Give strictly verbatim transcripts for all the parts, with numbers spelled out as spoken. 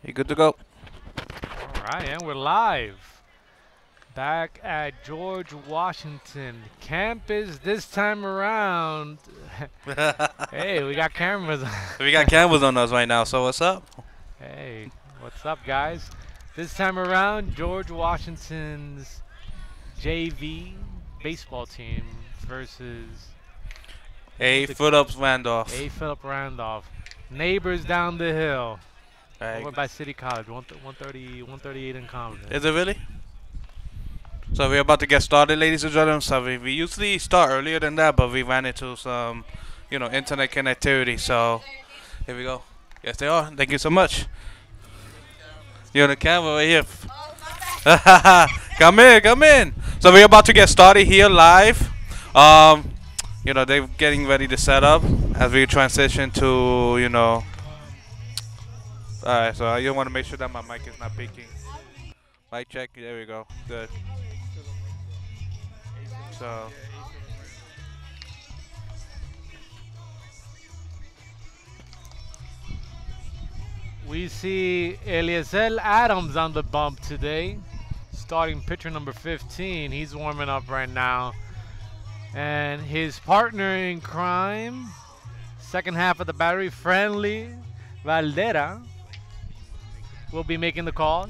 You good to go? All right, and we're live. Back at George Washington campus this time around. Hey, we got cameras. We got cameras on us right now, so what's up? Hey, what's up, guys? This time around, George Washington's J V baseball team versus Hey, the foot ups Randolph. A. Philip Randolph. Neighbors down the hill Right. over by City College, one thirty, one thirty-eight in Common. Is it really? So we're about to get started, ladies and gentlemen. So we, we usually start earlier than that, but we ran into some, you know, internet connectivity. So here we go. Yes, they are. Thank you so much. You're on the camera right here. Come in, come in. So we're about to get started here live. Um, you know, they're getting ready to set up as we transition to, you know. All right, so I just want to make sure that my mic is not peaking. Mic check. There we go. Good. So We see Eliezer Adams on the bump today. Starting pitcher number fifteen. He's warming up right now. And his partner in crime, second half of the battery, Friendly Valdera, will be making the calls.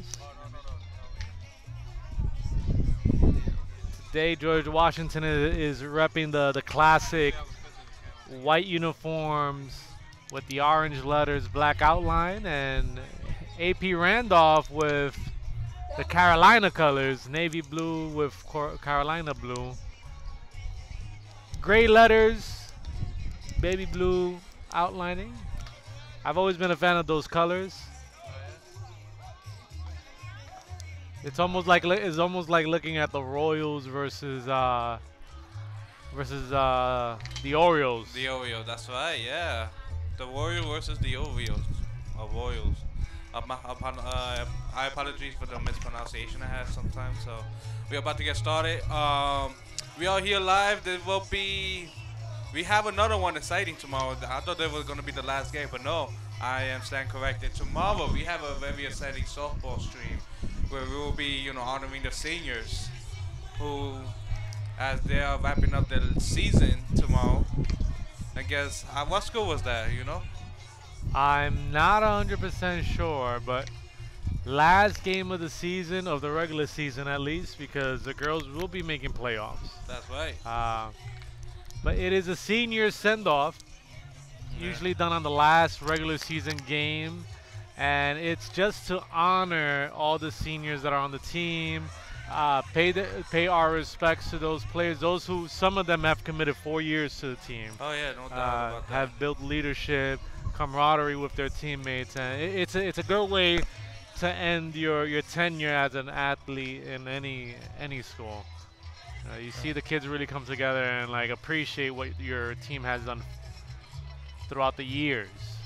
Today, George Washington is, is repping the, the classic white uniforms with the orange letters, black outline, and A P Randolph with the Carolina colors, navy blue with Cor Carolina blue. Gray letters, baby blue outlining. I've always been a fan of those colors. It's almost like it's almost like looking at the Royals versus uh, versus uh, the Orioles. the Oreo, that's right. Yeah, the Warrior versus the Oreos, or Royals. Uh, my, upon, uh, I apologize for the mispronunciation I had sometimes. So we're about to get started. Um, we are here live. There will be. We have another one exciting tomorrow. I thought that was going to be the last game, but no, I am stand corrected. Tomorrow we have a very exciting softball stream where we will be, you know, honoring the seniors who, as they are wrapping up their season tomorrow. I guess, uh, what school was that, you know? I'm not one hundred percent sure, but last game of the season, of the regular season at least, because the girls will be making playoffs. That's right. Uh, but it is a senior send-off, Yeah. usually done on the last regular season game, and it's just to honor all the seniors that are on the team, uh, pay the, pay our respects to those players, those who some of them have committed four years to the team, Oh yeah, no doubt uh, about that. have built leadership, camaraderie with their teammates, and it, it's a, it's a good way to end your your tenure as an athlete in any any school. Uh, you see the kids really come together and like appreciate what your team has done throughout the years.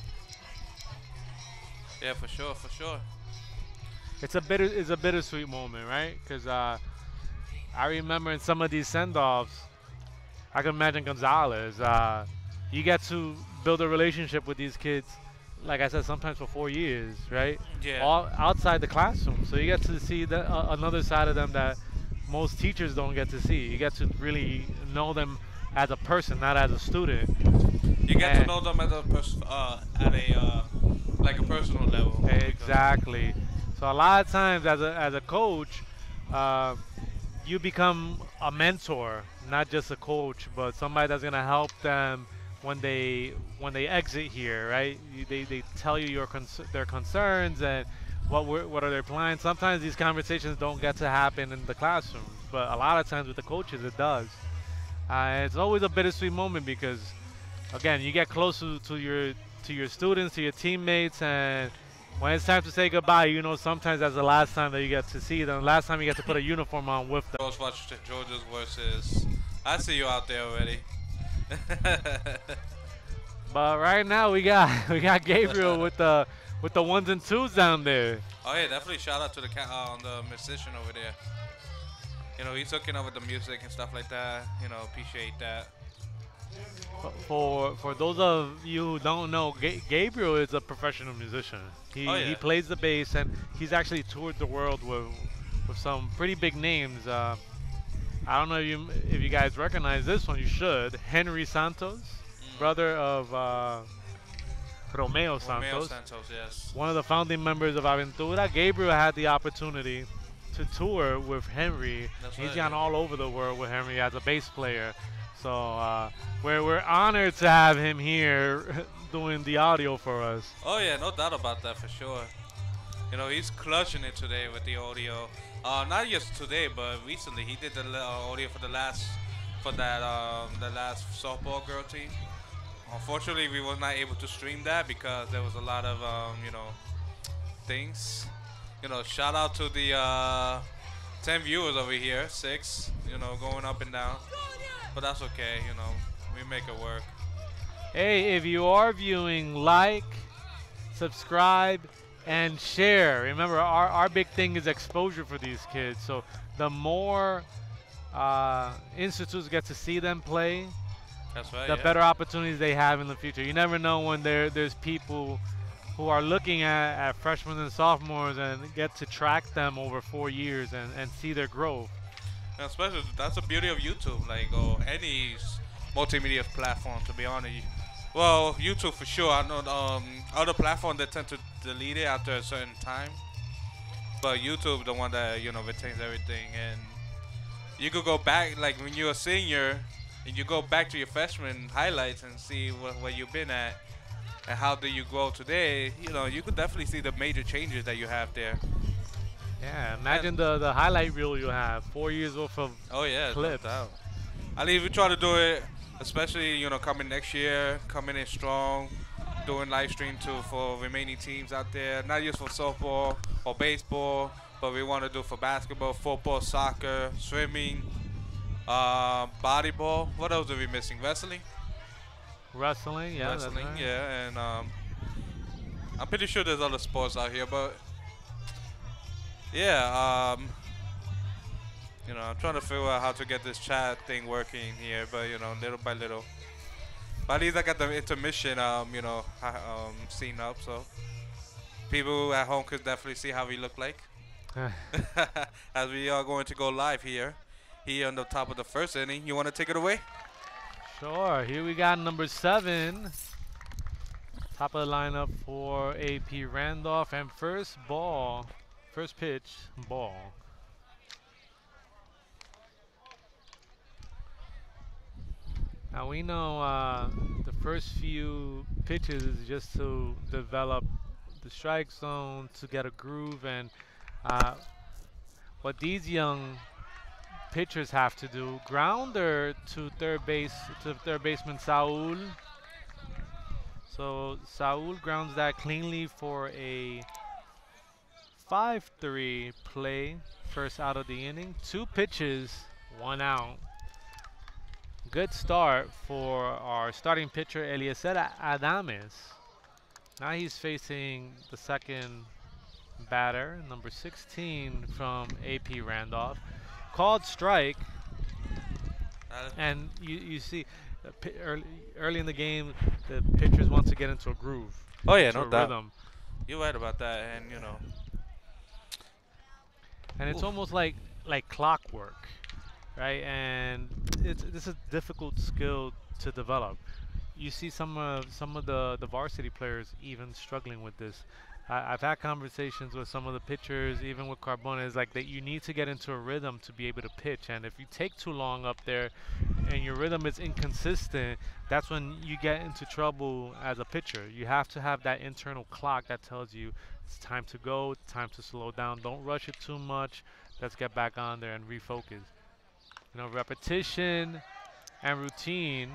Yeah, for sure, for sure. It's a bitter it's a bittersweet moment, right? Because uh, I remember in some of these send-offs, I can imagine Gonzalez. Uh, you get to build a relationship with these kids, like I said, sometimes for four years, right? Yeah. All outside the classroom, so you get to see the, uh, another side of them that most teachers don't get to see. You get to really know them as a person, not as a student. You get to And know them at a pers- uh, at a uh, like a personal level. because- exactly. So a lot of times, as a as a coach, uh, you become a mentor, not just a coach, but somebody that's gonna help them when they when they exit here, right? You, they they tell you your cons- their concerns and what were, what are their plans. Sometimes these conversations don't get to happen in the classrooms, but a lot of times with the coaches it does. Uh, it's always a bittersweet moment because, again, you get close to, to your to your students, to your teammates, and when it's time to say goodbye, you know sometimes that's the last time that you get to see them, last time you get to put a uniform on with them. George Washington Georgia's versus. I see you out there already. But right now we got we got Gabriel with the with the ones and twos down there. Oh yeah, definitely shout out to the ca- uh, on the musician over there. You know, he's hooking up with the music and stuff like that. You know, appreciate that. f- for for those of you who don't know, Ga- Gabriel is a professional musician. He Oh he yeah. plays the bass, and he's actually toured the world with with some pretty big names. Uh, I don't know if you if you guys recognize this one. You should. Henry Santos, Mm. brother of uh, Romeo Romeo Santos, Santos, yes. one of the founding members of Aventura. Gabriel had the opportunity to tour with Henry. That's He's right. gone all over the world with Henry as a bass player. So uh, we're, we're honored to have him here doing the audio for us. Oh yeah, no doubt about that for sure. You know, he's clutching it today with the audio. Uh, not just today, but recently he did the uh, audio for the last, for that um, the last softball girl team. Unfortunately, we were not able to stream that because there was a lot of um, you know things. You know, shout out to the uh, ten viewers over here, six. You know, going up and down, but that's okay. You know, we make it work. Hey, if you are viewing, like, subscribe, and share. Remember, our, our big thing is exposure for these kids. So the more uh, institutes get to see them play, That's right. the Yeah. better opportunities they have in the future. You never know when there there's people who are looking at, at freshmen and sophomores and get to track them over four years and, and see their growth. And especially that's the beauty of YouTube, like or any s- multimedia platform. To be honest, well, YouTube for sure. I know um, other platforms they tend to delete it after a certain time, but YouTube the one that you know retains everything, and you could go back like when you're a senior, and you go back to your freshman highlights and see what where you've been at and how do you grow today. You know, you could definitely see the major changes that you have there. Yeah, imagine And the, the highlight reel you have, four years worth of oh yeah, no clips. doubt. I mean, we try to do it, especially you know coming next year, coming in strong, doing live stream too for remaining teams out there, not just for softball or baseball, but we want to do for basketball, football, soccer, swimming, uh, volleyball. What else are we missing? Wrestling, Wrestling, yeah, that's wrestling, right. yeah, and um, I'm pretty sure there's other sports out here, but yeah, um, you know, I'm trying to figure out how to get this chat thing working here, but you know, little by little. But at least I got the intermission, um, you know, ha- um, scene up, so people at home could definitely see how we look like as we are going to go live here, here on the top of the first inning. You want to take it away? Sure, here we got number seven. Top of the lineup for A P Randolph, and first ball, first pitch, ball. Now we know uh, the first few pitches is just to develop the strike zone, to get a groove, and uh, what these young pitchers have to do, grounder to third base, to third baseman Saul. So Saul grounds that cleanly for a five three play, first out of the inning. Two pitches, one out. Good start for our starting pitcher, Eliezer Adames. Now he's facing the second batter, number sixteen from A P Randolph. Called strike, Uh, and you, you see uh, pi- early, early in the game, the pitchers want to get into a groove, oh yeah, into no a doubt. rhythm. You're right about that, and you know, And it's oof. almost like like clockwork, right? And it's this is a difficult skill to develop. You see some of some of the the varsity players even struggling with this. I, I've had conversations with some of the pitchers, even with Carbona. Is like that you need to get into a rhythm to be able to pitch. And if you take too long up there, and your rhythm is inconsistent, that's when you get into trouble as a pitcher. You have to have that internal clock that tells you it's time to go, time to slow down. Don't rush it too much. Let's get back on there and refocus. You know, repetition and routine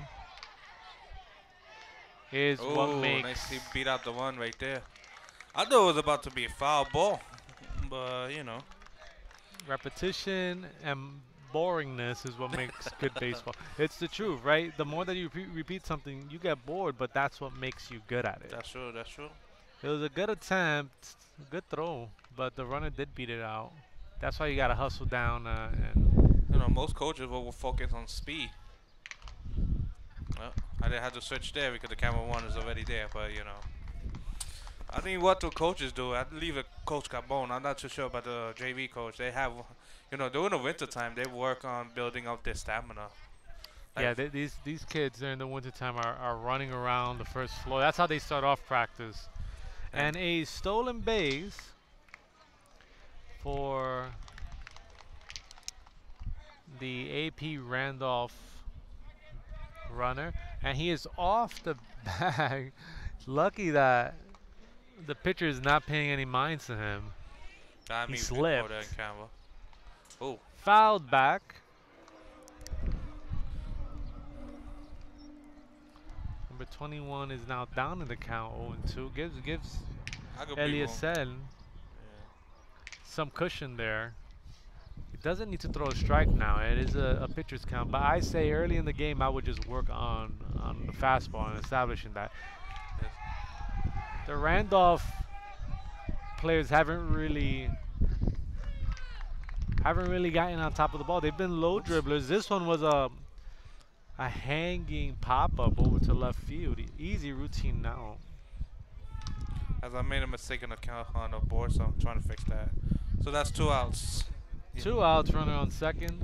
is what Oh, makes nicely beat out the one right there. I thought it was about to be a foul ball, but you know. repetition and boringness is what makes good baseball. It's the truth, right? The more that you repeat, repeat something, you get bored, but that's what makes you good at it. That's true. That's true. It was a good attempt, good throw, but the runner did beat it out. That's why you gotta hustle down uh, and You know, most coaches will will focus on speed. Well, I didn't have to switch there because the camera one is already there, but you know. I think what the coaches do, I believe the coach Carbone, I'm not too sure about the J V coach. They have, you know, during the winter time, they work on building up their stamina. Like Yeah, they, these these kids during the wintertime are, are running around the first floor. That's how they start off practice. And a stolen base for the A P Randolph runner. And he is off the bag. Lucky that the pitcher is not paying any mind to him. I He mean, slipped. there in camera. Oh, Fouled back. Number twenty-one is now down in the count, oh and two. Gives gives I could be wrong. Eliasel Yeah. some cushion there. He doesn't need to throw a strike now. It is a, a pitcher's count. But I say early in the game, I would just work on, on the fastball and establishing that. Yes. The Randolph players haven't really haven't really gotten on top of the ball. They've been low dribblers. This one was a a hanging pop-up over to left field. E- Easy routine now. As I made a mistake on the count on the board, so I'm trying to fix that. So that's two outs. Yeah. Two outs, runner on second.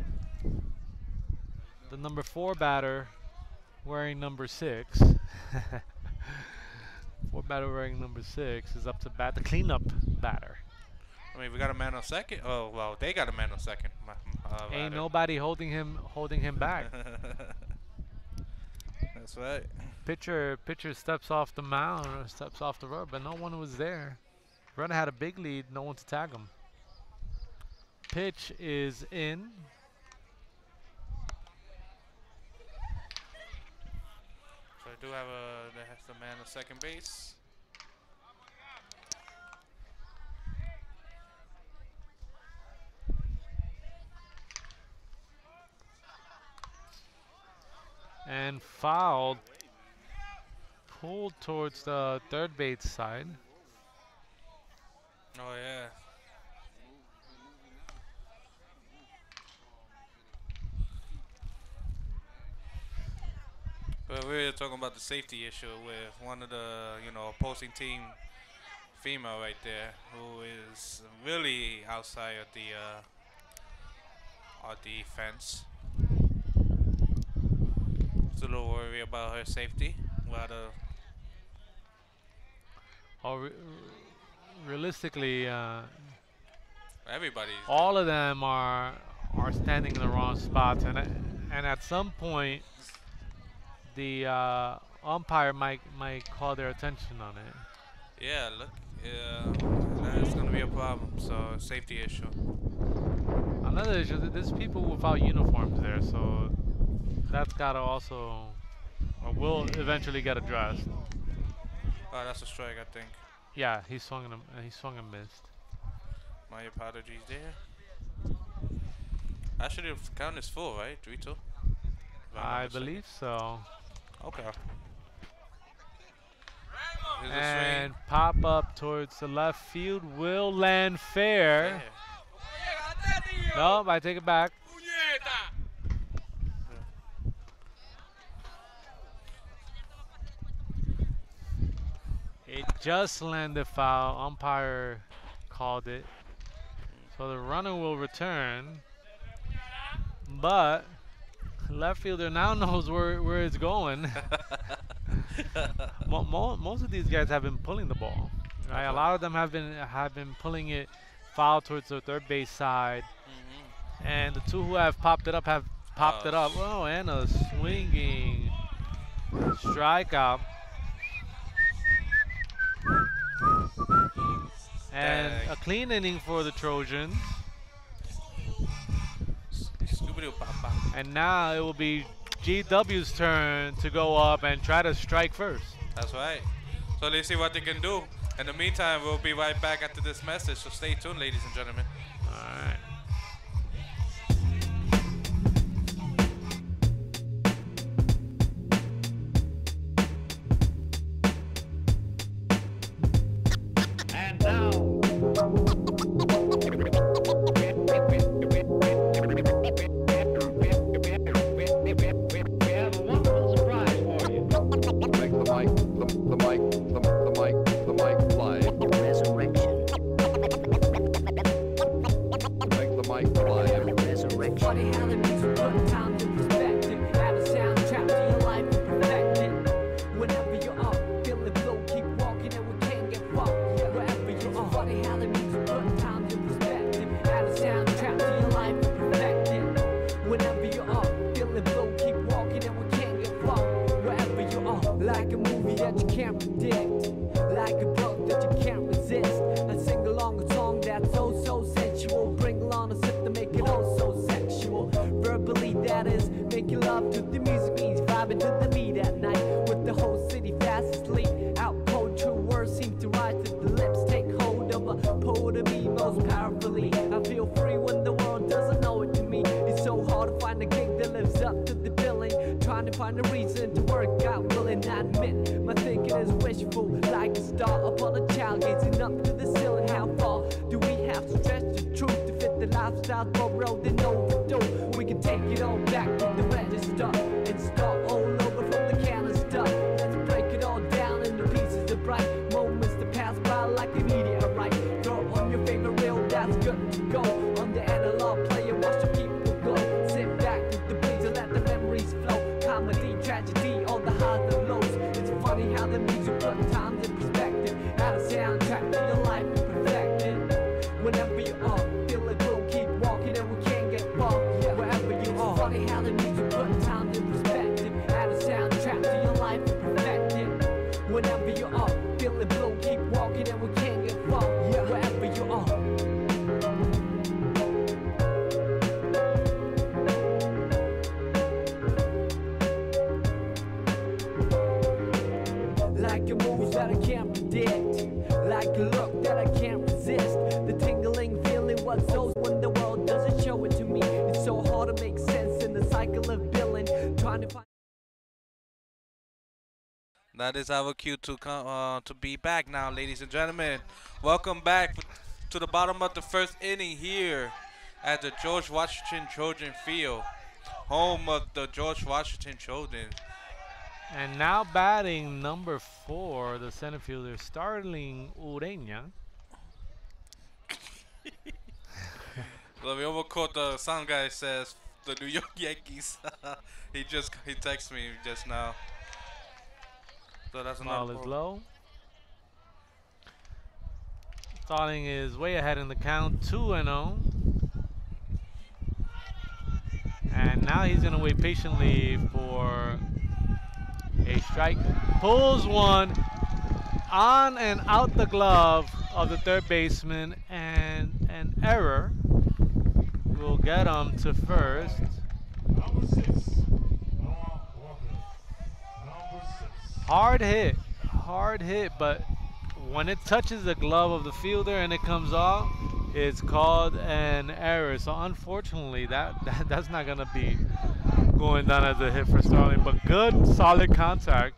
The number four batter wearing number six. Four batter wearing number six is up to bat. The cleanup batter. I mean, we got a man on second. Oh, well, they got a man on second. My, uh, Ain't rather. nobody holding him holding him back. That's right. Pitcher pitcher steps off the mound or steps off the road, but no one was there. Runner had a big lead, no one to tag him. Pitch is in. So I do have a they have the man on second base. And fouled. Pulled towards the third base side. Oh yeah. But we were talking about the safety issue with one of the, you know, opposing team female right there, who is really outside of the uh, of the fence. Just a little worry about her safety. But, uh, Or re- realistically, uh, everybody's all of them are are standing in the wrong spots, and a- and at some point, the uh, umpire might might call their attention on it. yeah, look, yeah, that's gonna be a problem. So safety issue. Another issue, th- there's people without uniforms there, so that's gotta also, or will eventually get addressed. Oh, that's a strike, I think. Yeah, he swung and uh, he swung and missed. My apologies there. Actually, the count is full, right? three two? I believe so. Okay. Here's a And pop up towards the left field will land fair. swing. No, I take it back. It just landed foul. Umpire called it. So the runner will return. But left fielder now knows where, where it's going. mo mo most of these guys have been pulling the ball. Right? A lot of them have been have been pulling it foul towards the third base side. Mhm. And the two who have popped it up have popped Oh, it up. Oh, and a swinging strikeout. And Dang. a clean inning for the Trojans. Scooby-Doo papa. And now it will be G W's turn to go up and try to strike first. That's right. So let's see what they can do. In the meantime, we'll be right back after this message. So stay tuned, ladies and gentlemen. All right. And now, we have a wonderful surprise. to me most powerfully. I feel free when the world doesn't know it to me. It's so hard to find a gig that lives up to the billing. Trying to find a reason to work out, willing I admit my thinking is wishful, like a star upon a child gazing up to the ceiling. How far do we have to stretch the truth to fit the lifestyle borrowed and overdue? We can take it all back to the register and start all over from the can of stuff. Let's break it all down into pieces of bright moments that pass by like a meteorite. Throw on your favorite reel, that's good to go. On the analog player, watch the people go. Sit back with the breeze and let the memories flow. Comedy, tragedy, all the highs and lows. It's funny how the music put times in perspective. Add a soundtrack to your life and perfect it. Whenever you are, feel it, we'll keep walking and we can't get far. Yeah, wherever you are. It's funny how the music put times in perspective. Add a soundtrack to your life and perfect it. Whenever you are, feel it, we'll keep walking and we can't get far. Yeah, wherever you are. Like a move that I can't predict, like a look that I can't resist. The tingling feeling what shows when the world doesn't show it to me. It's so hard to make sense in the cycle of billing, trying to find. That is our cue to come uh, to be back now, ladies and gentlemen. Welcome back to the bottom of the first inning here at the George Washington Trojan Field, home of the George Washington Trojans. And now batting number four, the center fielder, Starling Ureña. So we almost caught the sound guy says the New York Yankees. he just he texted me just now. So that's Ball another is ball. low. Starling is way ahead in the count, two and oh. And now he's going to wait patiently for a strike. Pulls one on and out the glove of the third baseman, and an error will get him to first. Number six, Noah Walker. Number six. Hard hit, hard hit, but when it touches the glove of the fielder and it comes off, it's called an error. So unfortunately, that, that that's not gonna be going down as a hit for Starling, but good, solid contact.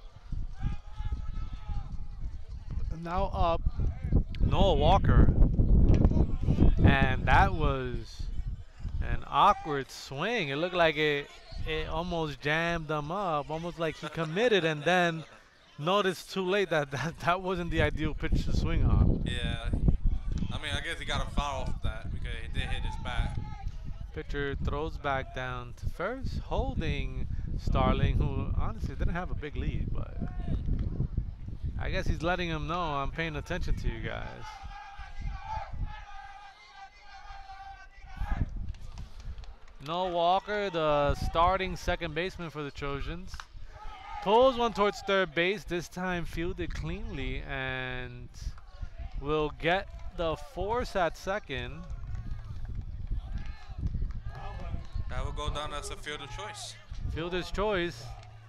Now up, Noah Walker, and that was an awkward swing. It looked like it it almost jammed him up, almost like he committed and then noticed too late that that, that wasn't the ideal pitch to swing on. Yeah. I mean, I guess he got a foul off that because he did hit his bat. Pitcher throws back down to first, holding Starling, who honestly didn't have a big lead, but I guess he's letting him know I'm paying attention to you guys. Noah Walker, the starting second baseman for the Trojans, pulls one towards third base, this time fielded cleanly, and will get the force at second. That will go down as a fielder choice. Fielder's choice.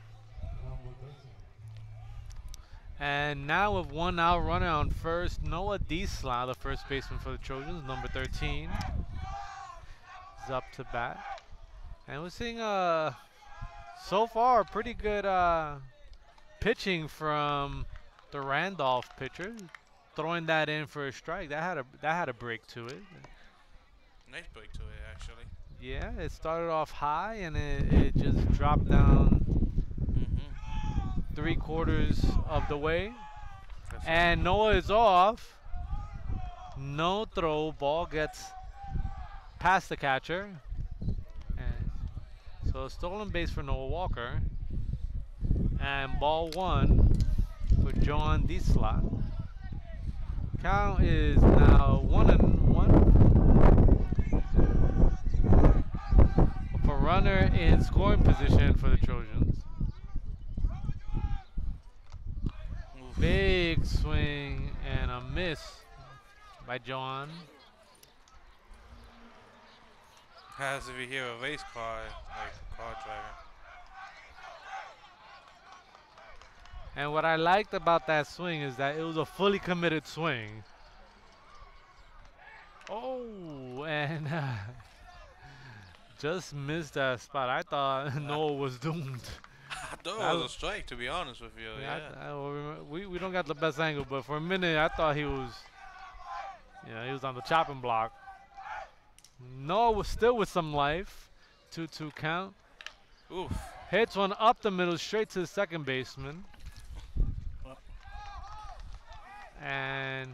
And now with one out runner on first, Noah Diesla, the first baseman for the Trojans, number thirteen, is up to bat. And we're seeing uh, so far pretty good uh, pitching from the Randolph pitcher, throwing that in for a strike. That had a that had a break to it. Nice break to it, actually. Yeah, it started off high and it, it just dropped down Mm-hmm. three quarters of the way. And Noah is off. No throw. Ball gets past the catcher. And so a stolen base for Noah Walker. And ball one for John Diesla. Count is now one and one. A runner in scoring position for the Trojans. Big swing and a miss by John. As if you hear a race car, like a car driver. And what I liked about that swing is that it was a fully committed swing. Oh, and uh, just missed that spot. I thought Noah was doomed. I thought That it was a was- strike, to be honest with you. Yeah, Yeah. I, I will remem- we we don't got the best angle, but for a minute I thought he was, you know, he was on the chopping block. Noah was still with some life. two two count. Oof. Hits one up the middle, straight to the second baseman. And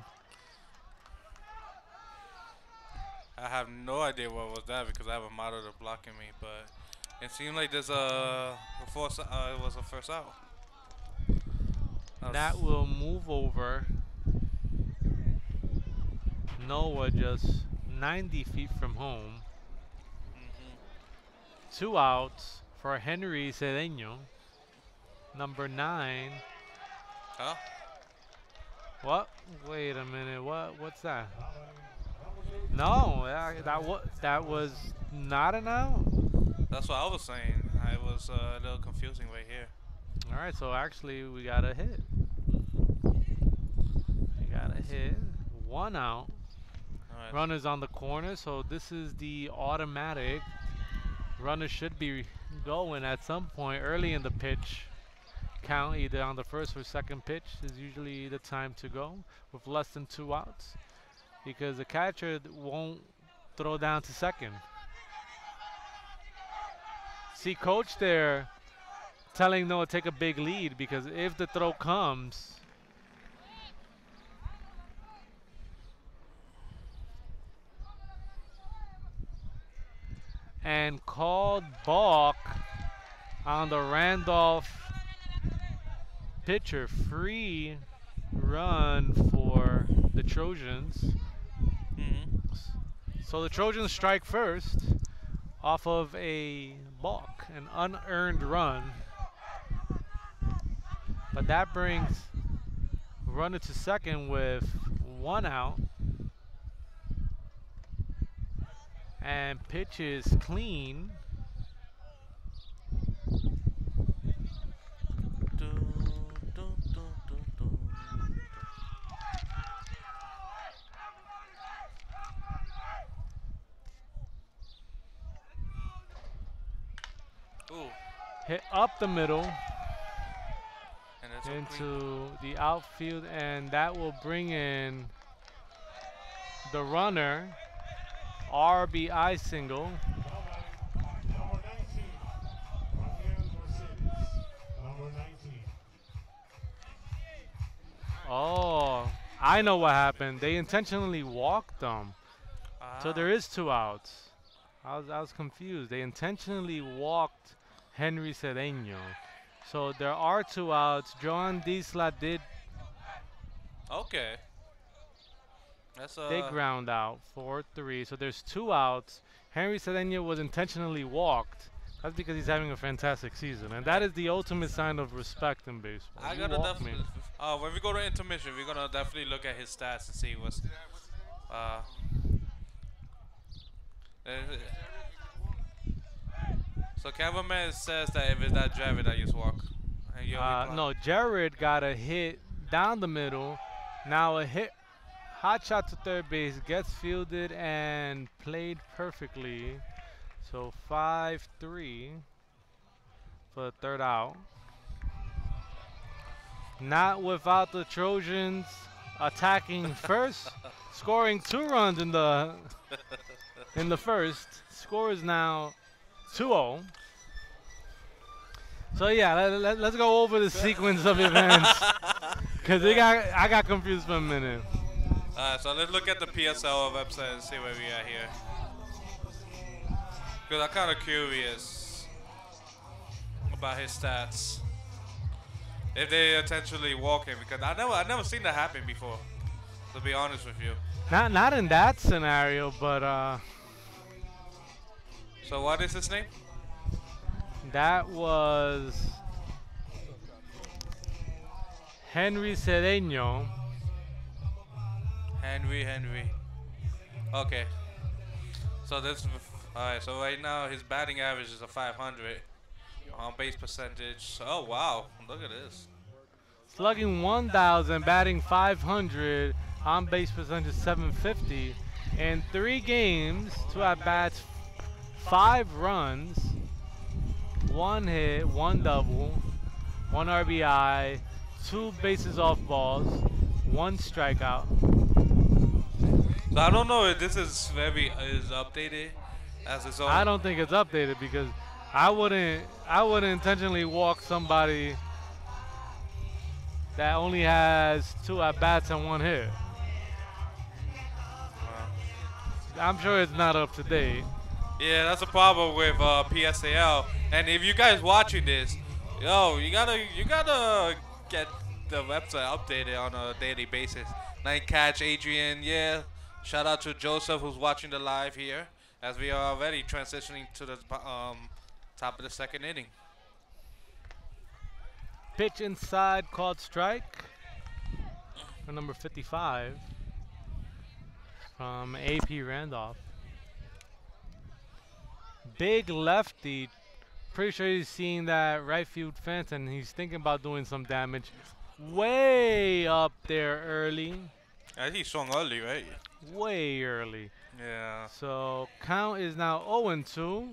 I have no idea what was that because I have a monitor blocking me, but it seemed like there's a, a force, uh, it was a first out. that will move over. Noah just ninety feet from home. Mhm. Two outs for Henry Cedeño. Number nine. Huh? What? Wait a minute. What? What's that? No, that that was that was not an out. That's what I was saying. I was uh, a little confusing right here. All right, so actually we got a hit. We got a hit. One out. All right. Runners on the corner, so this is the automatic. Runner should be going at some point early in the pitch count, either on the first or second pitch is usually the time to go with less than two outs, because the catcher th- won't throw down to second. See, coach there telling Noah take a big lead, because if the throw comes, and called balk on the Randolph pitcher. Free run for the Trojans. Mhm. So the Trojans strike first off of a balk, an unearned run. But that brings runner to second with one out. And pitch is clean. Dun, dun, dun, dun, dun. Ooh, Hit up the middle and it's a clean- into the outfield, and that will bring in the runner. R B I single. Number nineteen, Rafael Mercedes. Number nineteen. Oh, I know what happened. They intentionally walked them. So there Ah. is two outs. I was, I was confused. They intentionally walked Henry Cedeño. So there are two outs. Joan Disla did Okay. That's uh. they ground out four three. So there's two outs. Henry Cedeño was intentionally walked. That's because he's having a fantastic season, and that is the ultimate sign of respect in baseball. I You gotta walk me. definitely. Uh, when we go to intermission, we're gonna definitely look at his stats and see what's. Uh. uh, So cameraman says that if it's that Jared that just walk. And you Uh, no, Jared got a hit down the middle. Now a hit, hot shot to third base, gets fielded and played perfectly. So five three for the third out. Not without the Trojans attacking first, scoring two runs in the in the first. Score is now two oh. So yeah, let, let, let's go over the sequence of events, because they got I got confused for a minute. Alright, so let's look at the P S L website and see where we are here. Because I'm kind of curious about his stats. If they intentionally walk him, because I never, I never seen that happen before. To be honest with you. Not not in that scenario, but uh, So what is his name? that was Henry Cedeño. Henry, Henry. Okay. So this, alright. So right now his batting average is a five hundred. On base percentage. Oh wow! Look at this. Slugging one thousand, batting five hundred, on base percentage seven fifty. In three games, two at bats, five runs, one hit, one double, one R B I, two bases off balls, one strikeout. So I don't know if this is very is updated as its own. I don't think it's updated because I wouldn't I wouldn't intentionally walk somebody that only has two at bats and one hit. I'm sure it's not up to date. Yeah, that's a problem with uh, P S A L. And if you guys watching this, yo, you gotta you gotta get the website updated on a daily basis. Night Catch, Adrian, yeah. Shout out to Joseph who's watching the live here, as we are already transitioning to the um, top of the second inning. Pitch inside called strike for number fifty-five from A P Randolph. Big lefty. Pretty sure he's seeing that right field fence and he's thinking about doing some damage. Way up there early. I think he swung early, right? Way early. Yeah. So count is now oh and two.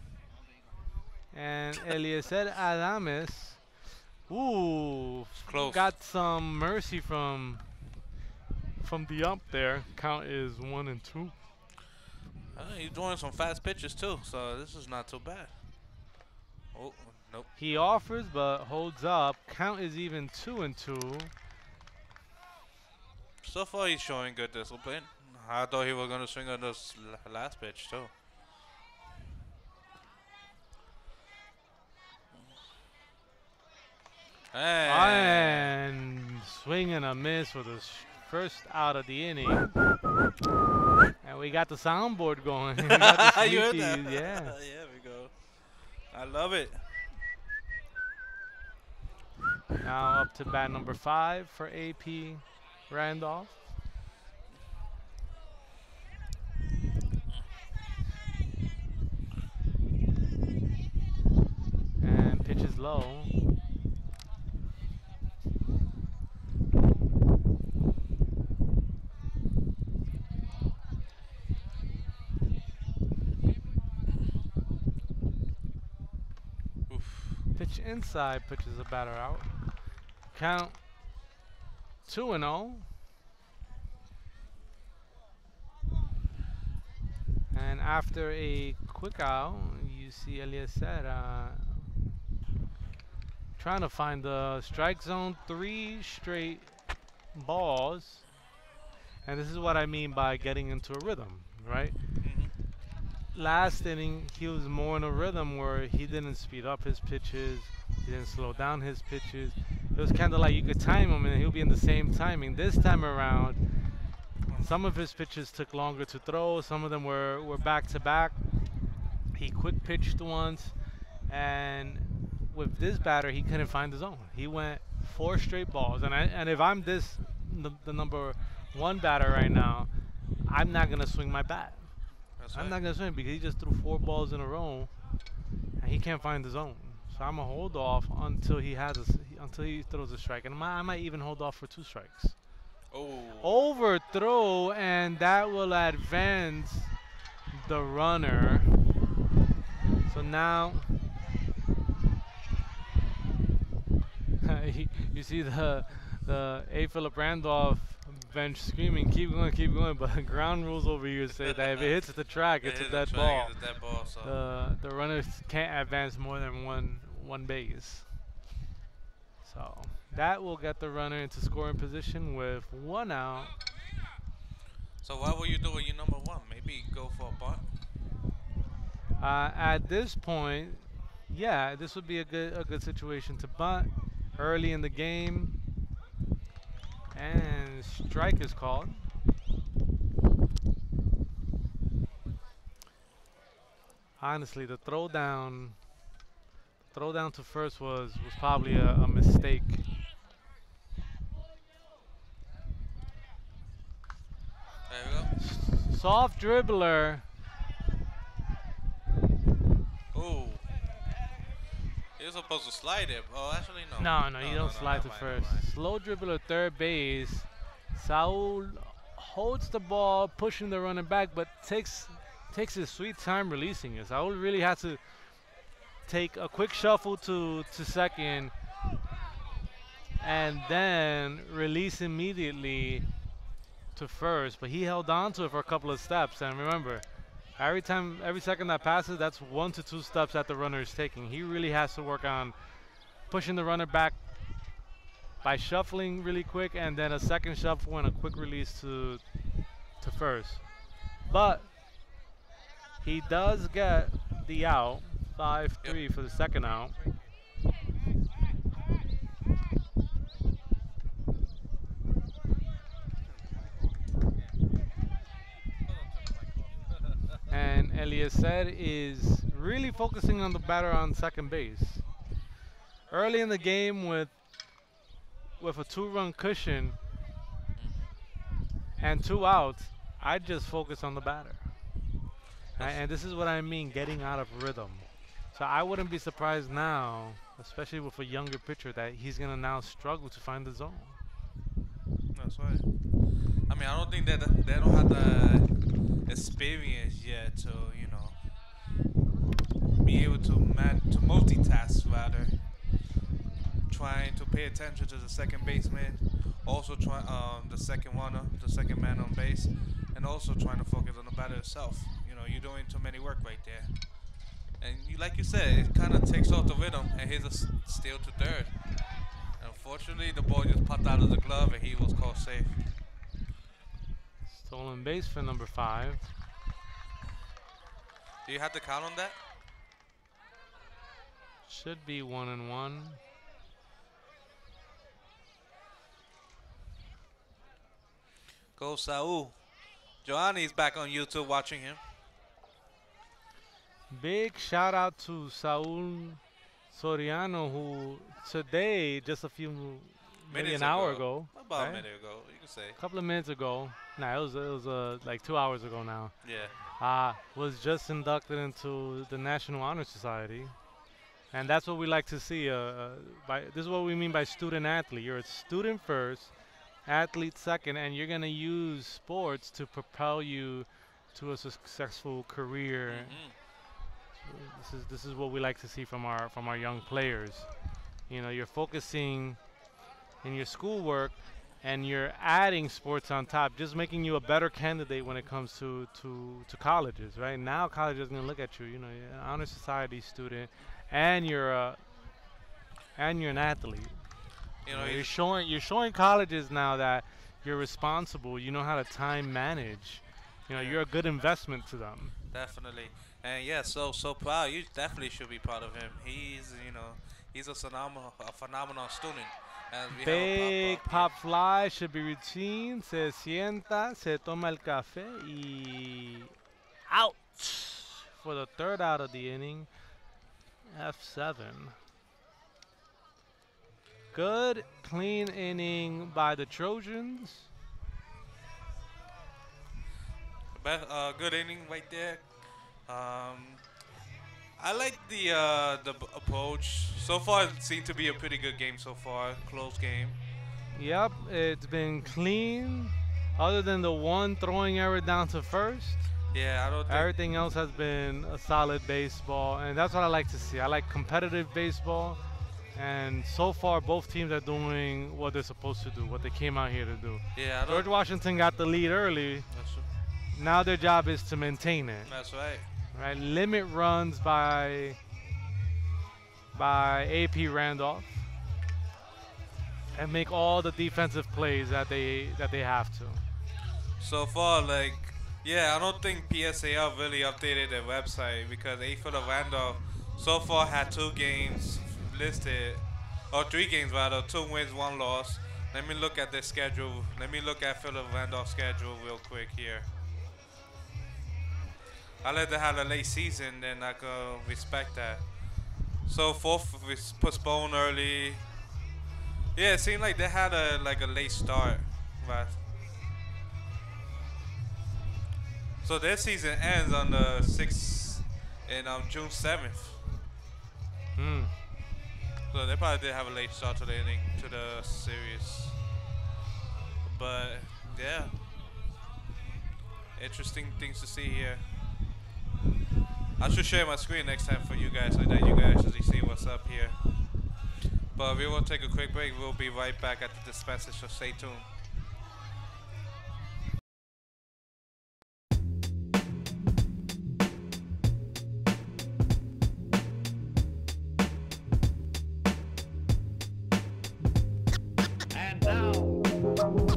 And Eliezer Adames, ooh, Close. got some mercy from from the ump there. Count is one and two. Uh, he's doing some fast pitches too, so this is not too bad. Oh, nope. He offers but holds up. Count is even two and two. So far, he's showing good discipline. I thought he was gonna swing on this l- last pitch too. And And swing and a miss for the sh- first out of the inning. And we got the soundboard going. We got the you heard that? squeakies, yeah. Yeah, we go. I love it. Now up to bat number five for A P Randolph. And pitch is low. Oof. Pitch inside, pitches a batter out. Count two and oh. And after a quick out, you see Eliezer uh, trying to find the strike zone, three straight balls. And this is what I mean by getting into a rhythm, right? Mhm. Last inning, he was more in a rhythm where he didn't speed up his pitches, he didn't slow down his pitches. It was kind of like you could time him and he'll be in the same timing. This time around, some of his pitches took longer to throw, some of them were, were back to back. He quick pitched once, and with this batter, he couldn't find the zone. He went four straight balls, and I, and if I'm this, the, the number one batter right now, I'm not gonna swing my bat. That's I'm right. not gonna swing because he just threw four balls in a row, and he can't find the zone. So I'm gonna hold off until he has a s until he throws a strike, and I might, I might even hold off for two strikes. Oh. Overthrow, and that will advance the runner. So now you see the the A. Philip Randolph bench screaming, keep going, keep going, but ground rules over here say that if it hits the track, it's It a is dead track, ball. It's a dead ball. So. The the runners can't advance more than one one base. So that will get the runner into scoring position with one out. So what will you do with your number one? Maybe go for a bunt. Uh, at this point, yeah, this would be a good a good situation to bunt early in the game. And strike is called. Honestly, the throw down, throw down to first was was probably a, a mistake. There we go. Soft dribbler. Ooh. You're supposed to slide it. Oh, actually, no. No, no, you don't slide never to mind, never first. mind. Slow dribbler third base. Saul holds the ball, pushing the runner back, but takes takes his sweet time releasing it. Saul really had to take a quick shuffle to to second, and then release immediately to first. But he held on to it for a couple of steps. And remember, every time, every second that passes, that's one to two steps that the runner is taking. He really has to work on pushing the runner back by shuffling really quick, and then a second shuffle and a quick release to to first. But he does get the out, five three Yep. for the second out. And Eliezer is really focusing on the batter on second base. Early in the game, with with a two-run cushion and two outs, I just focus on the batter. A- And this is what I mean, getting out of rhythm. So I wouldn't be surprised now, especially with a younger pitcher, that he's gonna now struggle to find the zone. That's right. I mean, I don't think that they don't have the experience yet to, you know, be able to man to multitask rather. Trying to pay attention to the second baseman, also try um the second runner, the second man on base, and also trying to focus on the batter itself. You know, you're doing too many work right there. And you, like you said, it kind of takes off the rhythm, and here's a s- steal to third. Unfortunately, the ball just popped out of the glove, and he was called safe. Stolen base for number five. Do you have to count on that? Should be one and one. Go Saul. Giovanni's back on YouTube watching him. Big shout out to Saul Soriano, who today, just a few, maybe Minutes an hour ago. ago, About right? a minute ago, you can say. a couple of minutes ago, nah, it was, it was uh, like two hours ago now, Yeah. uh, was just inducted into the National Honor Society. And that's what we like to see. Uh, uh, by, this is what we mean by student athlete. You're a student first, athlete second, and you're going to use sports to propel you to a successful career. Mhm. This is this is what we like to see from our from our young players. You know, you're focusing in your schoolwork, and you're adding sports on top, just making you a better candidate when it comes to to, to colleges. Right now, college is gonna look at you. You know, you're an honor society student, and you're a and you're an athlete. You You know, know, you're he's, showing you're showing colleges now that you're responsible. You know how to time manage. You know, Yeah. you're a good investment to them. definitely. And yeah, so so proud. You definitely should be proud of him. He's, you know, he's a phenomenal, a phenomenal student. And we Big have a pop fly should be routine. Se sienta, se toma el café y out for the third out of the inning. F seven. Good, clean inning by the Trojans. Be- uh, good inning right there. Um, I like the uh, the b- approach. So far, it seemed to be a pretty good game so far. Close game. Yep, it's been clean. Other than the one throwing error down to first, Yeah, I don't think. everything else has been a solid baseball, and that's what I like to see. I like competitive baseball, and so far both teams are doing what they're supposed to do, what they came out here to do. Yeah, I George don't. Washington got the lead early. That's, Now their job is to maintain it, that's right. right? Limit runs by by A P Randolph, and make all the defensive plays that they that they have to. So far, like, yeah, I don't think P S A L really updated their website because A. Philip Randolph so far had two games listed, or three games rather, two wins, one loss. Let me look at their schedule. Let me look at Philip Randolph's schedule real quick here. I let them have a late season, then I can respect that. So fourth was postponed early. Yeah, it seemed like they had a like a late start, but. So their season ends on the sixth and um, June seventh. Hmm. So they probably did have a late start to the inning, to the series. But yeah, Interesting things to see here. I should share my screen next time for you guys so that you guys actually see what's up here. But we will take a quick break. We'll be right back at the dispenser, so stay tuned. And now,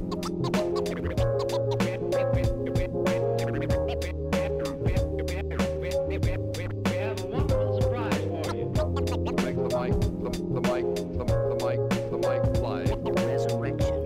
we have a wonderful surprise for you. Make the mic, the, the mic, the, the mic, the mic fly. Resurrection.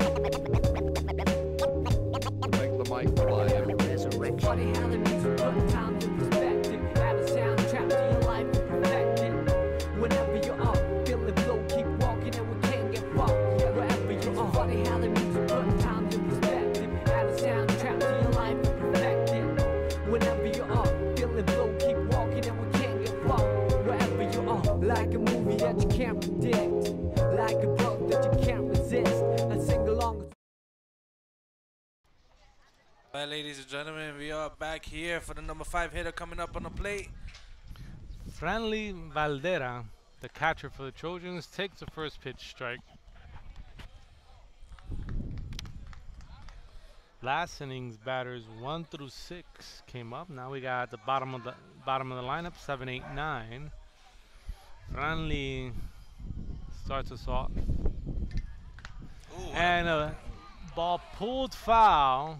Make the mic fly. Resurrection. Funny how the music put time to perspective. Add a soundtrack to your life and perfect it. Whenever you're up, feel the flow, keep walking and we can't get fucked. Wherever you are. Funny how the music put time to perspective. Add a soundtrack to your life and perfect it. Whenever you're up, feel the flow, keep walking and we can't get fucked. Wherever you are. Like a movie that you can't predict. Like a drug that you can't resist. And sing along. Alright, ladies and gentlemen, we are back here for the number five hitter coming up on the plate. Franly Valdera, the catcher for the Trojans, takes the first pitch strike. Last innings batters one through six came up. Now we got the bottom of the bottom of the lineup, seven, eight, nine. Franly starts us off. Ooh, And a ball pulled foul.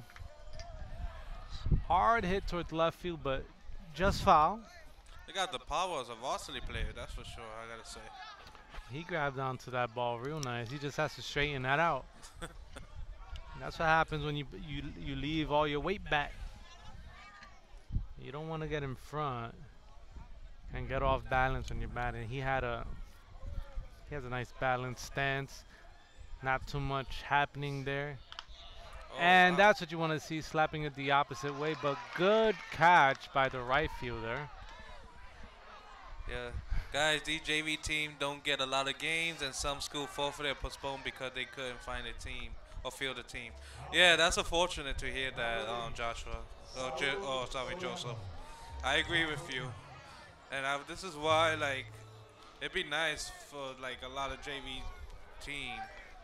Hard hit towards left field, but just foul. they got the power as a varsity player, that's for sure, I gotta say. He grabbed onto that ball real nice. He just has to straighten that out. That's what happens when you you you leave all your weight back. You don't want to get in front and get off balance when you're batting. He had a he has a nice balanced stance. Not too much happening there. Oh, And wow. that's what you want to see, slapping it the opposite way. But good catch by the right fielder. Yeah, guys, the J V team don't get a lot of games, and some school forfeited or postponed because they couldn't find a team or field a team. Yeah, that's unfortunate to hear that, um, Joshua. Oh, Jo- oh, sorry, Joseph. I agree with you, and I, this is why, like, it'd be nice for like a lot of J V team,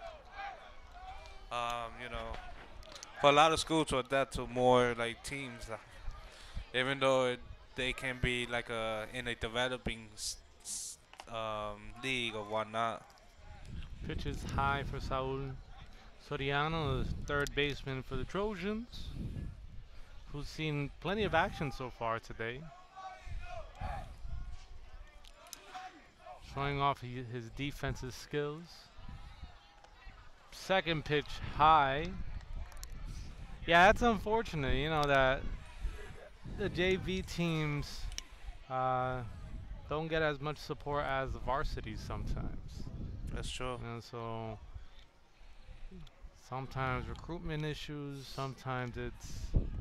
um, you know, for a lot of schools to adapt to more like teams, uh, even though it, they can be like a in a developing s- s- um, league or whatnot. Pitch is high for Saul Soriano, the third baseman for the Trojans, who's seen plenty of action so far today. Showing off he, his defensive skills. Second pitch high. Yeah, that's unfortunate, you know, that the J V teams uh, don't get as much support as the varsities sometimes. That's true. And so sometimes recruitment issues, sometimes it's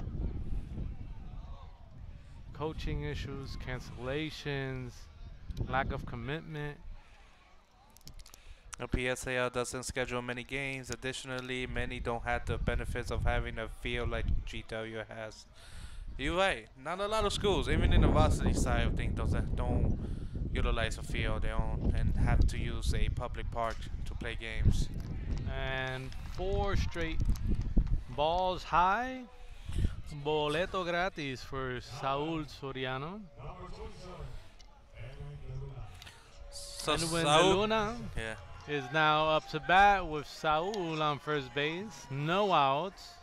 coaching issues, cancellations, lack of commitment. The P S A L doesn't schedule many games. Additionally, many don't have the benefits of having a field like G W has. You're right. Not a lot of schools, even in the varsity side of things, doesn't don't utilize a field they own and have to use a public park to play games. And four straight balls high. Boleto gratis for Saul Soriano. Number twenty-seven, Edwin Luna. So Edwin Saul- De Luna yeah. is now up to bat with Saul on first base. No outs.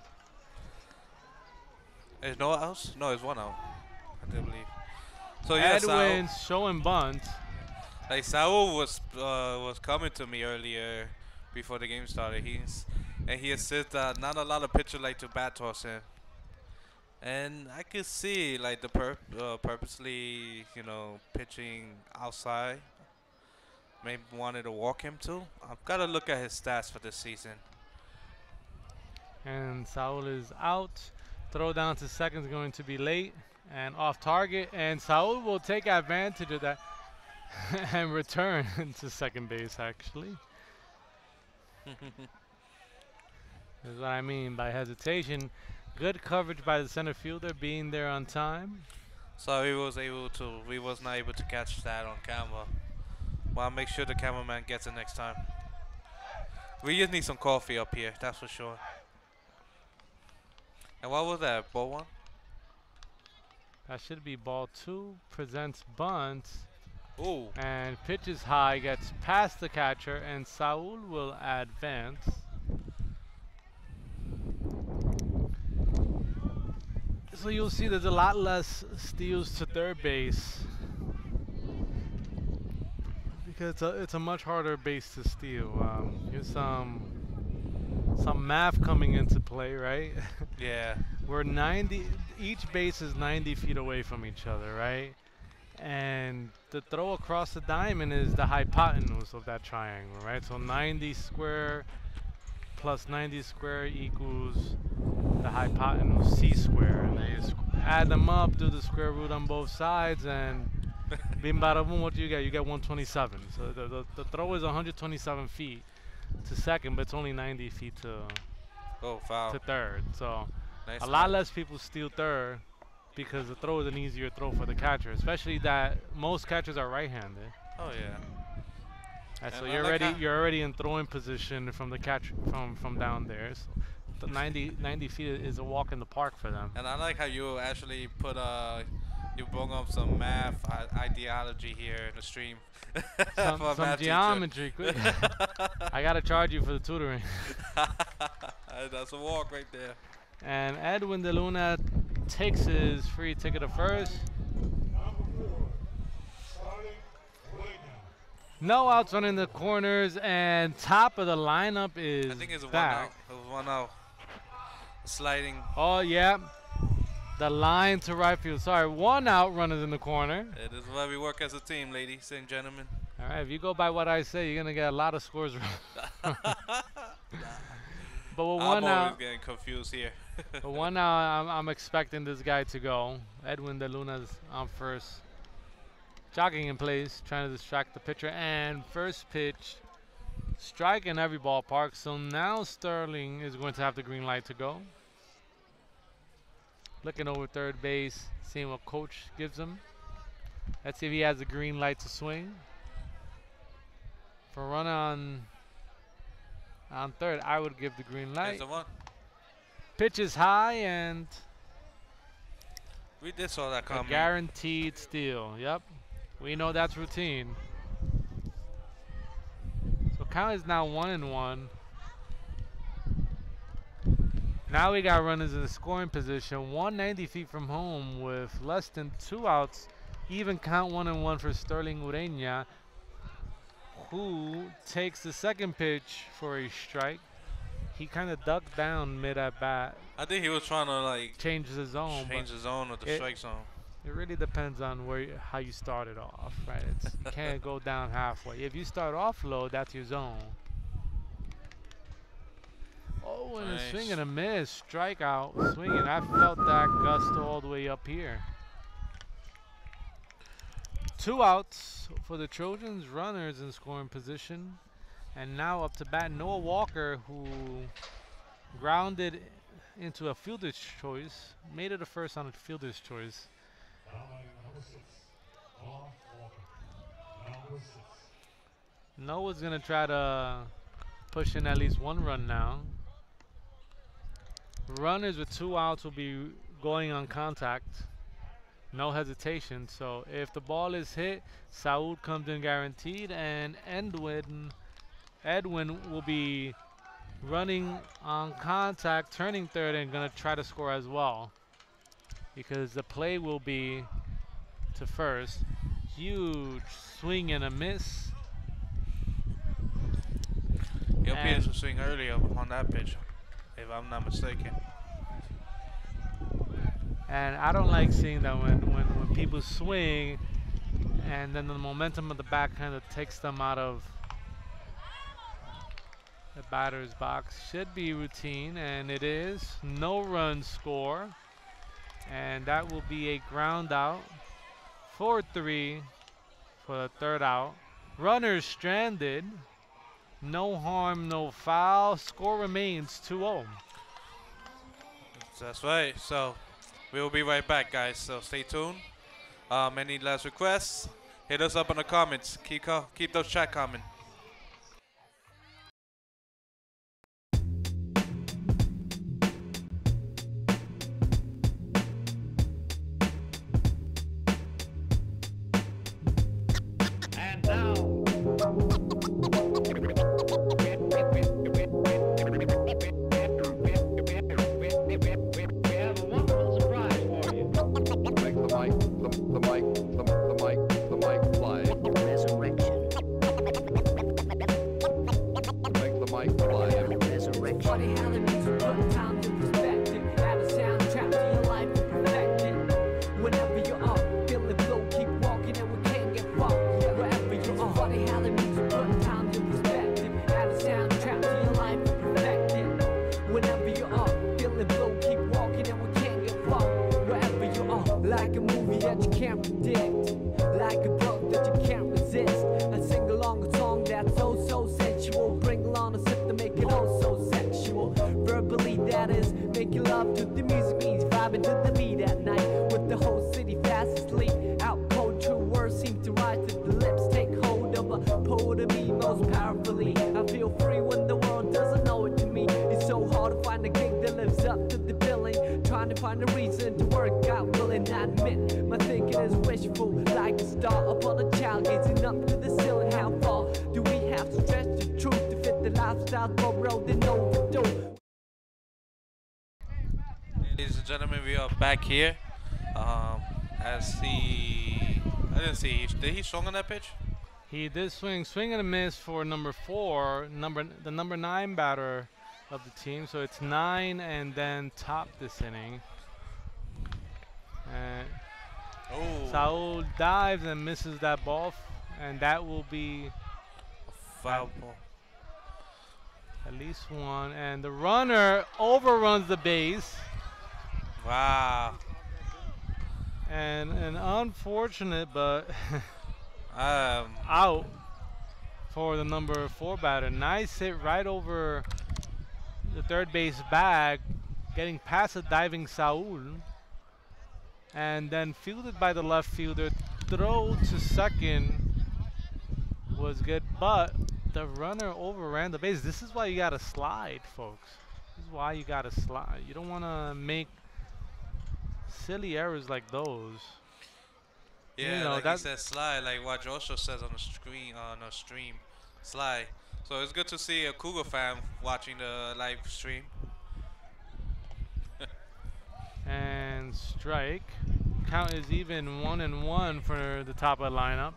Is no outs? No, it's one out. I do believe. So yeah, Saul, Edwin showing bunt. like Saul was uh, was coming to me earlier before the game started. He's and he said that not a lot of pitchers like to bat toss him. And I could see like the pur- uh, purposely, you know, pitching outside. Maybe wanted to walk him too. I've got to look at his stats for this season. And Saul is out. Throw down to second is going to be late and off target. And Saul will take advantage of that and return to second base, actually. That's what I mean by hesitation. Good coverage by the center fielder, being there on time. So we was able to, we was not able to catch that on camera. Well, I'll make sure the cameraman gets it next time. We just need some coffee up here, that's for sure. And what was that, ball one? That should be ball two. Presents bunt. Ooh. And pitches high, gets past the catcher, and Saul will advance. So you'll see there's a lot less steals to third base. Because it's a, it's a much harder base to steal. Um, here's some some math coming into play, right? Yeah. We're ninety, each base is ninety feet away from each other, right? And the throw across the diamond is the hypotenuse of that triangle, right? So ninety square plus ninety square equals the hypotenuse c square. And they just add them up, do the square root on both sides, and bim bada boom, what do you get? You get one twenty-seven. So the, the, the throw is one hundred twenty-seven feet to second, but it's only ninety feet to, Oh, foul. to third. So Nice a lot catch. less people steal third because the throw is an easier throw for the catcher, especially that most catchers are right-handed. Oh yeah. And so And I you're like already how- you're already in throwing position from the catch from from down there. So the ninety, ninety feet is a walk in the park for them. And I like how you actually put uh, you brought up some math I ideology here in the stream. Some, For a some math teacher. geometry. quick. I gotta charge you for the tutoring. That's a walk right there. And Edwin De Luna takes his free ticket to first. No outs running the corners, and top of the lineup is I think it's a one back. out. It was one out. Sliding. Oh yeah, the line to right field. Sorry, one out, runners in the corner. It is why we work as a team, ladies and gentlemen. All right, if you go by what I say, you're gonna get a lot of scores wrong. But with I'm one always out, getting confused here. but one out, I'm, I'm expecting this guy to go. Edwin De Luna's on first, jogging in place, trying to distract the pitcher. And first pitch, strike in every ballpark. So now Sterling is going to have the green light to go. Looking over third base, seeing what coach gives him. Let's see if he has the green light to swing. For run on on third, I would give the green There's light. the one. Pitch is high and We did saw that a coming. guaranteed steal. Yep, we know that's routine. So count is now one and one. Now we got runners in the scoring position, one ninety feet from home with less than two outs. Even count one and one for Sterling Ureña, who takes the second pitch for a strike. He kind of ducked down mid at bat, I think he was trying to like changes his zone. but change the zone or the it- strike zone. It really depends on where you, how you started off, right? It's, you can't go down halfway. If you start off low, that's your zone. Oh, and a swing Nice. and a miss, strikeout, swinging. I felt that gust all the way up here. Two outs for the Trojans, runners in scoring position. And now up to bat, Noah Walker, who grounded into a fielder's choice, made it a first on a fielder's choice. Number six, Paul Walker. Number six. Noah's gonna try to push in at least one run now. Runners with two outs will be going on contact. No hesitation. So if the ball is hit, Saul comes in guaranteed, and Edwin, Edwin will be running on contact, turning third, and gonna try to score as well. Because the play will be to first. Huge swing and a miss. He appeared And- to swing earlier on that pitch, if I'm not mistaken. And I don't like seeing that when, when, when people swing and then the momentum of the bat kind of takes them out of the batter's box. Should be routine, and it is. No run score. And that will be a ground out. four three for the third out. Runners stranded. No harm, no foul. Score remains two oh. That's right. So we will be right back, guys. So stay tuned. Um, any last requests? Hit us up in the comments. Keep co- keep those chat coming. And now, we have a wonderful surprise for you. Make the mic, the, the mic, the, the mic, the mic fly. Resurrection. Make the mic fly. Resurrection. Funny how they make you put time in perspective. Add a soundtrack to your life and perfect it. Whenever you're up, feeling low, keep walking and we can't get fucked. Wherever you are. Funny how they make you put time in perspective. Add a soundtrack to your life and perfect it. Whenever you're up, feeling low, keep walking and we can't get fucked. Wherever you are. Like a movie that you can't predict. Like a drug that you can't resist. I sing along a song that's so, so sensual. Bring along a sip to make it oh so sexual. Verbally, that is, making love to the music means vibing to the beat at night. With the whole city fast asleep. Out cold, true words seem to rise to the lips. Take hold of a poet of me most powerfully. I feel free when the world doesn't know it to me. It's so hard to find a gig that lives up to the billing. Trying to find a reason to work out, willing I admit my thinking is wishful. Like a star upon a child gazing up to the ceiling. How far do we have to stretch the truth to fit the lifestyle for road and overdue? Ladies and gentlemen, we are back here. Um, as he, I didn't see. Did he swing on that pitch? He did swing, swing and a miss for number four, number the number nine batter of the team. So it's nine and then top this inning. And Oh, Saul dives and misses that ball, f- and that will be foul ball. at least one. And the runner overruns the base, Wow. and an unfortunate but Um, out for the number four batter. Nice hit right over the third base bag, getting past a diving Saul, and then fielded by the left fielder. Throw to second was good, but the runner overran the base. This is why you gotta slide, folks. This is why you gotta slide. You don't wanna make silly errors like those. yeah, you know, like he that- said, slide, like what Joshua says on the screen, on the stream, slide. So it's good to see a Cougar fan watching the live stream. And strike. Count is even one and one for the top of the lineup.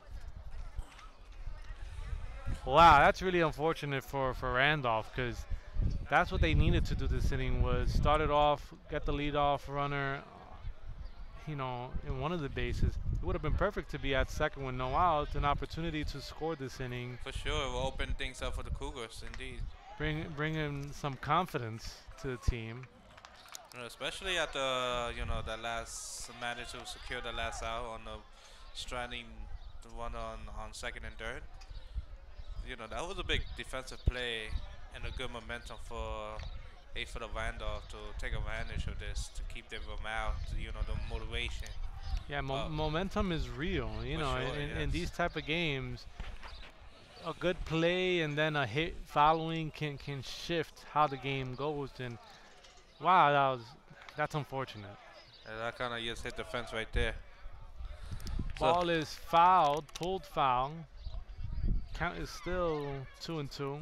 Wow, that's really unfortunate for, for Randolph, because that's what they needed to do this inning, was start it off, get the leadoff runner, you know, in one of the bases. It would have been perfect to be at second with no outs, an opportunity to score this inning, For sure, we'll open things up for the Cougars, indeed. bring bring in some confidence to the team. You know, especially at the, you know, the last managed to secure the last out on the stranding the one on, on second and third. You know, that was a big defensive play and a good momentum for A for the Randolph to take advantage of this, to keep them out, you know, the motivation. Yeah, mo- Uh, momentum is real. You for know, sure, in, in yes. these type of games, a good play and then a hit following can can shift how the game goes. And wow, that was that's unfortunate. And that kind of just hit the fence right there. So- Ball is fouled, pulled foul. Count is still two and two.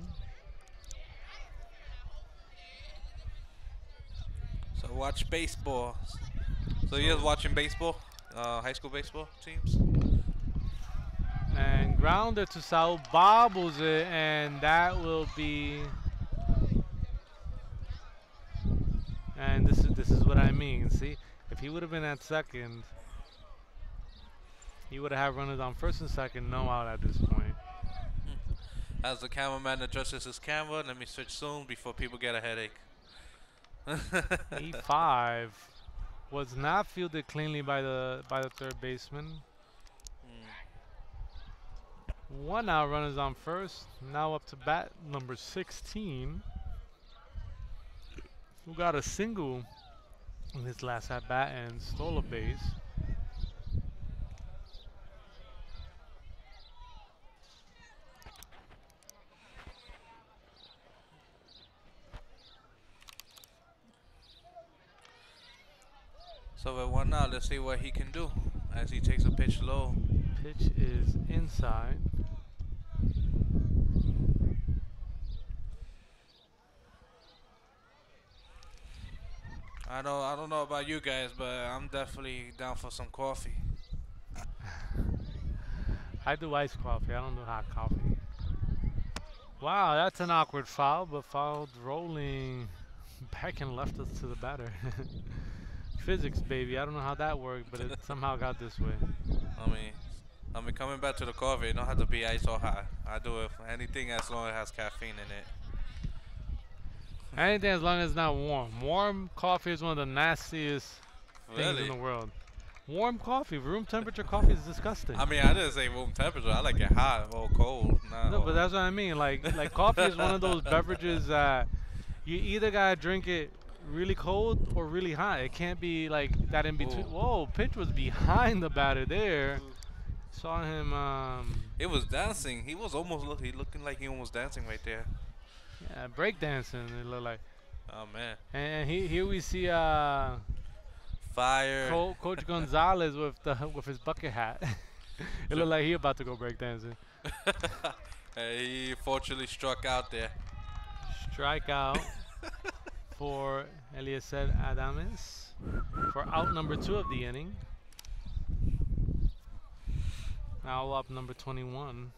So watch baseball. So you guys watching baseball? Uh, high school baseball teams? And grounder to Saul, bobbles it, and that will be. And this is this is what I mean. See, if he would have been at second, he would have had runners on first and second, no out at this point. As the cameraman adjusts his camera, let me switch soon before people get a headache. E five was not fielded cleanly by the by the third baseman. One out, runners on first. Now up to bat number sixteen, who got a single in his last at bat and stole a base. So with one out, let's see what he can do as he takes a pitch low. Pitch is inside. I don't, I don't know about you guys, but I'm definitely down for some coffee. I do iced coffee. I don't do hot coffee. Wow, that's an awkward foul, but fouled rolling back and left us to the batter. Physics, baby. I don't know how that worked, but it somehow got this way. I mean, I mean, coming back to the coffee, it don't have to be ice or hot. I do it for anything as long as it has caffeine in it. Anything as long as it's not warm. Warm coffee is one of the nastiest things Really? in the world. Warm coffee, room temperature coffee is disgusting. I mean, I didn't say room temperature. I like it hot or cold. Nah, No, but that's what I mean. Like, like coffee is one of those beverages that you either gotta drink it really cold or really hot. It can't be like that in between. Ooh. Whoa, pitch was behind the batter there. Saw him. Um, it was dancing. He was almost look. He looking like he almost dancing right there. yeah, breakdancing. It looked like. Oh man, And he, here we see uh, fire. Co- Coach Gonzalez with the with his bucket hat. It looked like he about to go breakdancing. He fortunately struck out there. Strikeout for Eliezer Adames for out number two of the inning. Now up number twenty-one.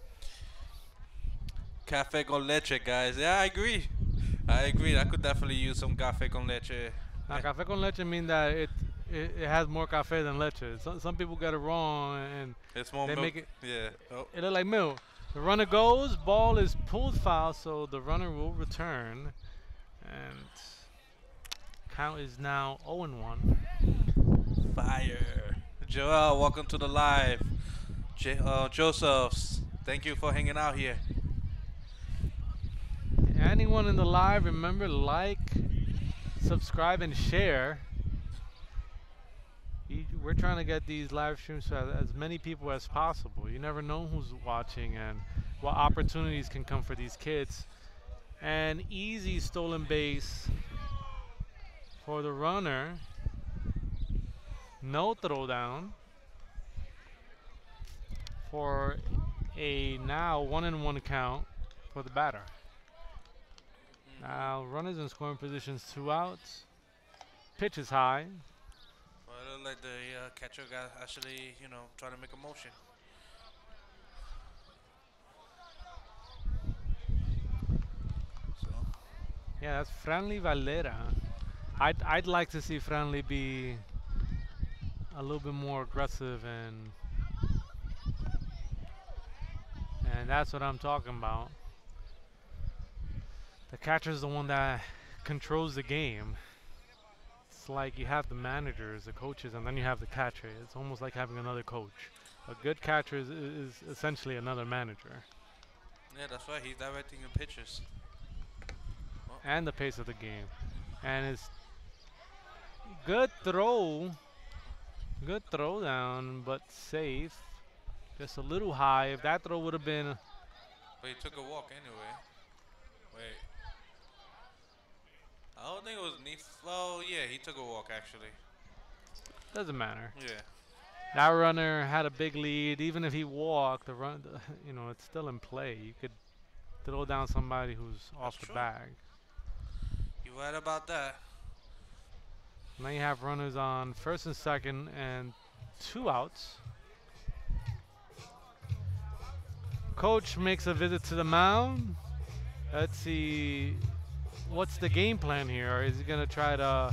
Cafe con leche, guys. Yeah, I agree. I agree. I could definitely use some cafe con leche. Now, cafe con leche mean that it, it it has more cafe than leche. Some some people get it wrong and It's more they milk. make it- Yeah. Oh. it look like milk. The runner goes, ball is pulled foul, so the runner will return, and count is now oh and one. Fire. Joel, welcome to the live. J uh, Josephs, thank you for hanging out here. Anyone in the live, remember, like, subscribe, and share. Y- We're trying to get these live streams to as, as many people as possible. You never know who's watching and what opportunities can come for these kids. An easy stolen base for the runner. No throwdown for a now one and one count for the batter. Now runners in scoring positions, two outs. Pitch is high. Well, it looked like the uh, catcher got actually, you know, trying to make a motion. So, Yeah, that's Franly Valera. I'd I'd like to see Franly be a little bit more aggressive and and that's what I'm talking about. The catcher's the one that controls the game. It's like you have the managers, the coaches, and then you have the catcher. It's almost like having another coach. A good catcher is, is essentially another manager. yeah, that's right. He's directing the pitches. And the pace of the game. And it's good throw. Good throw down, but safe. Just a little high. If that throw would have been But he took a walk anyway. Wait. I don't think it was knee. F oh, yeah, he took a walk actually. doesn't matter. Yeah. That runner had a big lead. Even if he walked, the run, the, you know, it's still in play. You could throw down somebody who's off the true. bag. You right about that. Now you have runners on first and second and two outs. Coach makes a visit to the mound. Let's see, what's the game plan here? Or is he gonna try to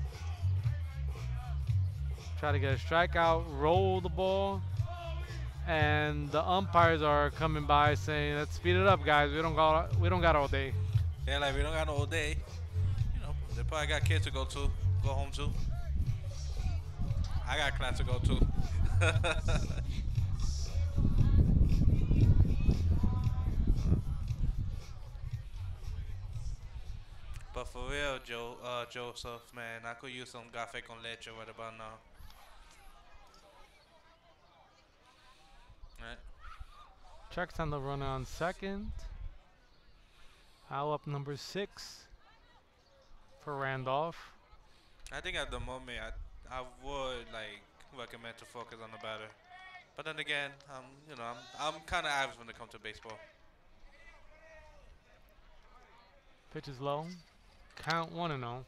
try to get a strikeout, roll the ball? And the umpires are coming by saying, "Let's speed it up, guys. We don't got we don't got all day." Yeah, like we don't got no all day. You know, they probably got kids to go to, go home to. I got class to go to. But for real, Joe, uh, Joseph, man. I could use some café con leche right about now. Right. Checks on the runner on second. Out up number six for Randolph. I think at the moment I, I would like recommend to focus on the batter. But then again, um, you know, I'm I'm kind of average when it comes to baseball. Pitch is low. Count one and oh.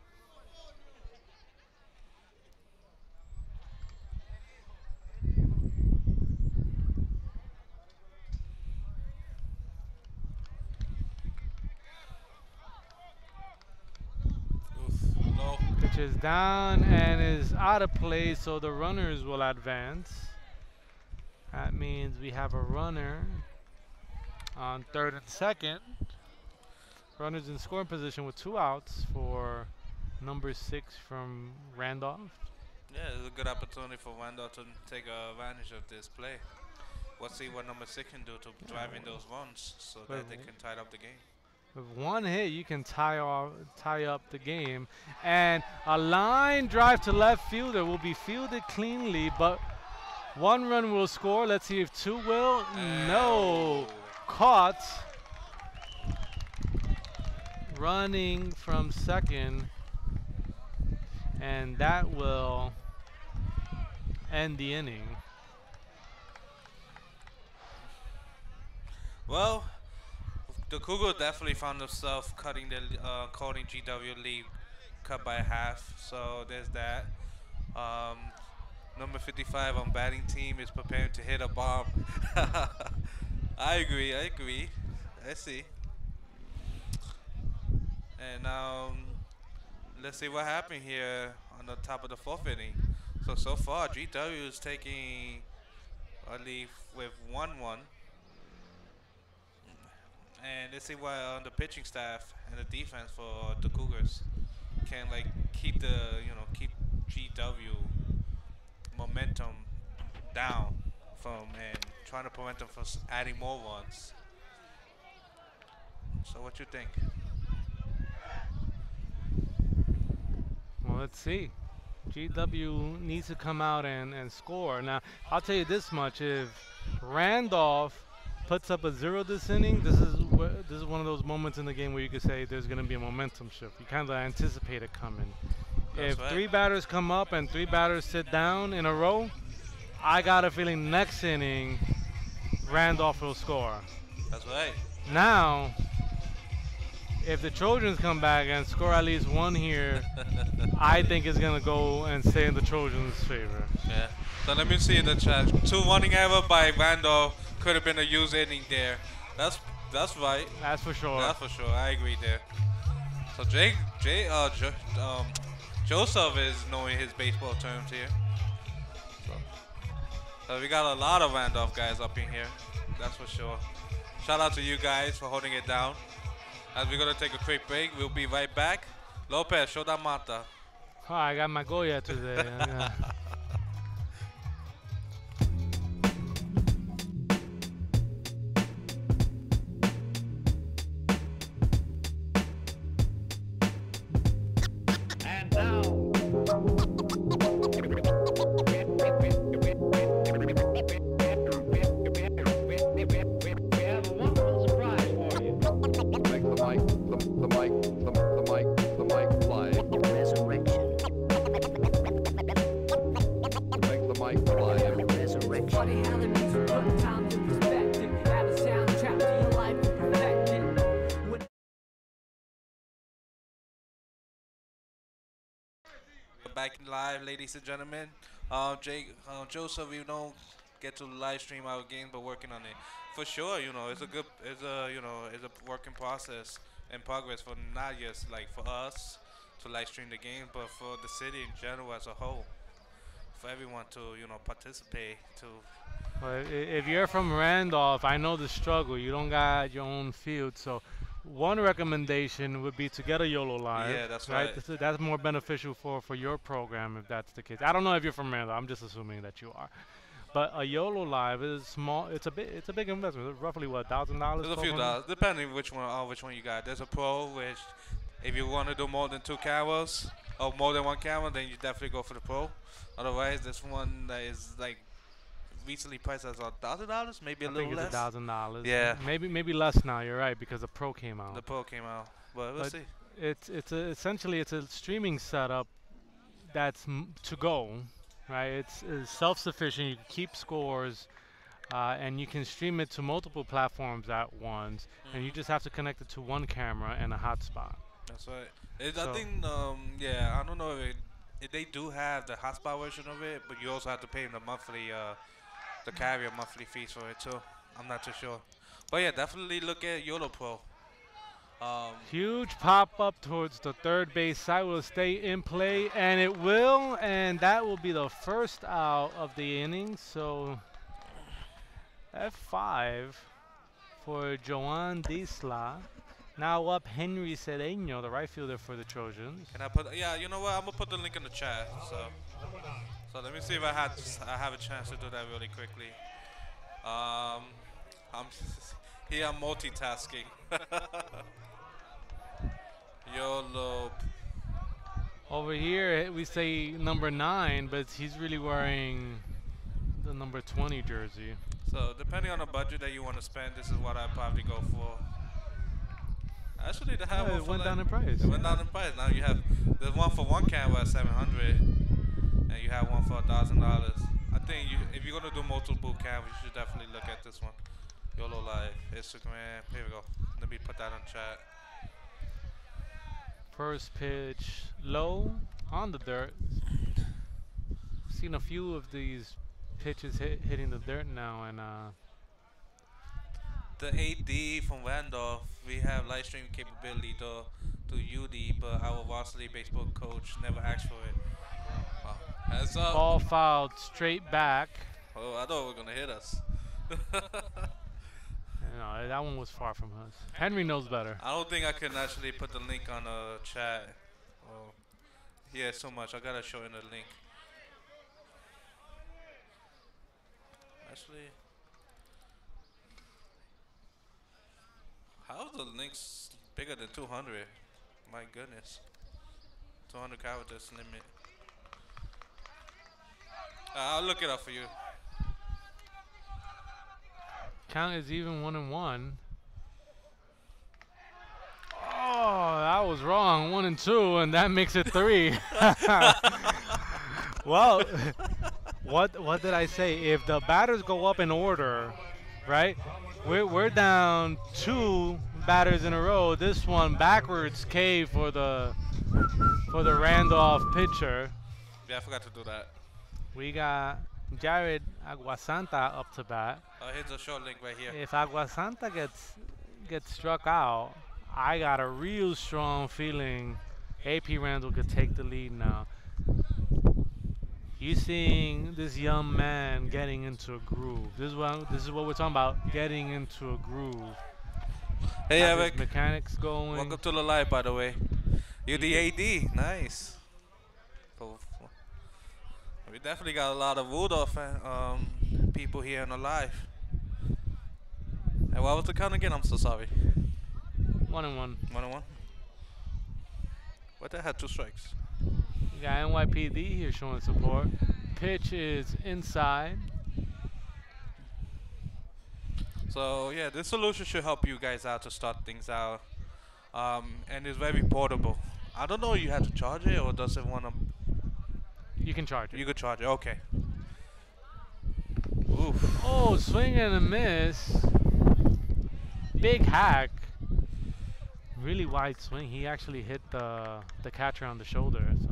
Oof, low. Pitch is down and is out of play, so the runners will advance. That means we have a runner on third and second. Runners in scoring position with two outs for number six from Randolph. Yeah, it's a good opportunity for Randolph to take advantage of this play. We'll see what number six can do to drive in those runs so that they can tie up the game. With one hit, you can tie off, tie up the game. And a line drive to left fielder will be fielded cleanly, but one run will score. Let's see if two will. No. Caught. Running from second. And that will end the inning. Well, the Cougars definitely found themselves cutting the uh, cutting G W lead cut by half. So there's that. Um, number fifty-five on batting team is preparing to hit a bomb. I agree. I agree. Let's see. And um, let's see what happened here on the top of the fourth inning. So so far, G W is taking a lead with one one. And let's see what uh, the pitching staff and the defense for the Cougars can like keep the you know keep G W momentum down from and trying to prevent them from s- adding more runs. So what you think? Well, let's see. G W needs to come out and, and score. Now, I'll tell you this much. If Randolph puts up a zero this inning, this is wh- this is one of those moments in the game where you could say there's going to be a momentum shift. You kind of anticipate it coming. That's If right. three batters come up and three batters sit down in a row, I got a feeling next inning, Randolph will score. That's right. Now, if the Trojans come back and score at least one here, I think it's going to go and stay in the Trojans' favor. Yeah. So let me see in the chat. Two running error by Randolph could have been a used inning there. That's that's right. That's for sure. That's for sure. I agree there. So Jay, Jay, uh, jo- um, Joseph is knowing his baseball terms here. So, so we got a lot of Randolph guys up in here. That's for sure. Shout out to you guys for holding it down. As we're gonna take a quick break, we'll be right back. Lopez, show that mata. Oh, I got my Goya today. Yeah. And now, we have a wonderful surprise for you. Make the mic, the, the mic, the, the mic, the mic fly. Resurrection. Make the mic fly. Resurrection. Funny how the music put time to perspective. Add a soundtrack to your life and perfect it. When We're back live, ladies and gentlemen. Uh, Jake, uh, Joseph, we don't get to live stream our game, but working on it for sure. You know, it's a good, it's a you know, it's a working process in progress for not just like for us to live stream the game, but for the city in general as a whole, for everyone to you know participate. To But i- if you're from Randolph, I know the struggle. You don't got your own field, so one recommendation would be to get a YOLO Live. Yeah, that's right. This is- that's more beneficial for, for your program if that's the case. I don't know if you're from Randolph. I'm just assuming that you are. But a YOLO Live is small. It's a bit. It's a big investment. Roughly what, thousand dollars? there's a few dollars, depending which one, uh, which one you got. There's a pro, which If you want to do more than two cameras or more than one camera, then you definitely go for the Pro. Otherwise, this one that is like recently priced as a thousand dollars, maybe a I little think it's less. a thousand dollars. Yeah. Maybe maybe less now. You're right because the Pro came out. The Pro came out, but we'll But see. it's it's a, essentially it's a streaming setup that's m- to go, right? It's, it's self-sufficient. You can keep scores, uh, and you can stream it to multiple platforms at once. And you Mhm. just have to connect it to one camera and a hotspot. That's right. It, So- I think, um, yeah, I don't know if, it, if they do have the hotspot version of it, but you also have to pay the monthly, uh, the carrier monthly fees for it too. I'm not too sure, but yeah, definitely look at YOLO Pro. Um, Huge pop up towards the third base side will stay in play, and it will, and that will be the first out of the inning. So F five for Joan Disla. Now up Henry Cedeño, the right fielder for the Trojans. can I put? Yeah, you know what? I'm gonna put the link in the chat. So, so let me see if I had I have a chance to do that really quickly. Um, I'm here. I'm multitasking. YOLO. Over here, we say number nine, but he's really wearing the number twenty jersey. So depending on the budget that you want to spend, this is what I'd probably go for. Actually, they have Yeah, one it for went like- down in price. It went down in price. Now you have there's one for one camera at seven hundred, and you have one for a thousand dollars. I think you, if you're gonna do multiple cameras, you should definitely look at this one. YOLO Live, Instagram. Here we go. Let me put that on chat. First pitch low on the dirt. Seen a few of these pitches hit, hitting the dirt now, and uh, The A D from Randolph, we have live stream capability to to U D, but our varsity baseball coach never asked for it. Wow. Heads up. ball fouled straight back. Oh, I thought it was gonna hit us. You know, that one was far from us. Henry knows better. I don't think I can actually put the link on the chat. Oh, yeah, so much. I gotta show in the link. Actually, how is the links bigger than two hundred? My goodness, two hundred characters limit. Uh, I'll look it up for you. Count is even one and one. Oh, that was wrong. One and two, and that makes it three. Well, what what did I say? If the batters go up in order, right? We're we're down two batters in a row. This one backwards K for the for the Randolph pitcher. Yeah, I forgot to do that. We got Jared Aguasanta up to bat. Uh, here's a short link right here. If Aguasanta gets gets struck out, I got a real strong feeling A P Randall could take the lead now. You seeing this young man getting into a groove. This is what this is what we're talking about. Getting into a groove. Hey, Have his Eric. mechanics going. Welcome to the live, by the way. You're the A D. Nice. So, we definitely got a lot of Rudolph fan- um, people here on the live. And what was the count again? I'm so sorry. One and one. One and one. What the had two strikes? You got N Y P D here showing support. Pitch is inside. So yeah, this solution should help you guys out to start things out. Um, and it's very portable. I don't know if you have to charge it or does it want to. You can charge it. You could charge it. Okay. Oof. Oh, swing and a miss. Big hack. Really wide swing. He actually hit the the catcher on the shoulder. So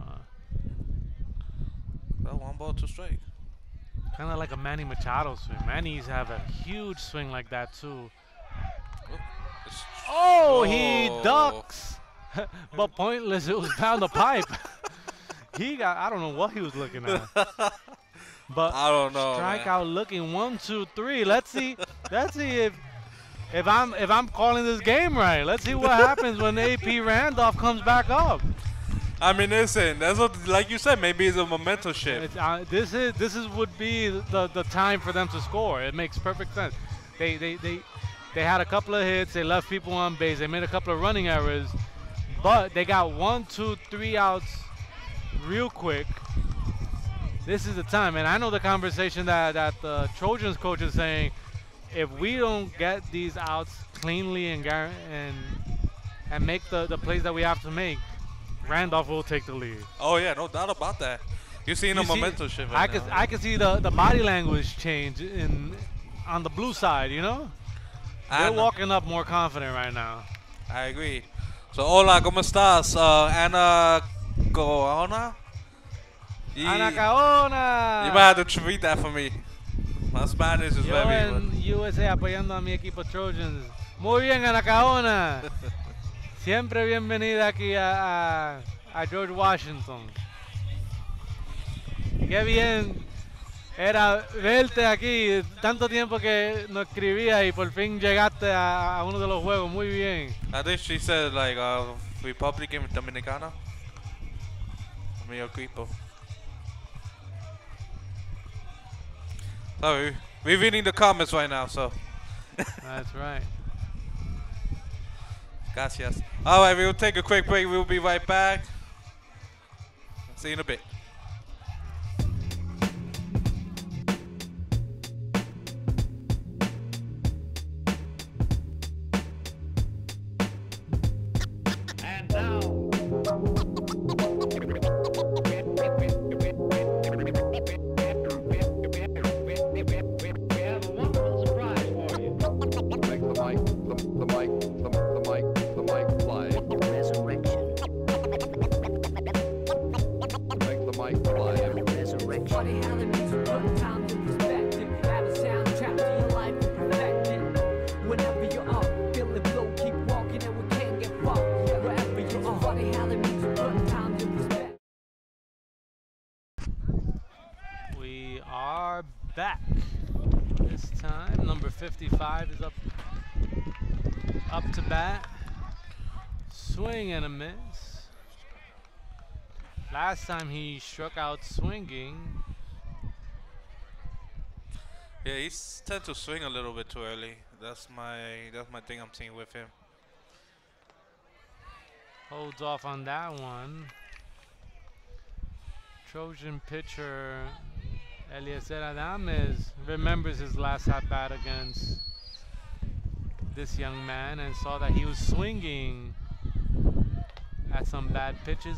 Well, one ball, two strike. kind of like a Manny Machado swing. Manny's have a huge swing like that too. Oh, it's- Oh, he Oh. ducks, but pointless. It was down the pipe. He got. I don't know what he was looking at. But I don't know. man. strikeout looking one, two, three. Let's see. Let's see if if I'm if I'm calling this game right. Let's see what happens when A P Randolph comes back up. I mean, listen, that's what, like you said, maybe it's a momentum shift. It's, uh, this is this is would be the the time for them to score. It makes perfect sense. They they they they had a couple of hits. They left people on base. They made a couple of running errors. but they got one, two, three outs real quick. This is the time, and I know the conversation that, that the Trojans coach is saying, if we don't get these outs cleanly and gar- and and make the, the plays that we have to make, Randolph will take the lead. Oh yeah, no doubt about that. You're seeing You the see- momentum shift I right could now. I could see the, the body language change in on the blue side, you know? They're Ana, walking up more confident right now. I agree. So, hola, ¿cómo estás? Uh, Ana Corona? You, Ana you Caona! might have to repeat that for me. My Spanish is Yo very en good. U S A apoyando a mi equipo Trojans. Muy bien, Ana Caona. Siempre bienvenida aquí a, a, a George Washington. Qué bien era verte aquí. Tanto tiempo que no escribía y por fin llegaste a, a uno de los juegos. Muy bien. I think she said like uh, Republican Dominicana. Mi equipo. So we- we're reading the comments right now, so That's right. gracias. All right, we'll take a quick break. We'll be right back. See you in a bit. And now. We have a wonderful surprise for you. Make the mic, the, the mic, the, the mic, the mic fly. Make the mic fly. Funny how the music put time in perspective. Add a soundtrack to your life and perfect it. Whenever you're up, feeling low, keep walking and we can't get far. Wherever you are. Funny how the music put time in perspective. We are back. This time, number fifty-five is up, up to bat. Swing and a miss. Last time he struck out swinging. Yeah, he's tend to swing a little bit too early. That's my that's my thing I'm seeing with him. Holds off on that one. Trojan pitcher Eliezer Adames remembers his last at bat against this young man and saw that he was swinging at some bad pitches.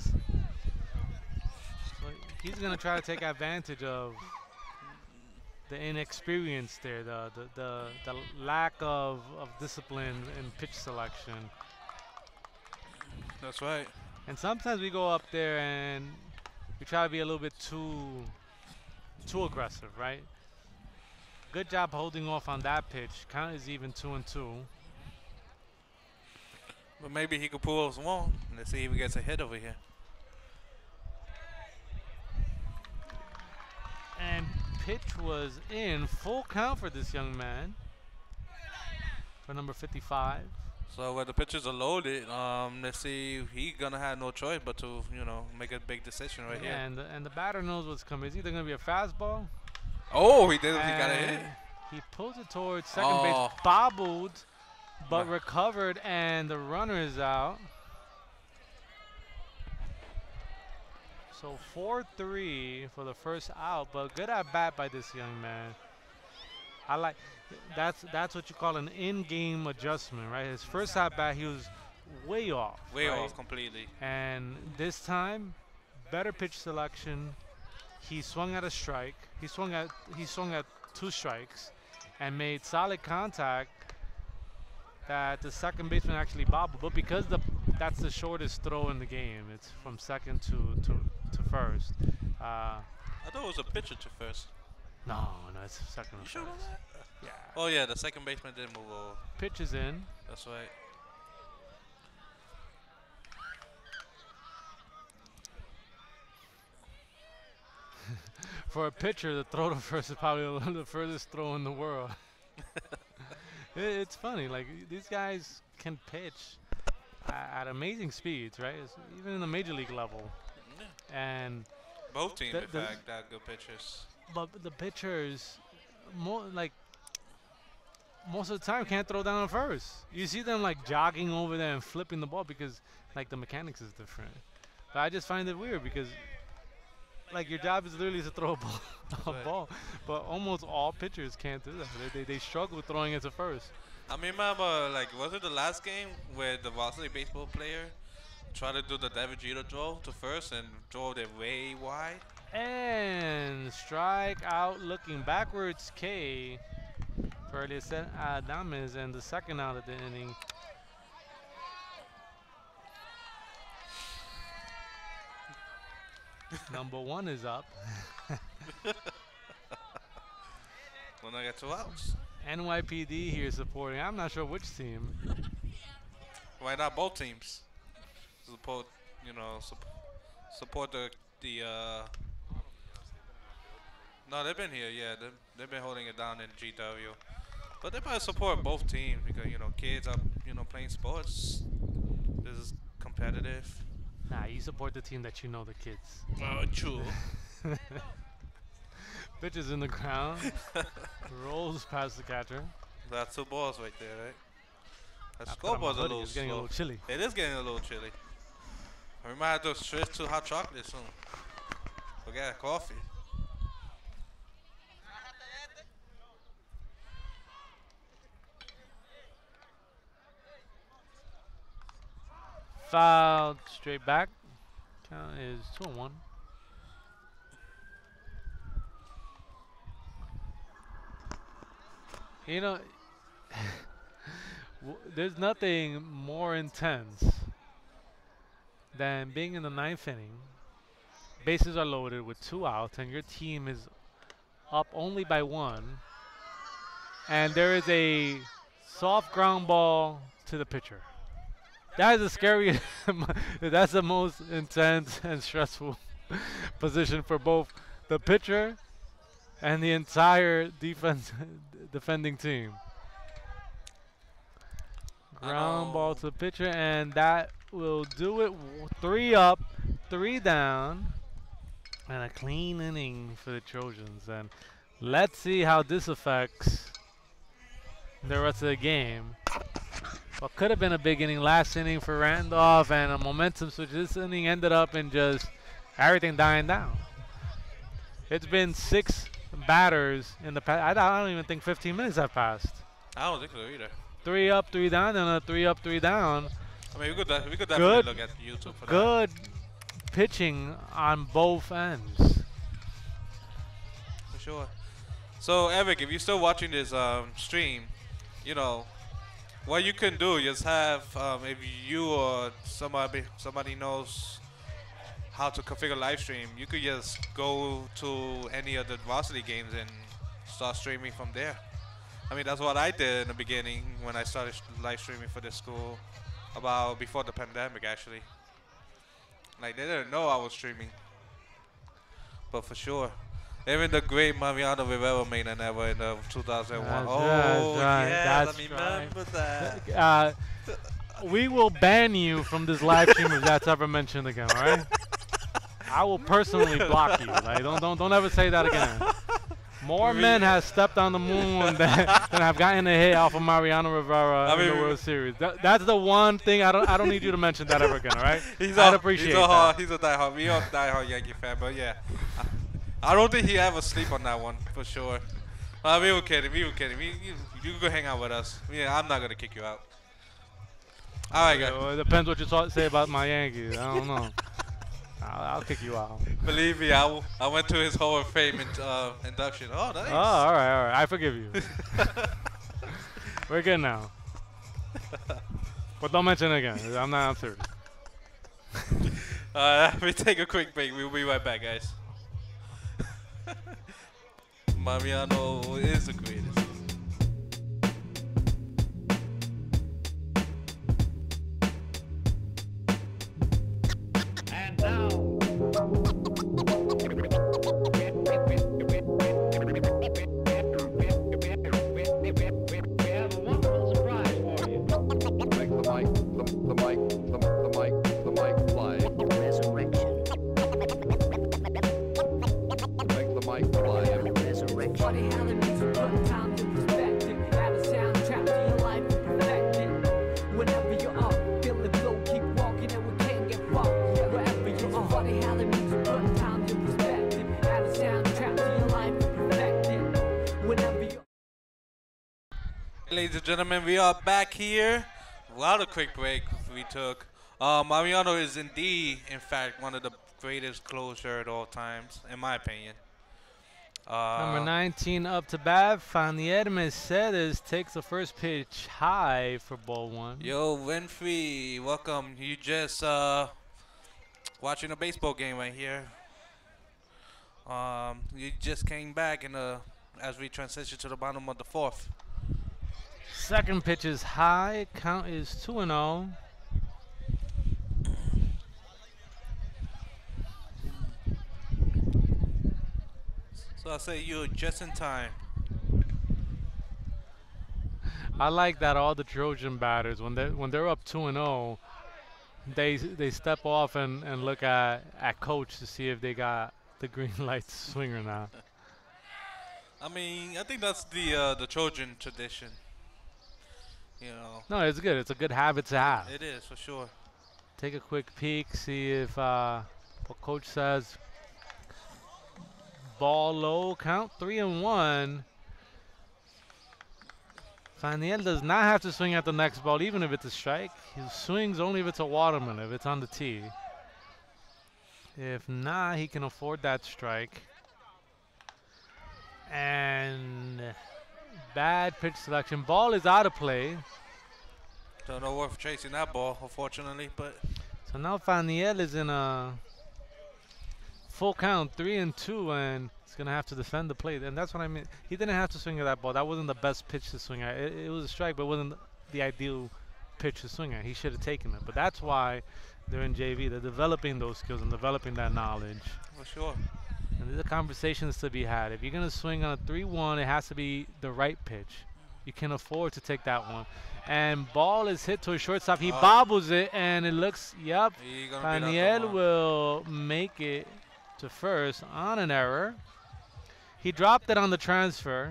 So he's gonna try to take advantage of the inexperience there, the the the, the lack of, of discipline in pitch selection. That's right. And sometimes we go up there and we try to be a little bit too too aggressive, right? Good job holding off on that pitch. Count is even two and two. But maybe he could pull us one. Let's see if he gets a hit over here. And pitch was in. Full count for this young man. For number fifty-five. So when the pitchers are loaded, um, let's see, he gonna have no choice but to, you know, make a big decision right here. And the, and the batter knows what's coming. It's either going to be a fastball. Oh, he did. He got a hit. and He pulls it towards second Oh. base. Bobbled, but Nah. recovered, and the runner is out. So four three for the first out, but good at bat by this young man. I like that's that's what you call an in-game adjustment, right? His first at bat, he was way off. Way right? off completely. And this time, better pitch selection. He swung at a strike. He swung at he swung at two strikes, and made solid contact. That the second baseman actually bobbled, but because the that's the shortest throw in the game, it's from second to to, to first. Uh, I thought it was a pitcher to first. no, no, it's second You to sure about first. that? Yeah. Oh yeah, the second baseman did move over. Pitch is in. That's right. For a pitcher, the throw to first is probably the furthest throw in the world. It- it's funny, like these guys can pitch a- at amazing speeds, right? It's even in the major league level. And Both teams, The- in the- fact, got good pitchers. but the pitchers, more like most of the time can't throw down at first. You see them like jogging over there and flipping the ball because like the mechanics is different. But I just find it weird because like your job is literally to throw a ball, a right. ball. But almost all pitchers can't do that. They, they, they struggle throwing it to first. I remember, like, was it the last game where the varsity baseball player tried to do the David Jeter throw to first and drove it way wide? And strike out looking backwards K for Eliezer Adames and the second out of the inning. Number one is up. When I get two outs. N Y P D here supporting. I'm not sure which team. Why not both teams? Support, you know, sup support the the. Uh, no, they've been here. Yeah, they've, they've been holding it down in G W. But they probably support both teams because you know kids are you know playing sports. This is competitive. Nah, you support the team that you know the kids. Oh, true. Pitch is in the ground. Rolls past the catcher. That's two balls right there, right? That I put on my scoreboard's a hoodie, little it's getting a slow. little chilly. It is getting a little chilly. We might have to switch to hot chocolate soon. Forget coffee. Fouled straight back. Count is two and one. You know, w there's nothing more intense than being in the ninth inning. Bases are loaded with two outs, and your team is up only by one. And there is a soft ground ball to the pitcher. That is the scariest. That's the most intense and stressful position for both the pitcher and the entire defense defending team. Ground ball to the pitcher, and that will do it. W- Three up, three down, and a clean inning for the Trojans. And let's see how this affects the rest of the game. What could have been a big inning last inning for Randolph and a momentum switch. This inning ended up in just everything dying down. It's been six batters in the past. I, I don't even think fifteen minutes have passed. I don't think so either. Three up, three down, and a three up, three down. I mean, we could, de- we could definitely Good. look at YouTube for Good pitching on both ends. that. For sure. So, Eric, if you're still watching this um, stream, you know, what you can do is have, um, if you or somebody somebody knows how to configure live stream, you could just go to any of the varsity games and start streaming from there. I mean, that's what I did in the beginning when I started sh- live streaming for this school, about before the pandemic, actually. Like, they didn't know I was streaming. But for sure. Even the great Mariano Rivera made an ever in uh, two thousand one. That's Oh, right, yeah, that's I right. remember that. Uh, we will ban you from this live stream if that's ever mentioned again, all right? I will personally block you. Like, don't, don't, don't ever say that again. More men have stepped on the moon than, than have gotten a hit off of Mariano Rivera I in the mean, World Series. That, that's the one thing I don't. I don't need you to mention that ever again. All right? He's I'd a, appreciate he's a, that. hard, he's a diehard, we are diehard Yankee fan, but yeah. I, I don't think he ever sleep on that one, for sure. Uh, we were kidding, we were kidding. We, you, you can go hang out with us. Yeah, I'm not going to kick you out. All right, guys. So it depends what you talk, say about my Yankees. I don't know. I'll, I'll kick you out. Believe me, I, w- I went to his Hall of Fame in, uh, induction. Oh, nice. Oh, all right, all right. I forgive you. We're good now. But don't mention it again. I'm not I'm serious. Uh, we take a quick break. We'll be right back, guys. Mariano is the greatest. And now, we have a wonderful surprise for you. Make the mic, the, the mic, the, the mic, the mic fly. Resurrection. Make the mic fly. Resurrection. Funny how the music put time to perspective. Out of sound ladies and gentlemen, we are back here. A lot of quick break we took. Uh, Mariano is indeed, in fact, one of the greatest closer at all times, in my opinion. Uh, Number nineteen up to bat. Fanier Mercedes takes the first pitch high for ball one. Yo, Winfrey, welcome. You just uh, watching a baseball game right here. Um, you just came back in the as we transition to the bottom of the fourth. Second pitch is high. Count is two and oh. So I say you're just in time. I like that all the Trojan batters when they when they're up two and oh, they they step off and, and look at at coach to see if they got the green light to swing or not. I mean, I think that's the uh, the Trojan tradition. You know, No, it's good. It's a good habit to have. it is for sure. Take a quick peek, see if uh, what coach says. Ball low, count three and one. Faniel does not have to swing at the next ball, even if it's a strike. He swings only if it's a watermelon, if it's on the tee. If not, he can afford that strike. And bad pitch selection. Ball is out of play. Don't know worth chasing that ball, unfortunately, but So now Faniel is in a full count, three and two, and he's gonna have to defend the plate. And that's what I mean. He didn't have to swing at that ball. That wasn't the best pitch to swing at. It, it was a strike, but it wasn't the ideal pitch to swing at. He should have taken it. But that's why they're in J V. They're developing those skills and developing that knowledge. for sure. And there's conversations to be had. If you're gonna swing on a three one, it has to be the right pitch. You can afford to take that one. And ball is hit to a shortstop. He Oh. bobbles it, and it looks, yep. He gonna beat out the Faniel one. will make it to first on an error. He dropped it on the transfer.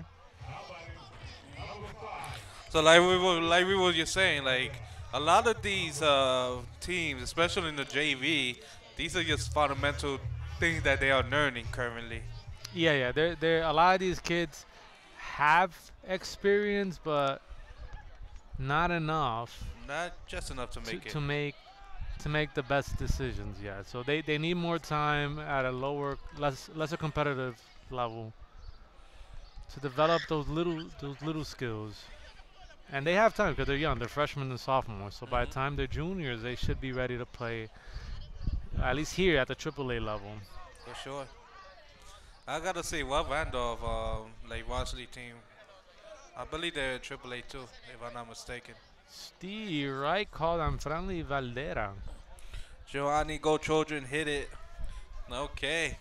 So like we were, like we were just saying, like a lot of these uh, teams, especially in the J V, these are just fundamental things that they are learning currently. Yeah, yeah. They're, they're, a lot of these kids have experience, but not enough Not just enough to to, make it. to make to make the best decisions yet. So they, they need more time at a lower, less lesser competitive level to develop those little those little skills. And they have time because they're young. They're freshmen and sophomores. So by the Mhm. time they're juniors, they should be ready to play, at least here at the triple A level. For sure. I gotta say, what Randolph, um, like varsity team, I believe they're in triple A too, if I'm not mistaken. Steve Wright called on Franly Valdera. Giovanni Go Children hit it. Okay.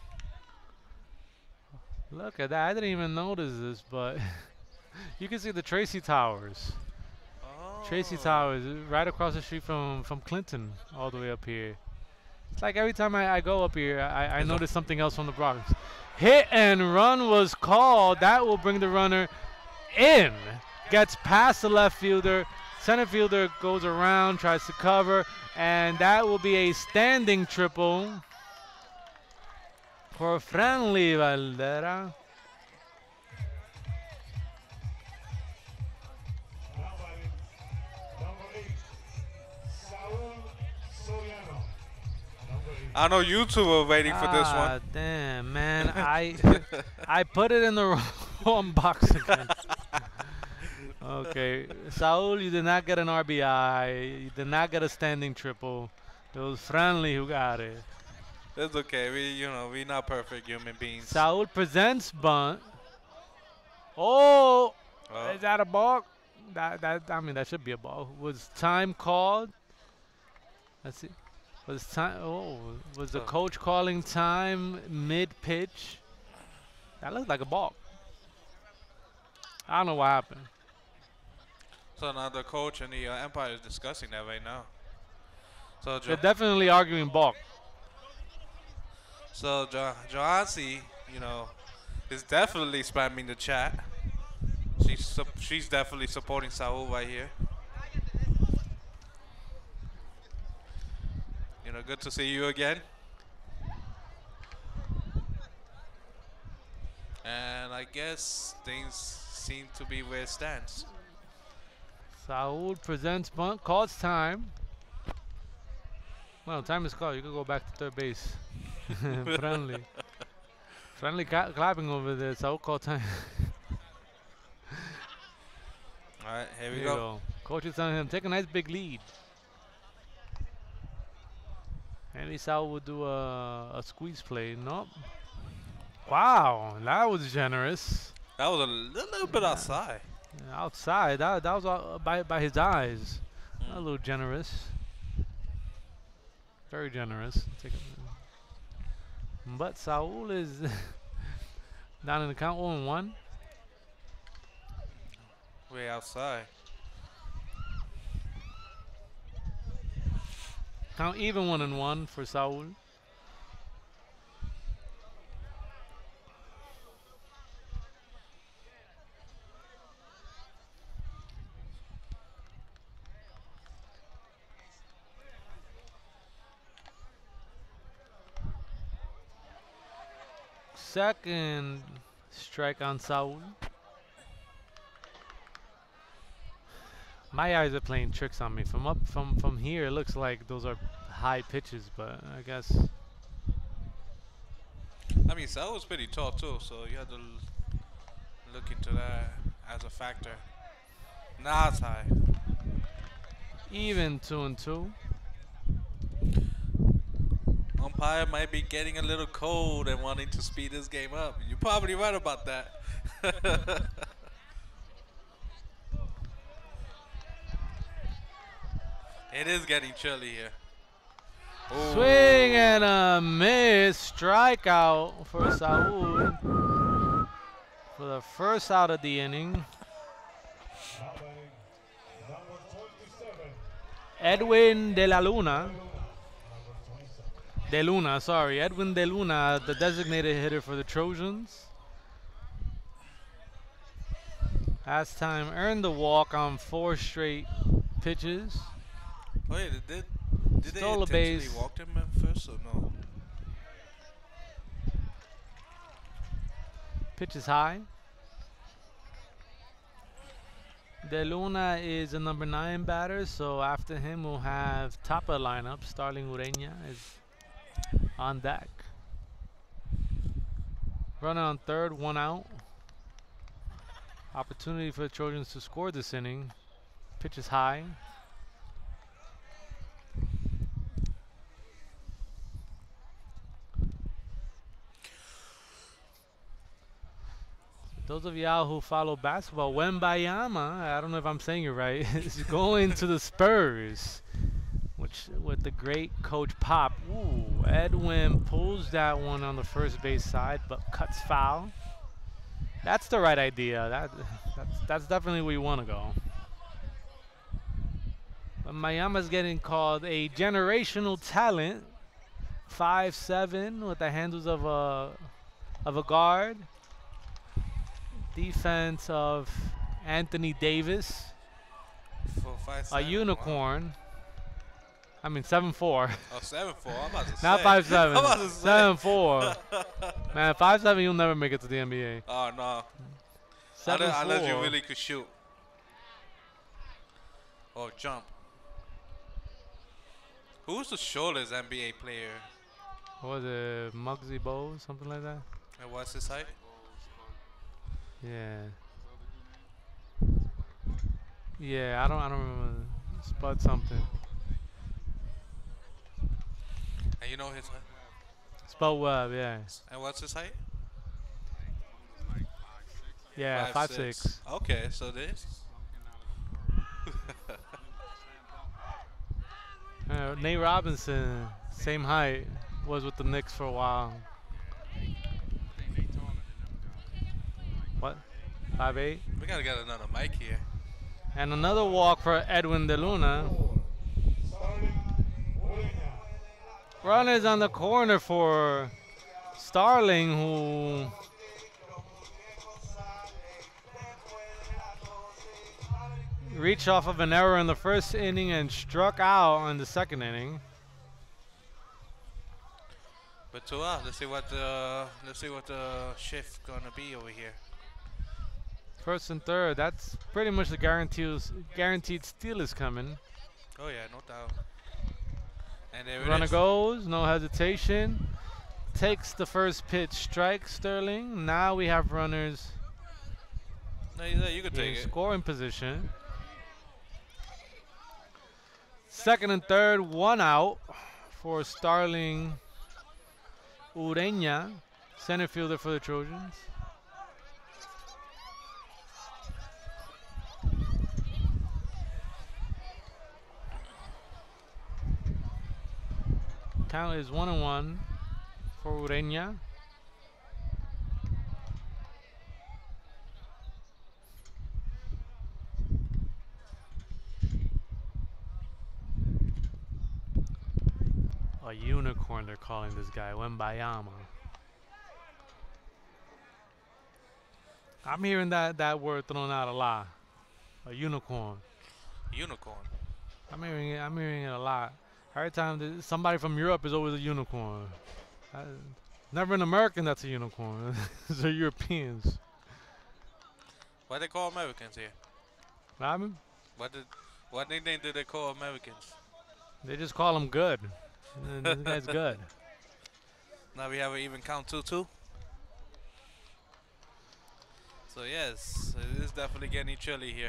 Look at that. I didn't even notice this, but you can see the Tracy Towers. Tracy Oh. Towers, uh, right across the street from, from Clinton, all the way up here. It's like every time I, I go up here, I, I Is it- notice something else from the Bronx. Hit and run was called. That will bring the runner in. Gets past the left fielder. Center fielder goes around, tries to cover, and that will be a standing triple for Franly Valdera. Now batting, number eight, Saul Soriano. Number eight. I know you two were waiting for this Ah, one. damn, man. I I put it in the wrong box again. Okay, Saul, you did not get an R B I. You did not get a standing triple. It was Franly who got it. It's okay. We, you know, we not perfect human beings. Saul presents bunt. Oh, Oh. is that a ball? That that I mean that should be a ball. Was time called? Let's see. Was time? Oh, was the Oh. coach calling time mid pitch? That looked like a ball. I don't know what happened. So now the coach and the uh, umpire is discussing that right now. So jo- They're definitely arguing balk. so jo- Johansi, you know, is definitely spamming the chat. She's sup- she's definitely supporting Saul right here. You know, good to see you again. And I guess things seem to be where it stands. Saul presents bunt. Calls time. Well, time is called. You can go back to third base. Friendly. Friendly ca- clapping over there. Saul call time. All right, here we There you go. go. Coach is telling him, take a nice big lead. Maybe Saul will do a, a squeeze play. Nope. Wow, that was generous. That was a little, little bit outside. Outside, that, that was uh, by, by his eyes. A little generous. Very generous. Take it. But Saul is down in the count oh and one. Way outside. Count even one and one for Saul. Second strike on Saul. My eyes are playing tricks on me. From up from from here, it looks like those are high pitches, but I guess I mean, Sal was pretty tall too, so you had to l- look into that as a factor. Nah, it's high. even two and two. Umpire might be getting a little cold and wanting to speed this game up. You're probably right about that. It is getting chilly here. Ooh. Swing and a miss. Strikeout for Saul for the first out of the inning. Now batting number twenty-seven. Edwin De La Luna. Number twenty-seven. De Luna, sorry. Edwin De Luna, the designated hitter for the Trojans. Last time earned the walk on four straight pitches. Wait, did, did, did they Stole a intentionally base. walk him at first or no? Pitch is high. De Luna is a number nine batter, so after him we'll have top of the lineup. Starling Ureña is on deck. Runner on third, one out. Opportunity for the Trojans to score this inning. Pitch is high. Those of y'all who follow basketball, Wembayama, I don't know if I'm saying it right, is going to the Spurs, which with the great Coach Pop. Ooh, Edwin pulls that one on the first base side, but cuts foul. That's the right idea. That that's that's definitely where you want to go. But Mayama's getting called a generational talent, five seven with the handles of a of a guard. Defense of Anthony Davis, Four, five, a seven, wow. unicorn. I mean seven four, Oh, seven four. I'm about to say. not five seven. I'm about to say. seven four. Man, five seven, you'll never make it to the N B A. Oh no. Seven Unless, unless you four. really could shoot. Or jump. Who's the shortest N B A player? What was it, Muggsy Bogues, something like that? And what's his height? Yeah. Yeah, I don't, I don't remember. Spud something. And you know his height? Spud Webb, yeah. And what's his height? Yeah, five six. Okay, so this. Uh, Nate Robinson, same height, was with the Knicks for a while. What? five eight? We gotta get another mic here. And another walk for Edwin De Luna. Starting Ureña. Runners on the corner for Starling, who reached off of an error in the first inning and struck out in the second inning. But two out. Let's see what the let's see what the shift gonna be over here. First and third. That's pretty much the guaranteed guaranteed steal is coming. Oh yeah, no doubt. And there it Runner is. goes, no hesitation. Takes the first pitch, strike Sterling. Now we have runners No, you, you could in take it. scoring position. Second and third, one out for Starling Ureña, center fielder for the Trojans. Count is one and one for Ureña. A unicorn, they're calling this guy, Wembayama. I'm hearing that, that word thrown out a lot. A unicorn. Unicorn. I'm hearing it, I'm hearing it a lot. Every time that somebody from Europe is always a unicorn. Uh, never an American that's a unicorn. They're Europeans. Why they call Americans here? I mean, What did, what nickname did they call Americans? they just call him good. Uh, this guy's good. Now we have an even count two two. So yes, it is definitely getting chilly here.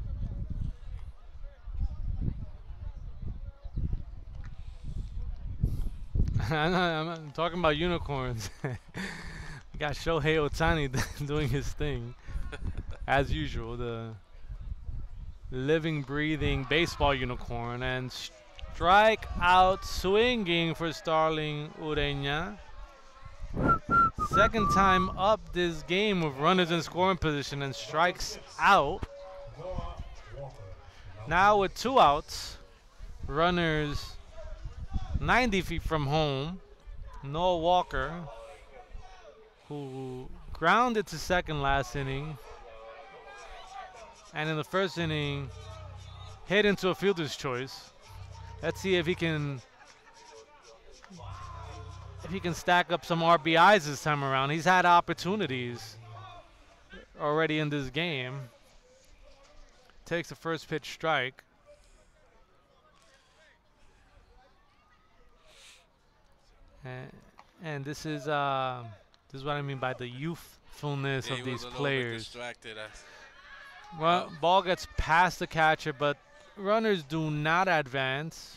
I'm, not, I'm not talking about unicorns. We got Shohei Ohtani doing his thing, as usual. The living, breathing baseball unicorn, and strike out swinging for Starling Ureña. Second time up this game with runners in scoring position and strikes out. Noah Walker. Now with two outs, runners ninety feet from home, Noah Walker, who grounded to second last inning, and in the first inning hit into a fielder's choice. Let's see if he can if he can stack up some R B Is this time around. He's had opportunities already in this game. Takes the first pitch strike. And, and this is uh, this is what I mean by the youthfulness Yeah, of he these was a little bit players. distracted. as- Well, Oh. ball gets past the catcher, but runners do not advance.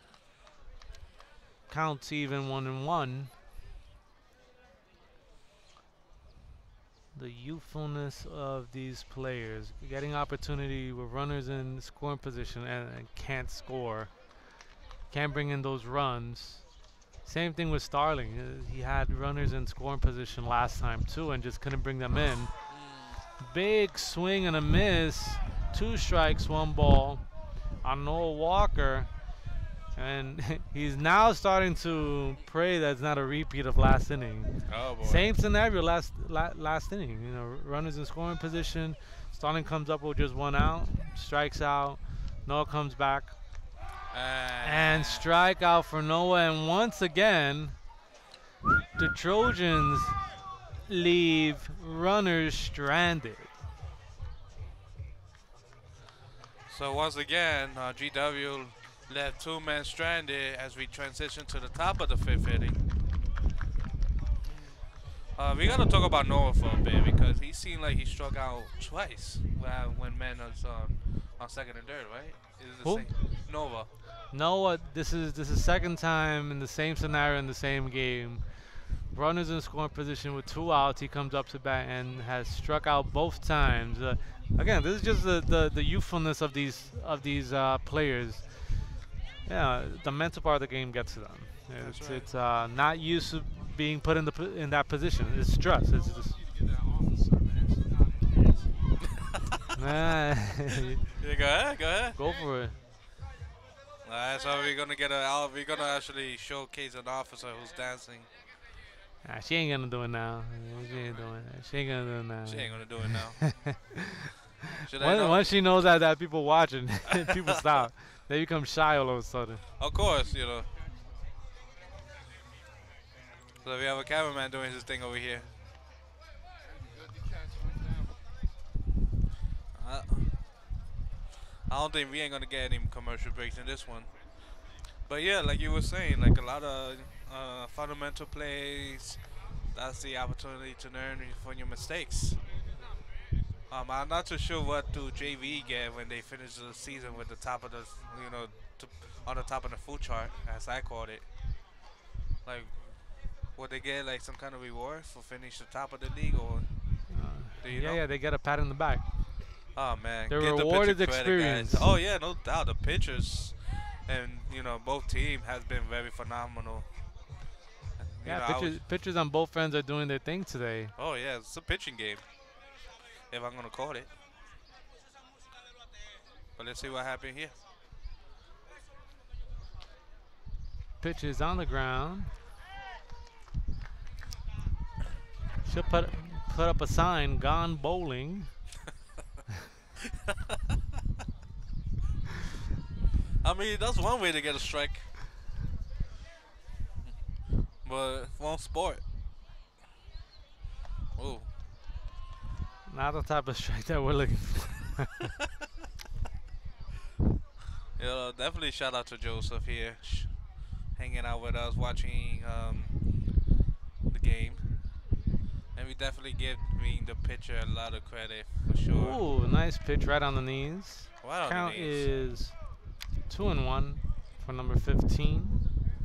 Counts even one and one. The youthfulness of these players, getting opportunity with runners in scoring position and, and can't score, can't bring in those runs. Same thing with Starling. Uh, he had runners in scoring position last time too, and just couldn't bring them in. Big swing and a miss. Two strikes, one ball on Noah Walker. And he's now starting to pray that it's not a repeat of last inning. Oh boy. Same scenario last la last inning. You know, runners in scoring position. Starling comes up with just one out, strikes out. Noah comes back and strike out for Noah. And once again, the Trojans leave runners stranded. So once again, uh, G W left two men stranded as we transition to the top of the fifth inning. Uh, we gotta talk about Noah for a bit because he seemed like he struck out twice uh, when men was on, on second and third, right? Is it the Who? same? Nova. Noah, this is this is second time in the same scenario in the same game. Runners in scoring position with two outs. He comes up to bat and has struck out both times. Uh, again, this is just the, the, the youthfulness of these of these uh, players. Yeah, the mental part of the game gets to them. That's It's right. it's uh, not used to being put in the po- in that position. It's stress. It's just nah, Yeah, go ahead, go ahead. go for it. Alright, so we're gonna get a, we're gonna actually showcase an officer who's dancing. Nah, she ain't gonna do it now. She ain't doing it. She ain't gonna do it now. She ain't gonna do it now. Should I Once, know? once she knows that that people watching, people stop. They become shy all of a sudden. Of course, you know. So we have a cameraman doing his thing over here. I don't think we ain't gonna get any commercial breaks in this one. But yeah, like you were saying, like a lot of uh, fundamental plays. That's the opportunity to learn from your mistakes. Um, I'm not too sure what do J V get when they finish the season with the top of the, you know, to, on the top of the food chart, as I called it. Like, would they get like some kind of reward for finish the top of the league, or do you Yeah, know? yeah, they get a pat in the back. Oh man, The get reward pitcher is credit, guys. experience. Oh yeah, no doubt. The pitchers and you know both team has been very phenomenal. And, you Yeah, know, I was- pitchers, pitchers on both ends are doing their thing today. oh yeah, it's a pitching game, if I'm gonna call it. But let's see what happened here. Pitch is on the ground. She'll put put up a sign, "Gone bowling." I mean, that's one way to get a strike. But one sport. Ooh. Not the type of strike that we're looking for. Yeah, definitely shout out to Joseph here, sh- hanging out with us, watching um, the game. And we definitely give me the pitcher a lot of credit for sure. Ooh, nice pitch right on the knees. Wow, Count Denise. is two and one for number fifteen.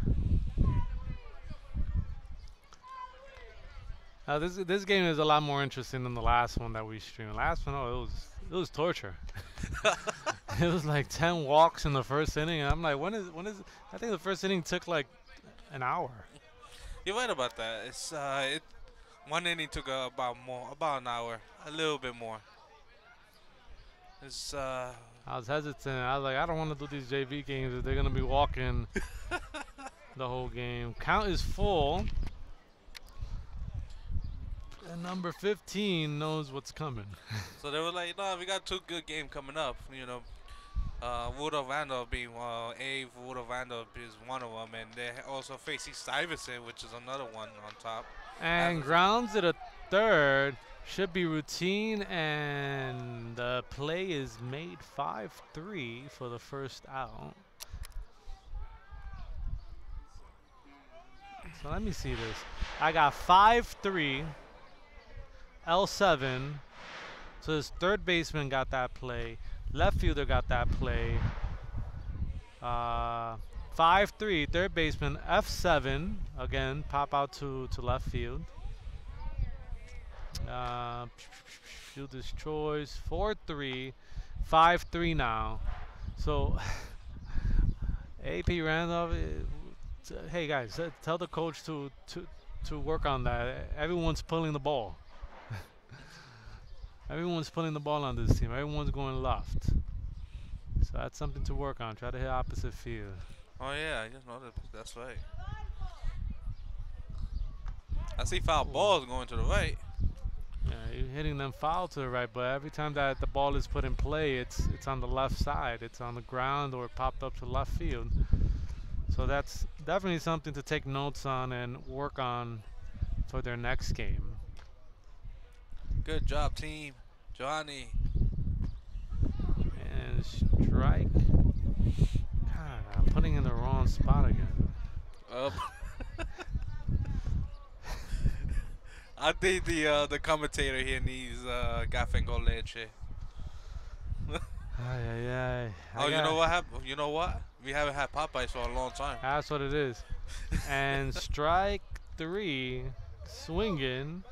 Uh, this this game is a lot more interesting than the last one that we streamed. Last one, oh, it was it was torture. It was like ten walks in the first inning, and I'm like, when is when is? I think the first inning took like an hour. You're right about that. It's uh, it one inning took uh, about more, about an hour, a little bit more. It's uh, I was hesitant. I was like, I don't want to do these J V games if they're gonna be walking the whole game. Count is full. And number fifteen knows what's coming. so they were like, no, we got two good games coming up. You know, uh, Woodrow Vandal being uh, Abe Woodrow Vandal is one of them, and they also face East Stuyvesant, which is another one on top. And That's- grounds at a third should be routine, and the play is made five three for the first out. So let me see this. I got five three, L seven. So his third baseman got that play. Left fielder got that play. Uh, five three, third baseman, F seven. Again, pop out to, to left field. Uh, fielder's choice, four three, five three now. So, A P Randolph, eh, t- hey guys, uh, tell the coach to, to, to work on that. Everyone's pulling the ball. Everyone's pulling the ball on this team. Everyone's going left. So that's something to work on. Try to hit opposite field. Oh yeah, I just noticed. That's right. I see foul balls going to the right. Yeah, you're hitting them foul to the right, but every time that the ball is put in play, it's it's on the left side. It's on the ground or popped up to left field. So that's definitely something to take notes on and work on for their next game. Good job, team. Johnny. And strike. God, I'm putting in the wrong spot again. Up. I think the uh, the commentator here needs uh, café con leche. Ay, ay, ay. I Oh, you got- know what happened? You know what? We haven't had Popeyes for a long time. That's what it is. And strike three, swinging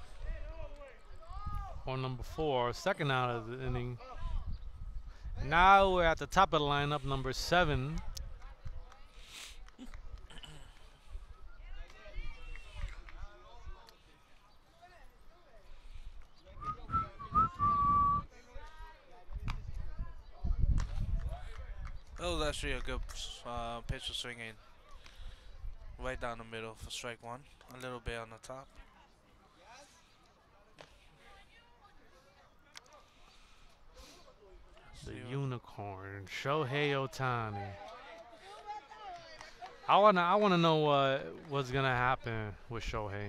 on number four, second out of the inning. Now we're at the top of the lineup, number seven. That was actually a good uh, pitch of swinging. Right down the middle for strike one. A little bit on the top. The See what- unicorn, Shohei Ohtani. I wanna, I wanna know what what's gonna happen with Shohei.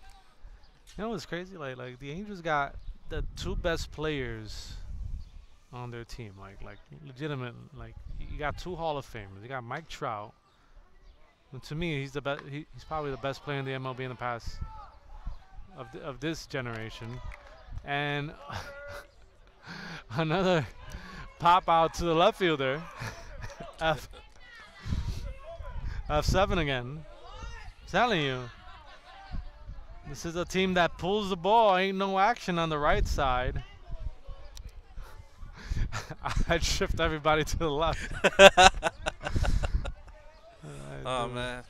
You know what's crazy? Like, like the Angels got the two best players on their team, like like legitimate. Like you got two Hall of Famers. You got Mike Trout. And to me, he's the best. He, he's probably the best player in the M L B in the past of th of this generation. And another pop out to the left fielder. F F seven again. Telling you, this is a team that pulls the ball. Ain't no action on the right side. I'd shift everybody to the left. Oh man.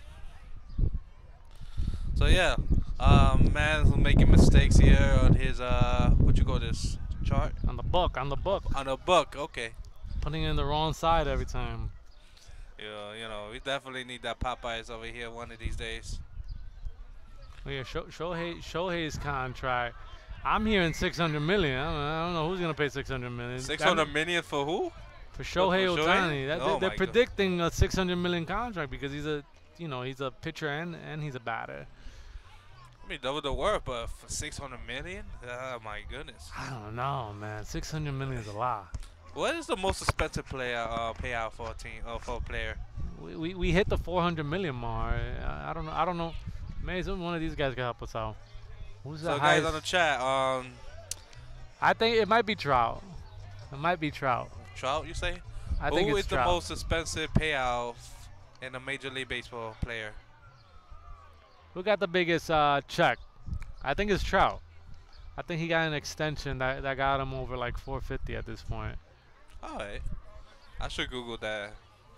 So yeah, um, man's making mistakes here on his uh, what you call this chart? On the book, on the book. On a book, okay. Putting in the wrong side every time. Yeah, you know, we definitely need that Popeyes over here one of these days. Well, yeah, Sho Shohei, Shohei's contract. I'm hearing six hundred million. I don't, I don't know who's gonna pay six hundred million. Six hundred million for who? For Shohei for Shohei? Ohtani. That, Oh they, my they're God. predicting a six hundred million contract because he's a, you know, he's a pitcher and and he's a batter. I mean, double the work, but for six hundred million? Oh my goodness. I don't know, man. six hundred million is a lot. What is the most expensive player uh, payout for a team or for a player? We, we, we hit the four hundred million mark. I, I don't know. I don't know. Maybe some- one of these guys can help us out. Who's the So guys highest? on the chat, um, I think it might be Trout. It might be Trout. Trout, you say? I think Who it's is the Trout. most expensive payout in a Major League Baseball player? Who got the biggest uh, check? I think it's Trout. I think he got an extension that, that got him over like four fifty at this point. All right. I should Google that.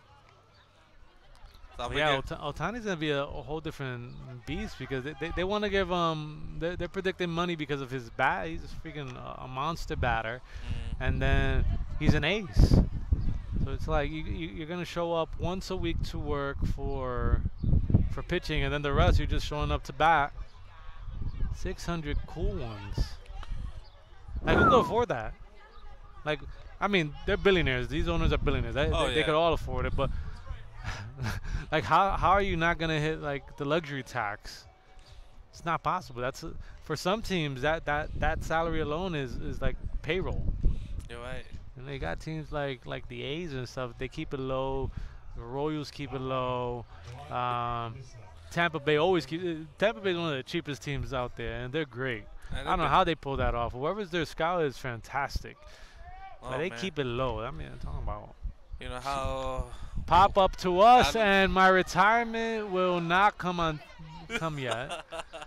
So But yeah, Ota- Otani's gonna be a, a whole different beast because they, they, they want to give um they're, they're predicting money because of his bat. He's a freaking uh, a monster batter, Mm. and then he's an ace. So it's like you, you you're gonna show up once a week to work for for pitching, and then the rest you're just showing up to bat. six hundred cool ones. Like who could afford that? Like I mean, they're billionaires. These owners are billionaires. They, Oh, they, they yeah. could all afford it, but like how how are you not gonna hit like the luxury tax? It's not possible. That's a, for some teams that that that salary alone is is like payroll. You're right. And they got teams like like the A's and stuff. They keep it low. The Royals keep it low. Um, Tampa Bay always keep. uh, Tampa Bay is one of the cheapest teams out there, and they're great. And I don't know they've how they pull that off. Whoever's their scout is fantastic, been- but oh, they man. keep it low. I mean, I'm talking about You know how? pop up to us, I'm- and my retirement will not come on, come yet.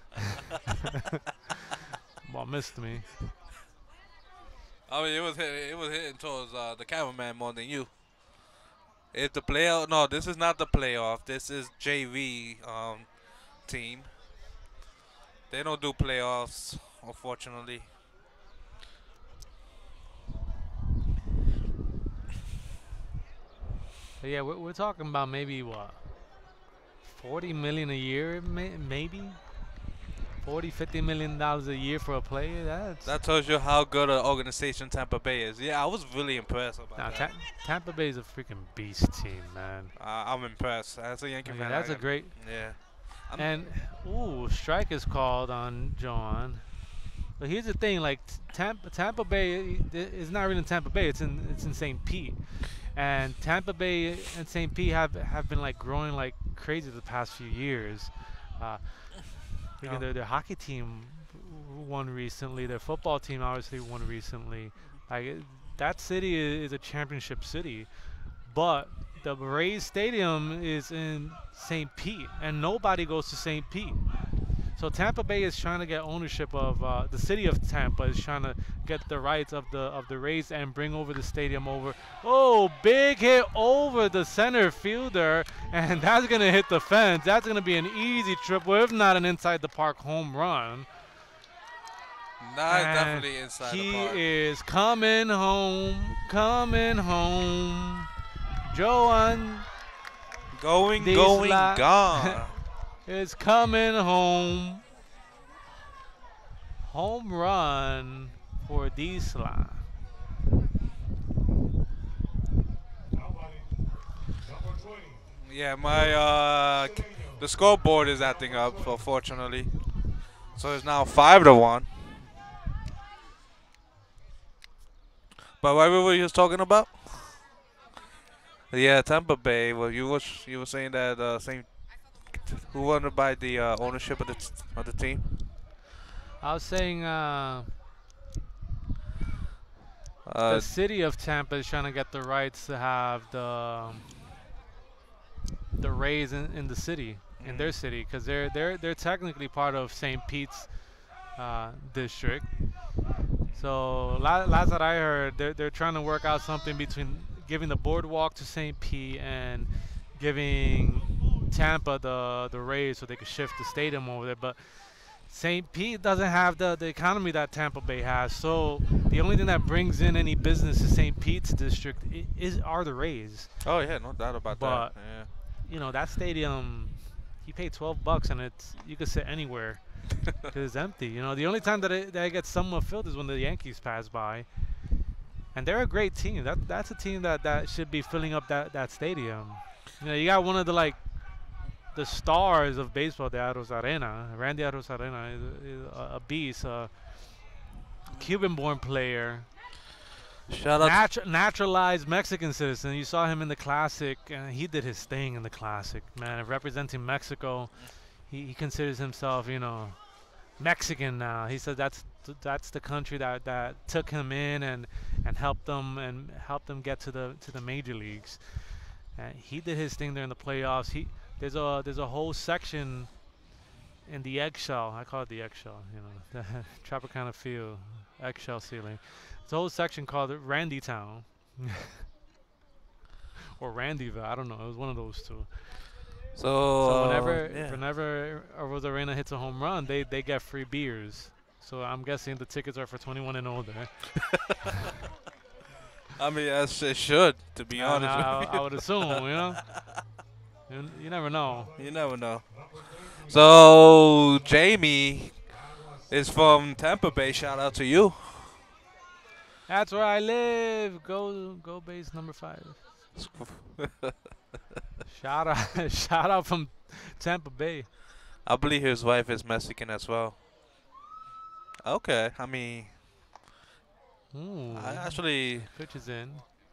Well, missed me. I mean, it was hit, it was hitting towards uh, the cameraman more than you. If the playoff, no, this is not the playoff. This is J V um, team. They don't do playoffs, unfortunately. But yeah, we're, we're talking about maybe what, forty million a year, may, maybe. forty, fifty million dollars a year for a player. That's That tells you how good an organization Tampa Bay is. Yeah, I was really impressed about Nah, that. Ta- Tampa Bay is a freaking beast team, man. Uh, I'm impressed. As a Yankee I mean, fan, that's I a am- great. Yeah. I'm- And ooh, strike is called on John. But here's the thing: like t- Tampa, Tampa Bay i- i- is not really in Tampa Bay. It's in it's in Saint Pete, and Tampa Bay and Saint Pete have have been like growing like crazy the past few years. Uh, freaking Oh. their their hockey team w- won recently. Their football team obviously won recently. Like it, that city is, is a championship city, but the Rays Stadium is in Saint Pete, and nobody goes to Saint Pete. So Tampa Bay is trying to get ownership of uh, the city of Tampa is trying to get the rights of the of the Rays and bring over the stadium over. Oh, big hit over the center fielder, and that's gonna hit the fence. That's gonna be an easy triple, if not an inside the park home run. Nah, it's And definitely inside he the park. is coming home, coming home. Joan Going, These going, la- gone. is coming home. Home run for Diesla. Yeah, my uh, c- the scoreboard is acting up, unfortunately. So it's now five to one. But what were you was talking about? Yeah, Tampa Bay. Well, you was you were saying that uh, same. Who wanted to buy the uh, ownership of the t- of the team? I was saying uh, Uh, the city of Tampa is trying to get the rights to have the um, the Rays in, in the city, in their city, because they're they're they're technically part of Saint Pete's uh, district. So la- last that I heard, they're they're trying to work out something between giving the boardwalk to Saint Pete and giving Tampa the the Rays so they could shift the stadium over there. But Saint Pete doesn't have the, the economy that Tampa Bay has, so the only thing that brings in any business to Saint Pete's district i- is are the Rays. oh yeah, no doubt about But- that. Yeah. You know that stadium, you pay twelve bucks and it's you could sit anywhere because it's empty. You know the only time that it, that it gets somewhat filled is when the Yankees pass by, and they're a great team. That that's a team that, that should be filling up that, that stadium. You know you got one of the like the stars of baseball, the Arozarena. Randy Arozarena is, is a, a beast, a Cuban-born player, Shout out. Natu- naturalized Mexican citizen. You saw him in the Classic, and he did his thing in the Classic, man. Representing Mexico, he, he considers himself, you know, Mexican now. He said that's th- that's the country that, that took him in and, and helped them and helped them get to the to the major leagues. And he did his thing there in the playoffs. He there's a there's a whole section in the eggshell. I call it the eggshell. You know, the Tropicana field, eggshell ceiling. It's a whole section called Randy Town. Or Randyville. I don't know. It was one of those two. So, So whenever yeah. whenever Arozarena hits a home run, they they get free beers. So I'm guessing the tickets are for twenty-one and older. I mean, as it should, to be And honest I, with I would assume, you know. You, you never know. you. You never know. So Jamie is from Tampa Bay. Shout out to you. That's where I live. Go go base number five. Shout out shout out from Tampa Bay. I believe his wife is Mexican as well. Okay, I mean, Ooh, I actually, pitches in.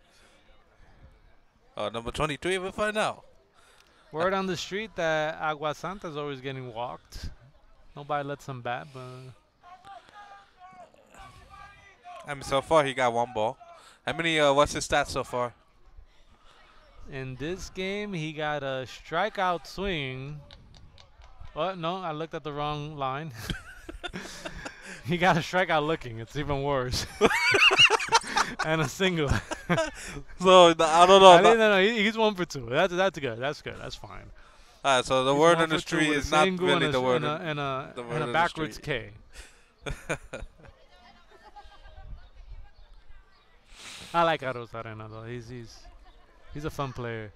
uh, number twenty-three, we'll find out. Word on the street that Agua Santa's always getting walked. Nobody lets him bat, but I mean, so far he got one ball. How many? Uh, what's his stats so far? in this game he got a strikeout swing. Oh no, I looked at the wrong line. He got a strikeout looking. It's even worse. And a single. So the, I don't know. I the- didn't know. He, he's one for two. That's that's good. That's good. That's fine. All right, so the He's word one on the for two street with a is not single and really a the s- word. and a, on- and a, the word and on a the backwards street. K. I like Carlos Arena though. He's he's he's a fun player.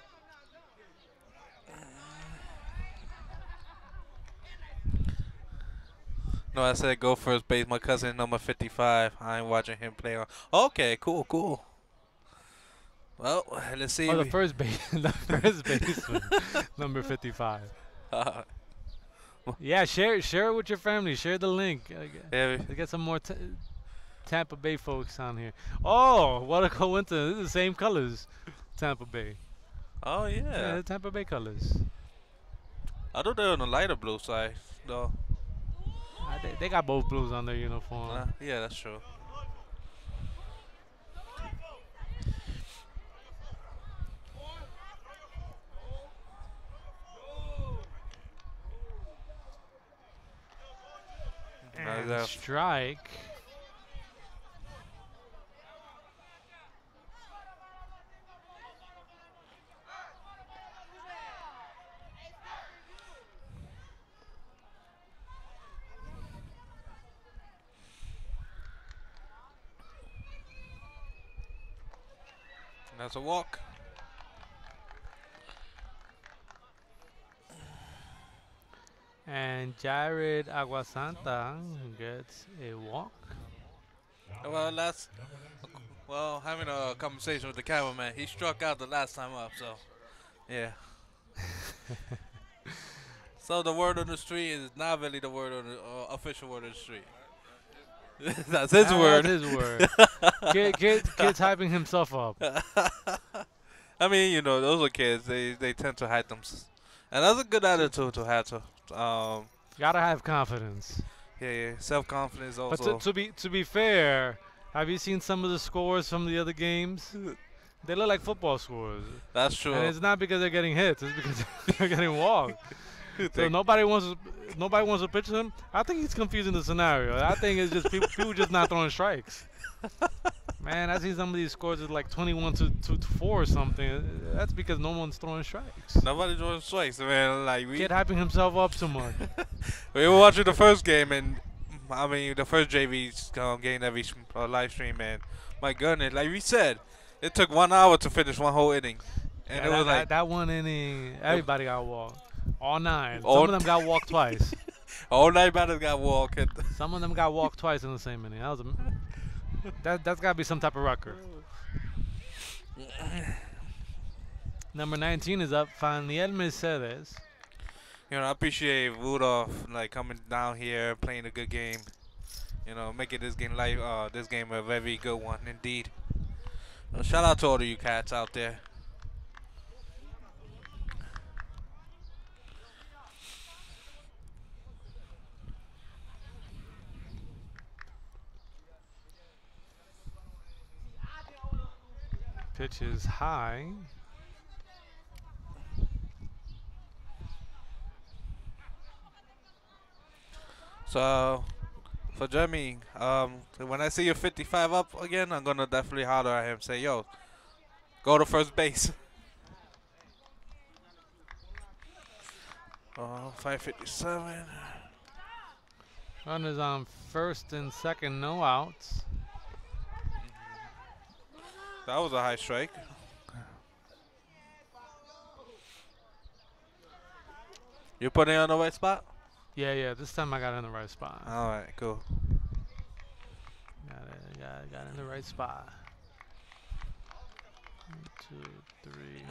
No, I said go first base. My cousin number fifty-five. I ain't watching him play on. Okay, cool, cool. Well, let's see. Oh, the we- first base, the first baseman, number fifty-five. uh, Yeah, share share it with your family. Share the link. Uh, g- yeah, we- Let's get some more t- Tampa Bay folks on here. Oh, what a coincidence! This is the same colors, Tampa Bay. oh Yeah, yeah. the Tampa Bay colors. I thought they're on the lighter blue side, though. Uh, they, they got both blues on their uniform. Uh, yeah, that's true. Now And that- strike. That's a walk. And Jared Aguasanta gets a walk. Well, last, well, having a conversation with the cameraman, he struck out the last time up, so, yeah. So the word on the street is not really the word on the uh, official word on the street. That's his That- word. That's his word. Kid, kid, kid's hyping himself up. I mean, you know, those are kids. They they tend to hide them, and that's a good attitude to have. To um, Gotta have confidence. yeah, yeah, self confidence But also. to, to be to be fair, have you seen some of the scores from the other games? They look like football scores, That's true. and it's not because they're getting hits; it's because they're getting walked. So They- nobody wants to, nobody wants to pitch him. I think he's confusing the scenario. I think it's just people, people just not throwing strikes. Man, I see some of these scores is like twenty-one to, to, to four or something. That's because no one's throwing strikes. Nobody throwing strikes, man. Like we Kid hyping himself up too much. we were watching the first game, and I mean the first J V um, game that we uh, live stream, and my goodness, like we said, it took one hour to finish one whole inning, and Yeah, it that, was that, like that one inning, everybody got walked. All nine. All Some of them got walked twice. all night batters got walked. and- Some of them got walked twice in the same inning. That was a, that that's gotta be some type of record. Number nineteen is up. Faniel Mercedes. You know, I appreciate Rudolph like coming down here, playing a good game. You know, making this game life, uh, this game a very good one indeed. Uh, shout out to all of you cats out there. Pitch is high. So, for Jeremy, um, when I see you fifty-five up again, I'm gonna definitely holler at him. Say, yo, go to first base. Oh, five fifty-seven. Runners on first and second, no outs. That was a high strike. You putting it on the right spot? Yeah, yeah. This time I got in the right spot. All right, cool. Got it. Got got in the right spot. One, two, three.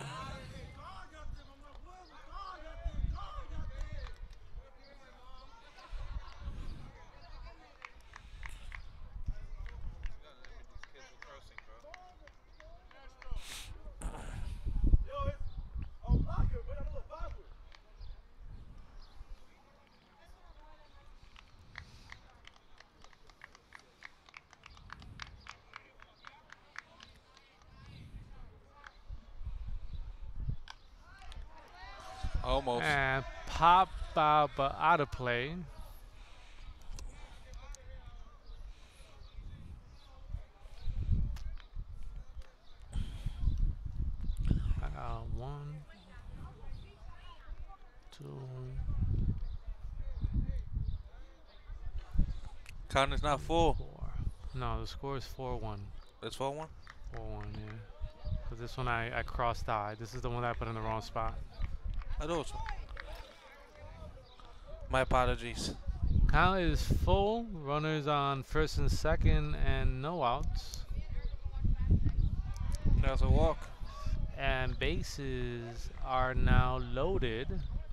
Almost. And pop out, but out of play. I got one, two, Count is not full. four. No, the score is four one. It's four one. four one, yeah. But this one I, I crossed out. This is the one that I put in the wrong spot. I know it's My apologies. Count is full. Runners on first and second, and no outs. That's a walk. And bases are now loaded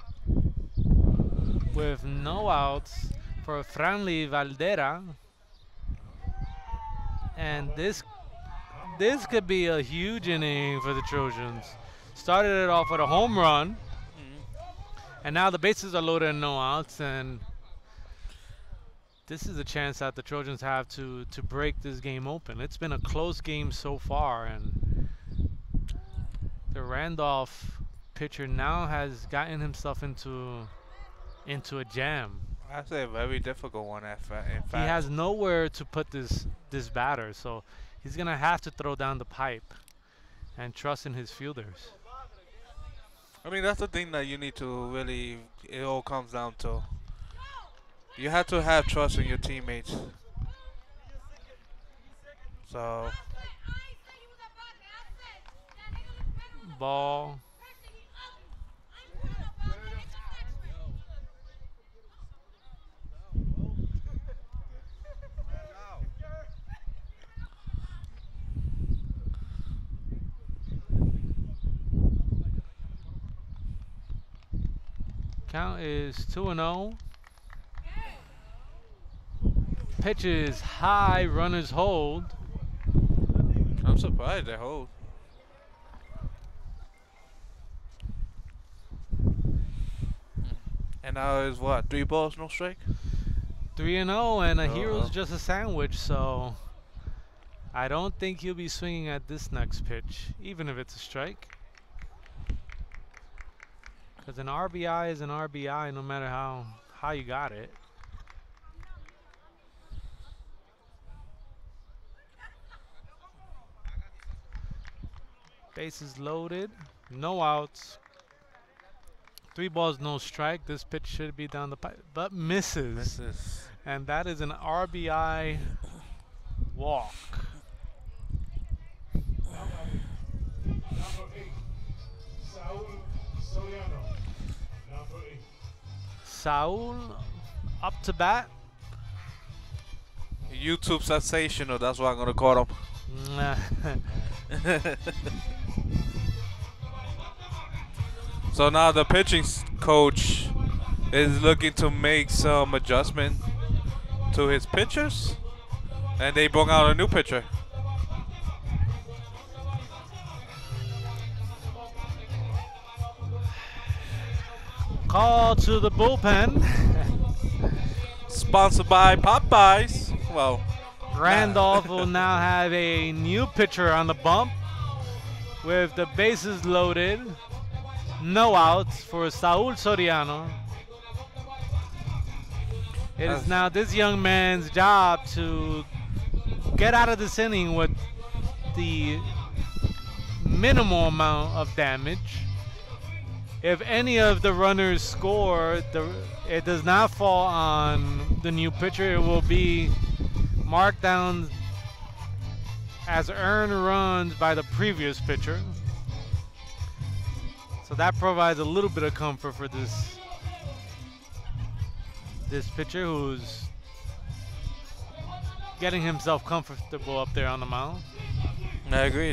with no outs for Franly Valdera. And this this could be a huge inning for the Trojans. Started it off with a home run, and now the bases are loaded and no outs, and this is a chance that the Trojans have to to break this game open. It's been a close game so far, and the Randolph pitcher now has gotten himself into into a jam. I say a very difficult one. In fa- in fact, He has nowhere to put this this batter, so he's gonna have to throw down the pipe and trust in his fielders. I mean, that's the thing that you need to really. It all comes down to. You have to have trust in your teammates. So Ball. Count is two and oh. Pitch is high, runners hold. I'm surprised they hold. And now is what? Three balls, no strike? three and oh, and a Uh-huh. hero's just a sandwich, so I don't think he'll be swinging at this next pitch, even if it's a strike. Because an R B I is an R B I no matter how, how you got it. Bases loaded, no outs. Three balls, no strike. This pitch should be down the pipe, but misses. Misses. And that is an R B I walk. Number eight, Saul Soriano. Number eight. Saul up to bat. YouTube sensational, that's what I'm gonna call him. So now the pitching s- coach is looking to make some adjustment to his pitchers, and they brought out a new pitcher. Call to the bullpen. Sponsored by Popeyes. Well, Randolph will now have a new pitcher on the bump with the bases loaded. No outs for Saul Soriano. It is That's- now this young man's job to get out of this inning with the minimal amount of damage. If any of the runners score, the, it does not fall on the new pitcher. It will be marked down as earned runs by the previous pitcher. So that provides a little bit of comfort for this this pitcher who's getting himself comfortable up there on the mound. I agree.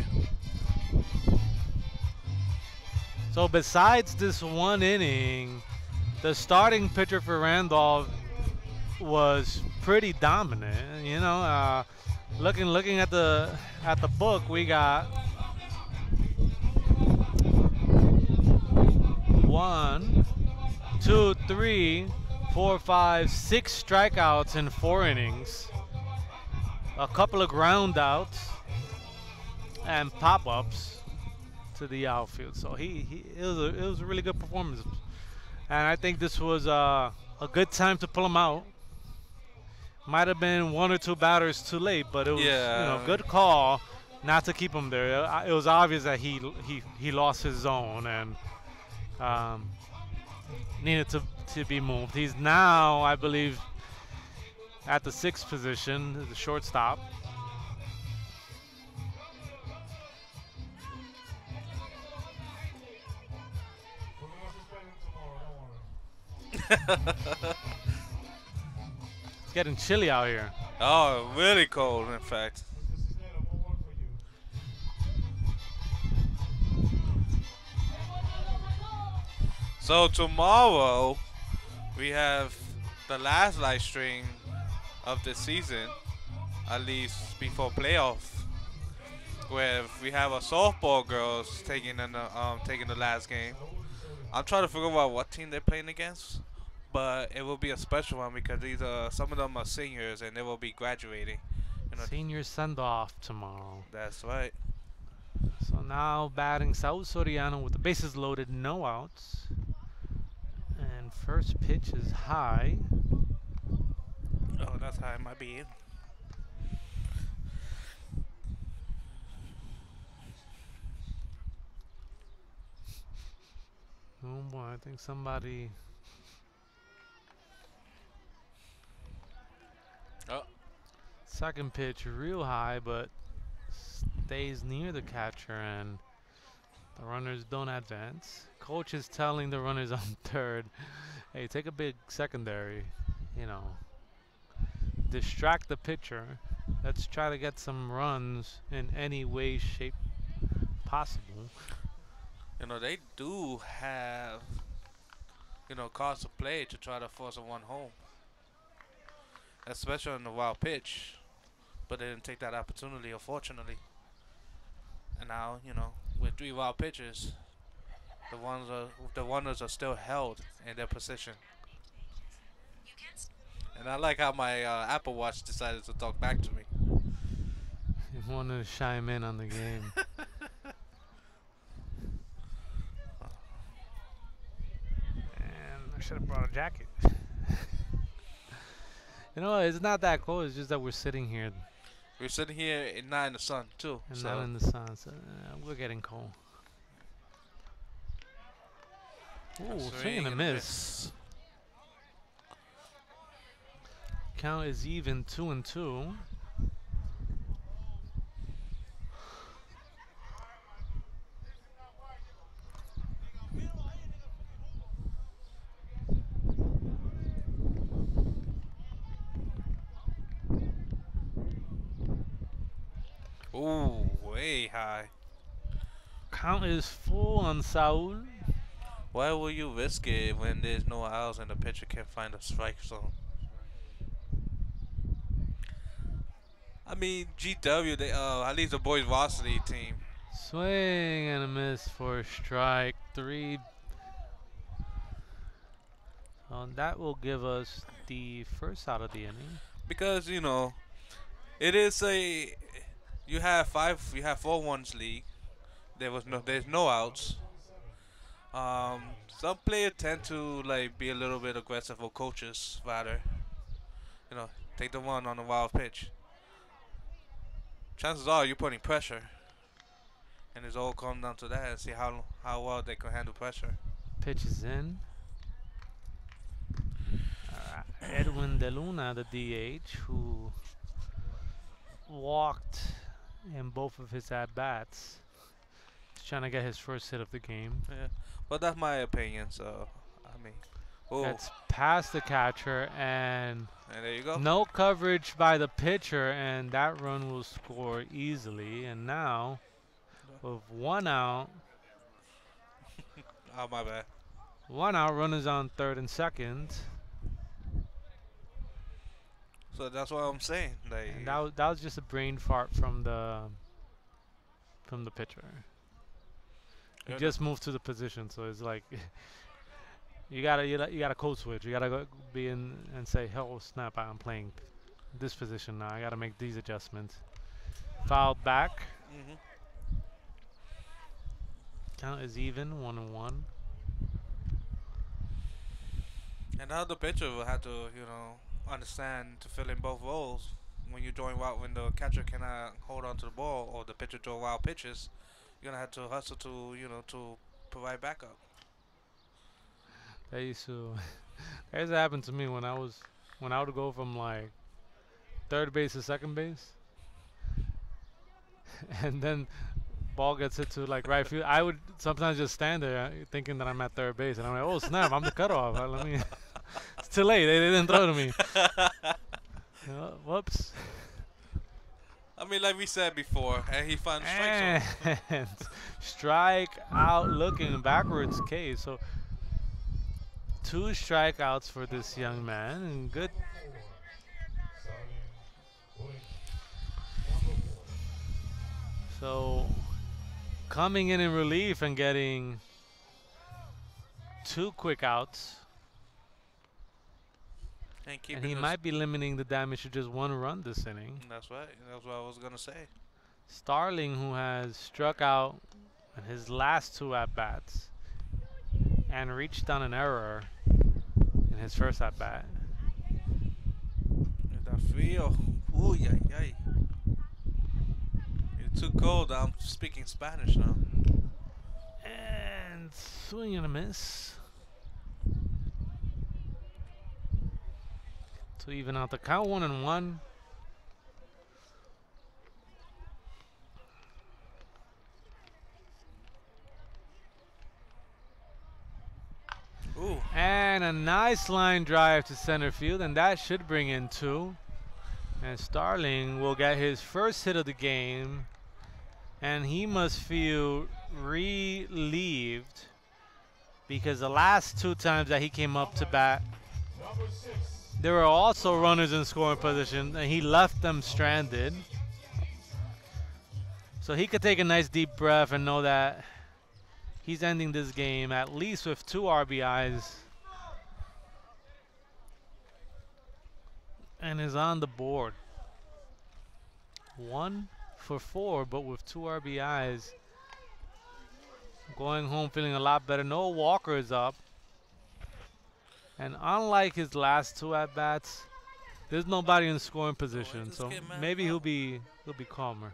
So besides this one inning, the starting pitcher for Randolph was pretty dominant. You know, uh, looking looking at the at the book, we got one, two, three, four, five, six strikeouts in four innings, a couple of ground outs, and pop-ups to the outfield. So he, he it was a it was a really good performance, and I think this was uh, a good time to pull him out. Might have been one or two batters too late, but it was you know Yeah. good call not to keep him there. Uh, It was obvious that he he he lost his zone and um, needed to to be moved. He's now, I believe, at the sixth position, the shortstop. We're gonna suspend him tomorrow, don't worry. It's getting chilly out here. Oh, really cold, in fact. Mister Cisnero, we'll work for you. So tomorrow we have the last live stream of the season, at least before playoff, where we have a softball girls taking in the um taking the last game. I'm trying to figure out what team they're playing against, but it will be a special one because these are some of them are seniors and they will be graduating. You know, Senior send-off tomorrow. that's right. So now batting Saul Soriano with the bases loaded, no outs. And first pitch is high. Oh, that's how it might be. Oh boy, I think somebody. Oh. Second pitch real high, but stays near the catcher, and the runners don't advance. Coach is telling the runners on third, hey, take a big secondary, you know, distract the pitcher. Let's try to get some runs in any way, shape possible. You know, they do have, you know, cause to play to try to force a one home. Especially on the wild pitch. But they didn't take that opportunity, unfortunately. And now, you know, with three wild pitches, the ones are the runners are still held in their position. And I like how my uh, Apple Watch decided to talk back to me. He wanted to chime in on the game. And I should have brought a jacket. You know, it's not that cold. It's just that we're sitting here We're sitting here and not in the sun too. and so not in the sun, so uh, we're getting cold. Ooh, swing and a miss. Count is even, two and two. Ooh, way high. Count is full on Saul. Why will you risk it when there's no outs and the pitcher can't find a strike zone? I mean, G W, they uh, at least the boys varsity team. Swing and a miss for strike three. So that will give us the first out of the inning. Because, you know, it is a, you have five, you have four ones league. There was no, there's no outs. Um, some players tend to like be a little bit aggressive, or coaches rather. You know, take the one on the wild pitch. Chances are you're putting pressure, and it's all come down to that and see how how well they can handle pressure. Pitch is in. Uh, Edwin De Luna, the D H, who walked in both of his at bats. He's trying to get his first hit of the game. Yeah, but that's my opinion. So, I mean, oh, That's past the catcher, and and there you go. no coverage by the pitcher, and that run will score easily. And now, with one out, Oh, my bad. one out, runners on third and second. So that's what I'm saying. Like, And that was, that was just a brain fart from the from the pitcher. He Yeah, just moved to the position, so it's like you gotta you, gotta- you gotta code switch. You gotta go be in and say, "Hell, snap! I'm playing this position now. I gotta make these adjustments." Fouled back. mhm. Count is even, one and one. And now the pitcher will have to, you know, understand to fill in both roles. When you join wild, when the catcher cannot hold on to the ball, or the pitcher throw wild pitches, you're gonna have to hustle to, you know, to provide backup. That used to that used to happen to me when I was when I would go from like third base to second base, and then ball gets hit to like right field. I would sometimes just stand there uh, thinking that I'm at third base, and I'm like, oh snap, I'm the cutoff. Uh, Let me. It's too late. They, they didn't throw to me. Uh, whoops. I mean, like we said before, and he found strike zone. And strike out looking backwards K. So two strikeouts for this young man, and good. So coming in in relief and getting two quick outs, And keeping and he us- might be limiting the damage to just one run this inning. That's right. That's what I was gonna say. Starling, who has struck out in his last two at bats and reached on an error in his first at bat. That frío. Ooh, yay, yay. It's too cold. I'm speaking Spanish now. And swing and a miss. To even out the count, one and one. Ooh. And a nice line drive to center field, and that should bring in two. And Starling will get his first hit of the game, and he must feel relieved because the last two times that he came up to bat, there were also runners in scoring position, and he left them stranded. So he could take a nice deep breath and know that he's ending this game at least with two R B Is and is on the board. One for four, but with two R B Is. Going home feeling a lot better. Noah Walker is up. And unlike his last two at-bats, there's nobody in scoring position. this So kid, man. maybe he'll be he'll be calmer.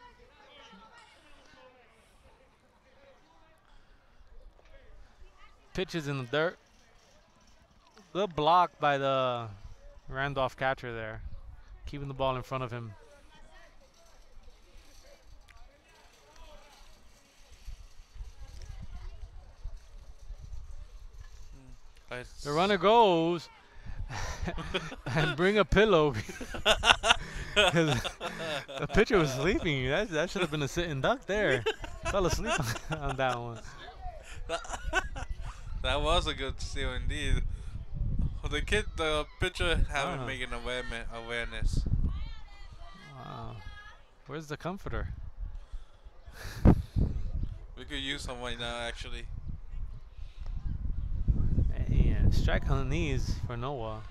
Pitches in the dirt. Good block by the Randolph catcher there. Keeping the ball in front of him. Nice. The runner goes and bring a pillow. 'Cause the pitcher was sleeping. That, that should have been a sitting duck there. Fell asleep on that one. That was a good steal indeed. The kid, the pitcher, haven't Ah. making awareness. Awareness. Wow. Where's the comforter? We could use some right now, actually. Yeah, strike on the knees for Noah.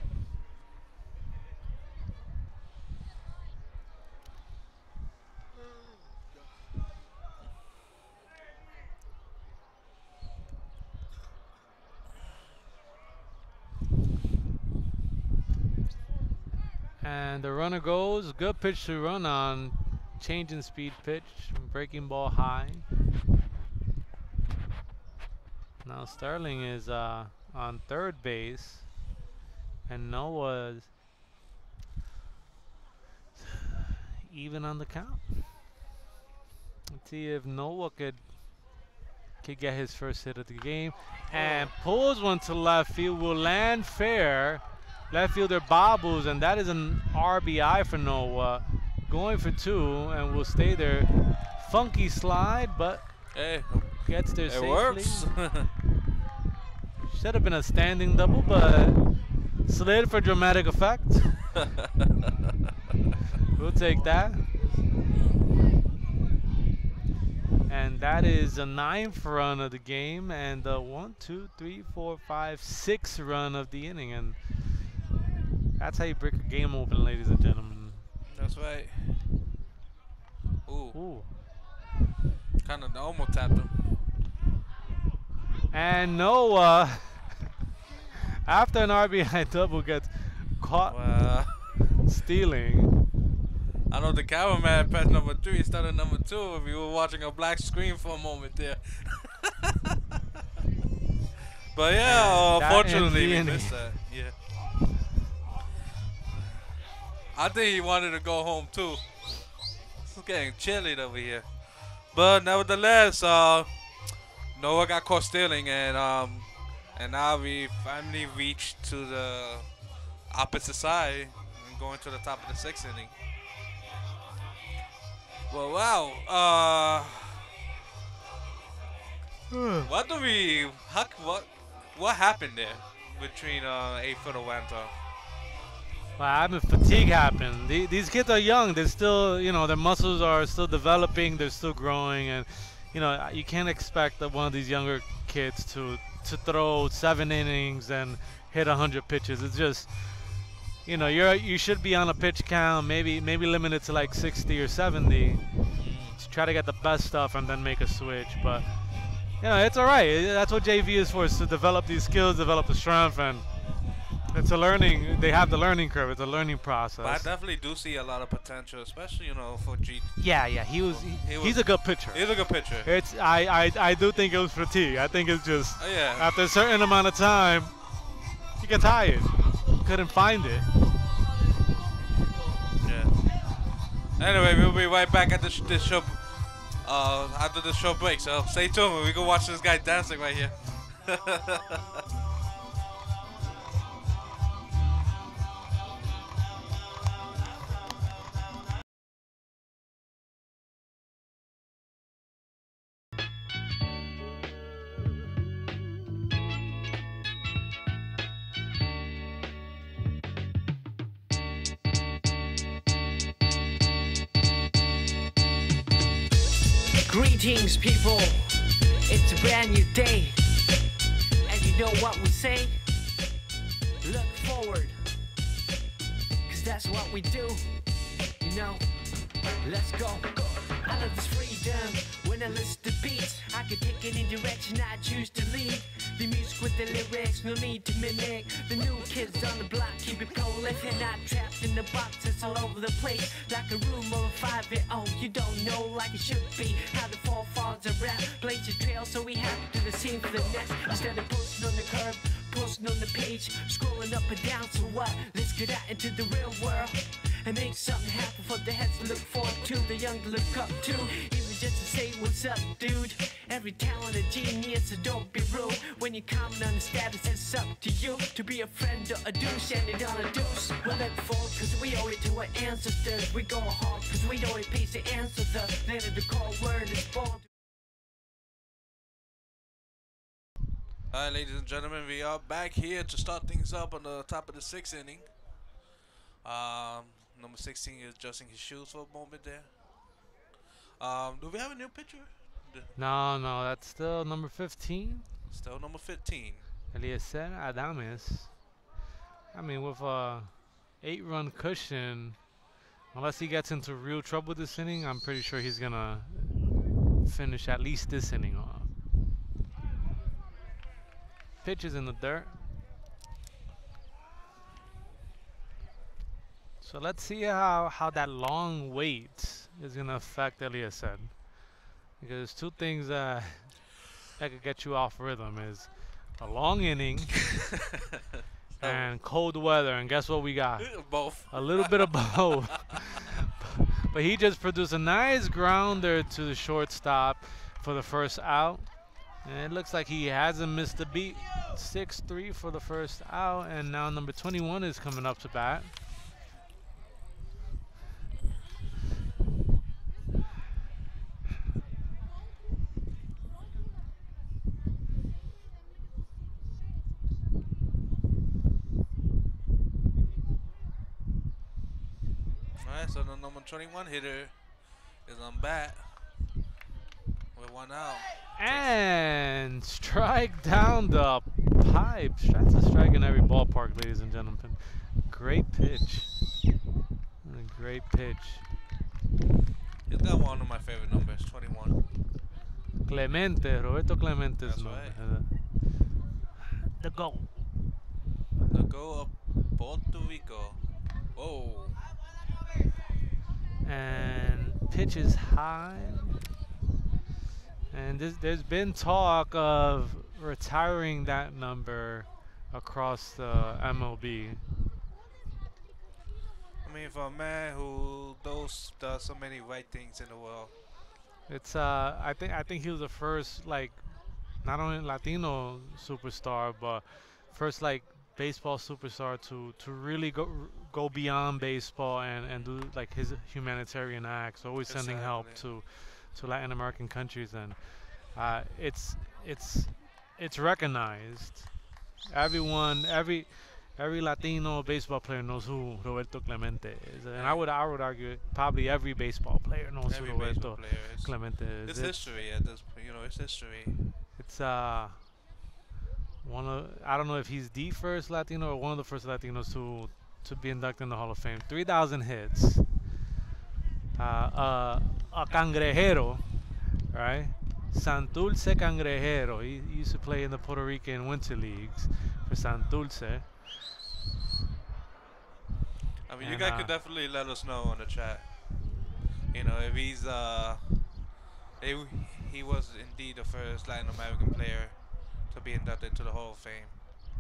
And the runner goes. Good pitch to run on. Changing speed pitch. Breaking ball high. Now Sterling is uh, on third base. And Noah's even on the count. Let's see if Noah could could get his first hit of the game. And pulls one to left field. Will land fair. Left fielder bobbles, and that is an R B I for Noah. Going for two, and will stay there. Funky slide, but Hey, gets there it safely. works. Should have been a standing double, but slid for dramatic effect. We'll take that. And that is the ninth run of the game, and the one, two, three, four, five, sixth run of the inning. And that's how you break a game open, ladies and gentlemen. That's right. Ooh, Ooh. kind of almost tapped him. And Noah, after an R B I double, gets caught Wow. stealing. I know the cameraman pressed number three instead of number two if you were watching a black screen for a moment there. But yeah, uh, And that ends unfortunately the we inning. missed that. Yeah. I think he wanted to go home too. It's getting chilly over here. But nevertheless, uh, Noah got caught stealing, and um, and now we finally reached to the opposite side and going to the top of the sixth inning. Well, wow. Uh, what do we? How, what? What happened there between uh, eight foot Wanta? Well, I mean, fatigue happened. The, these kids are young. They're still, you know, their muscles are still developing. They're still growing, and you know, you can't expect that one of these younger kids to to throw seven innings and hit a hundred pitches. It's just, you know, you're you should be on a pitch count, maybe maybe limited to like sixty or seventy, to try to get the best stuff and then make a switch. But you know, it's all right. That's what J V is for, is to develop these skills, develop the strength, and it's a learning. They have the learning curve. It's a learning process. But I definitely do see a lot of potential, especially you know for G. Yeah, yeah, he was. He, He he's was- a good pitcher. He's a good pitcher. It's. I, I. I do think it was fatigue. I think it's just Oh, yeah. after a certain amount of time, he gets tired. Couldn't find it. Yeah. Anyway, we'll be right back at the sh this show. Uh, after the show break, so stay tuned. We can watch this guy dancing right here. Greetings, people. It's a brand new day. And you know what we say? Look forward. Cause that's what we do. You know? Let's go. I love this freedom. When I listen to beats, I can take any direction I choose to lead. The music with the lyrics, no need to mimic. The new kids on the block keep it prolific. Not trapped in the boxes all over the place. Like a room of a five-year-old. You don't know like it should be. How the four falls a rap. Blaze your trail so we have to do the scene for the next. Instead of posting on the curb, posting on the page. Scrolling up and down, so what? Let's get out into the real world. And make something happen for the heads to look forward to, the young to look up to. Even just to say what's up, dude. Every talent a genius, so don't be rude. When you comment on the status, it's up to you to be a friend or a douche, and it on a deuce. We look forward cause we owe it to our ancestors. We go hard cause we know it pays to answer the land of the cold word is born. Alright, ladies and gentlemen, we are back here to start things up on the top of the sixth inning. Um, number sixteen is adjusting his shoes for a moment there. Um, do we have a new pitcher? D- No, no, that's still number fifteen. Still number fifteen. Eliezer Adames. I mean, with a eight-run cushion, unless he gets into real trouble this inning, I'm pretty sure he's gonna finish at least this inning off. Pitches in the dirt. So let's see how, how that long wait is going to affect Eliezer. Because there's two things uh, that could get you off rhythm is a long inning and cold weather. And guess what we got? Both. A little bit of both. But he just produced a nice grounder to the shortstop for the first out. And it looks like he hasn't missed a beat. six three for the first out. And now number twenty-one is coming up to bat. Alright, so the number twenty-one hitter is on bat with one out. And strike down the pipe. That's a strike in every ballpark, ladies and gentlemen. Great pitch. A great pitch. He's got one of my favorite numbers, twenty-one. Clemente, Roberto Clemente's That's number. right. Uh, The goal. The go of Puerto Rico. Whoa. And pitch is high. And this, there's been talk of retiring that number across the M L B. I mean, for a man who does does so many right things in the world. It's uh, I think I think he was the first like, not only Latino superstar, but first like baseball superstar to to really go go beyond baseball and and do like his humanitarian acts, always sending help Exactly. to to Latin American countries, and uh, it's it's it's recognized. Everyone, every every Latino baseball player knows who Roberto Clemente is, and I would I would argue probably every baseball player knows Every who baseball Roberto player is. Clemente is. It's It's- history at this point, you know, it's history. It's uh one of I don't know if he's the first Latino or one of the first Latinos to to be inducted in the Hall of Fame. three thousand hits. Uh, uh, a cangrejero, right? Santurce Cangrejero. He, he used to play in the Puerto Rican winter leagues for Santurce. I mean, you And, guys uh, could definitely let us know in the chat. You know, if he's uh, if he was indeed the first Latin American player to be inducted to the Hall of Fame.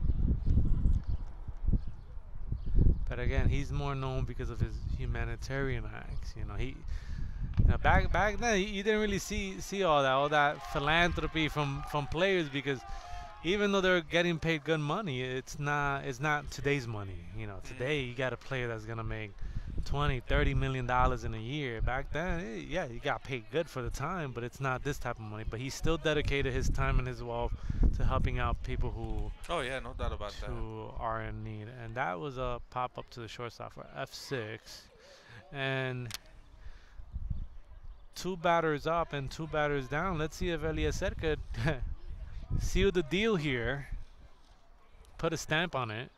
But again, he's more known because of his humanitarian acts. You know, he, you know, back back then you didn't really see see all that all that philanthropy from from players, because even though they're getting paid good money, it's not it's not today's money. You know, today you got a player that's gonna make twenty, thirty million dollars in a year. Back then, eh, yeah, he got paid good for the time, but it's not this type of money. But he still dedicated his time and his wealth to helping out people who Oh yeah, no doubt about that. who are in need. And that was a pop up to the shortstop for F six. And two batters up and two batters down. Let's see if Eliezer could seal the deal here. Put a stamp on it.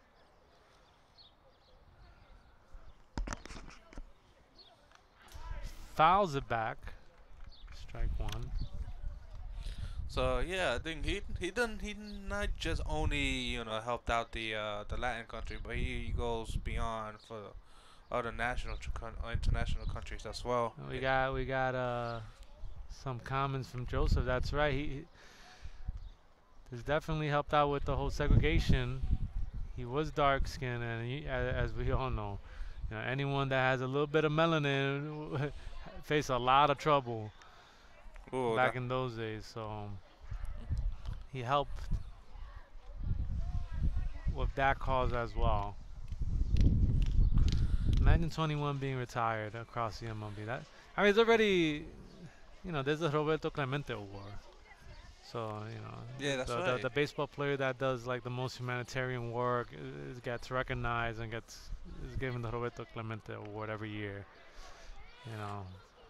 Fouls it back. Strike one. So yeah, I think he he done he not just only you know helped out the uh, the Latin country, but he, he goes beyond for other national tr- con- uh, international countries as well. We got we got uh some comments from Joseph. That's right. He, he has definitely helped out with the whole segregation. He was dark skinned, and he, as, as we all know, you know, anyone that has a little bit of melanin face a lot of trouble. Ooh, Back that- in those days, so um, he helped with that cause as well. Imagine twenty-one being retired across the M L B. That I mean, it's already, you know, there's a Roberto Clemente Award. So you know, Yeah, that's the, right. the, the baseball player that does like the most humanitarian work is, gets recognized and gets is given the Roberto Clemente Award every year. You know.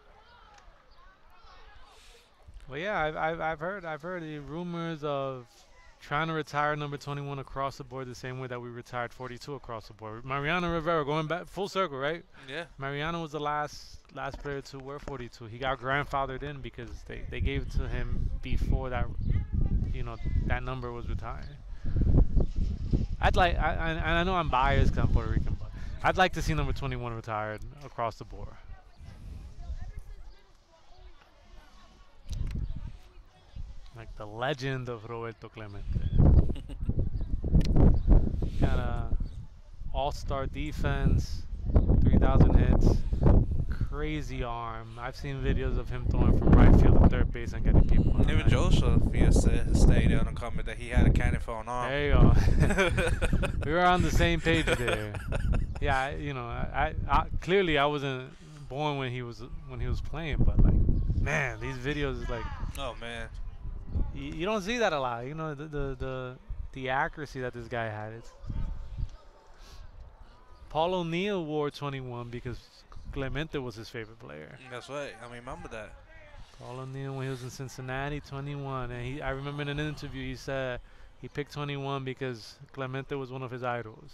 Well, yeah, I've, I've I've heard I've heard the rumors of trying to retire number twenty-one across the board the same way that we retired forty-two across the board. Mariano Rivera, going back full circle, right? yeah. Mariano was the last last player to wear forty-two. He got grandfathered in because they, they gave it to him before that, you know, that number was retired. I'd like, I I, and I know I'm biased 'cause I'm Puerto Rican, but I'd like to see number twenty-one retired across the board. Like the legend of Roberto Clemente. Got a all-star defense, three thousand hits, crazy arm. I've seen videos of him throwing from right field to third base and getting people on. Even Like, Joseph, he has sta- stated on the comment that he had a cannon for an arm. there you go. We were on the same page there. Yeah, I, you know, I, I, I clearly I wasn't born when he was when he was playing, but like, man, these videos is like. Oh man. You, you don't see that a lot, you know, the, the the the accuracy that this guy had. It's Paul O'Neill wore twenty-one because Clemente was his favorite player. That's right. I remember that. Paul O'Neill, when he was in Cincinnati, twenty-one, and he I remember in an interview he said he picked twenty-one because Clemente was one of his idols.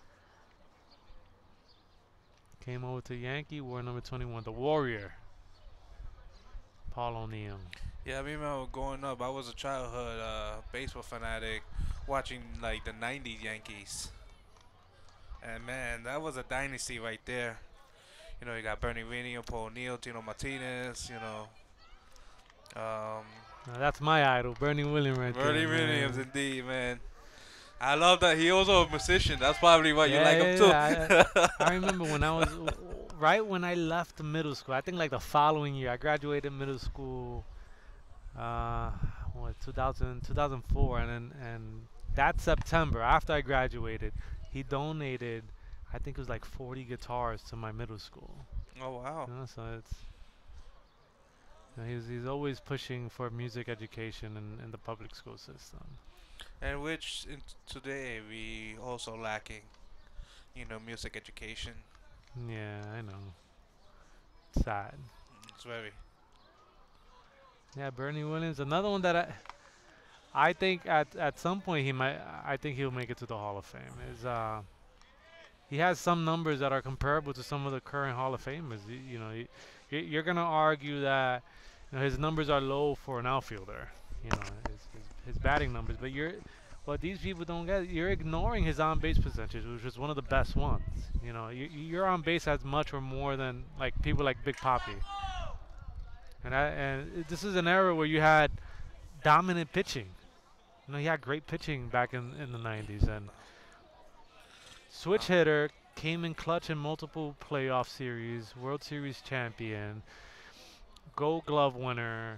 Came over to Yankee, wore number twenty-one, the Warrior. Paul O'Neill. Yeah, I remember growing up, I was a childhood uh, baseball fanatic, watching like the nineties Yankees. And man, that was a dynasty right there. You know, you got Bernie Williams, Paul O'Neill, Tino Martinez, you know. Um, Now that's my idol, Bernie Williams right Bernie there. man. Williams, indeed, man. I love that. He also a musician. That's probably why you Yeah, like yeah, him too. yeah, I, I remember when I was right when I left middle school. I think like the following year, I graduated middle school. Uh, what two thousand, two thousand four, and then and that September after I graduated, he donated, I think it was like forty guitars to my middle school. Oh wow. You know, so it's. You know, he's he's always pushing for music education in, in the public school system. And which in today we also lacking, you know, music education. Yeah, I know. It's sad. It's very. Yeah, Bernie Williams, another one that I, I think at at some point he might. I think he'll make it to the Hall of Fame. Is uh, he has some numbers that are comparable to some of the current Hall of Famers. You, you know, you, you're gonna argue that you know, his numbers are low for an outfielder. You know, his, his his batting numbers, but you're. What these people don't get, you're ignoring his on-base percentage, which is one of the best ones. You know, you, you're on base as much or more than like people like Big Papi. And I, and it- this is an era where you had dominant pitching. You know, you had great pitching back in, in the nineties, and switch hitter came in clutch in multiple playoff series, World Series champion, Gold Glove winner.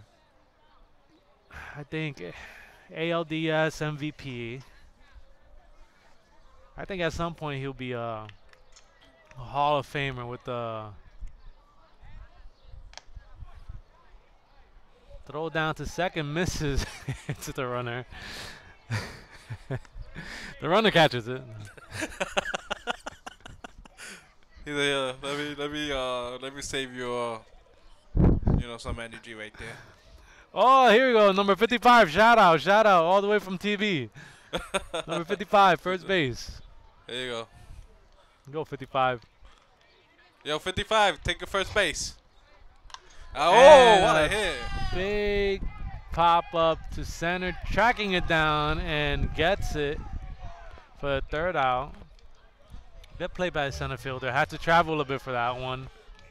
I think eh, A L D S M V P. I think at some point he'll be a, a Hall of Famer with the throw down to second, misses to the runner. The runner catches it. He's like, uh, let me let me uh let me save your uh, you know, some energy right there. Oh, here we go. Number fifty-five. Shout out, shout out, all the way from T V. Number fifty-five, first base. There you go. Go fifty-five. Yo, fifty-five, take your first base. Oh, And what a a hit. Big pop up to center, tracking it down and gets it for the third out. Good play by the center fielder. Had to travel a bit for that one.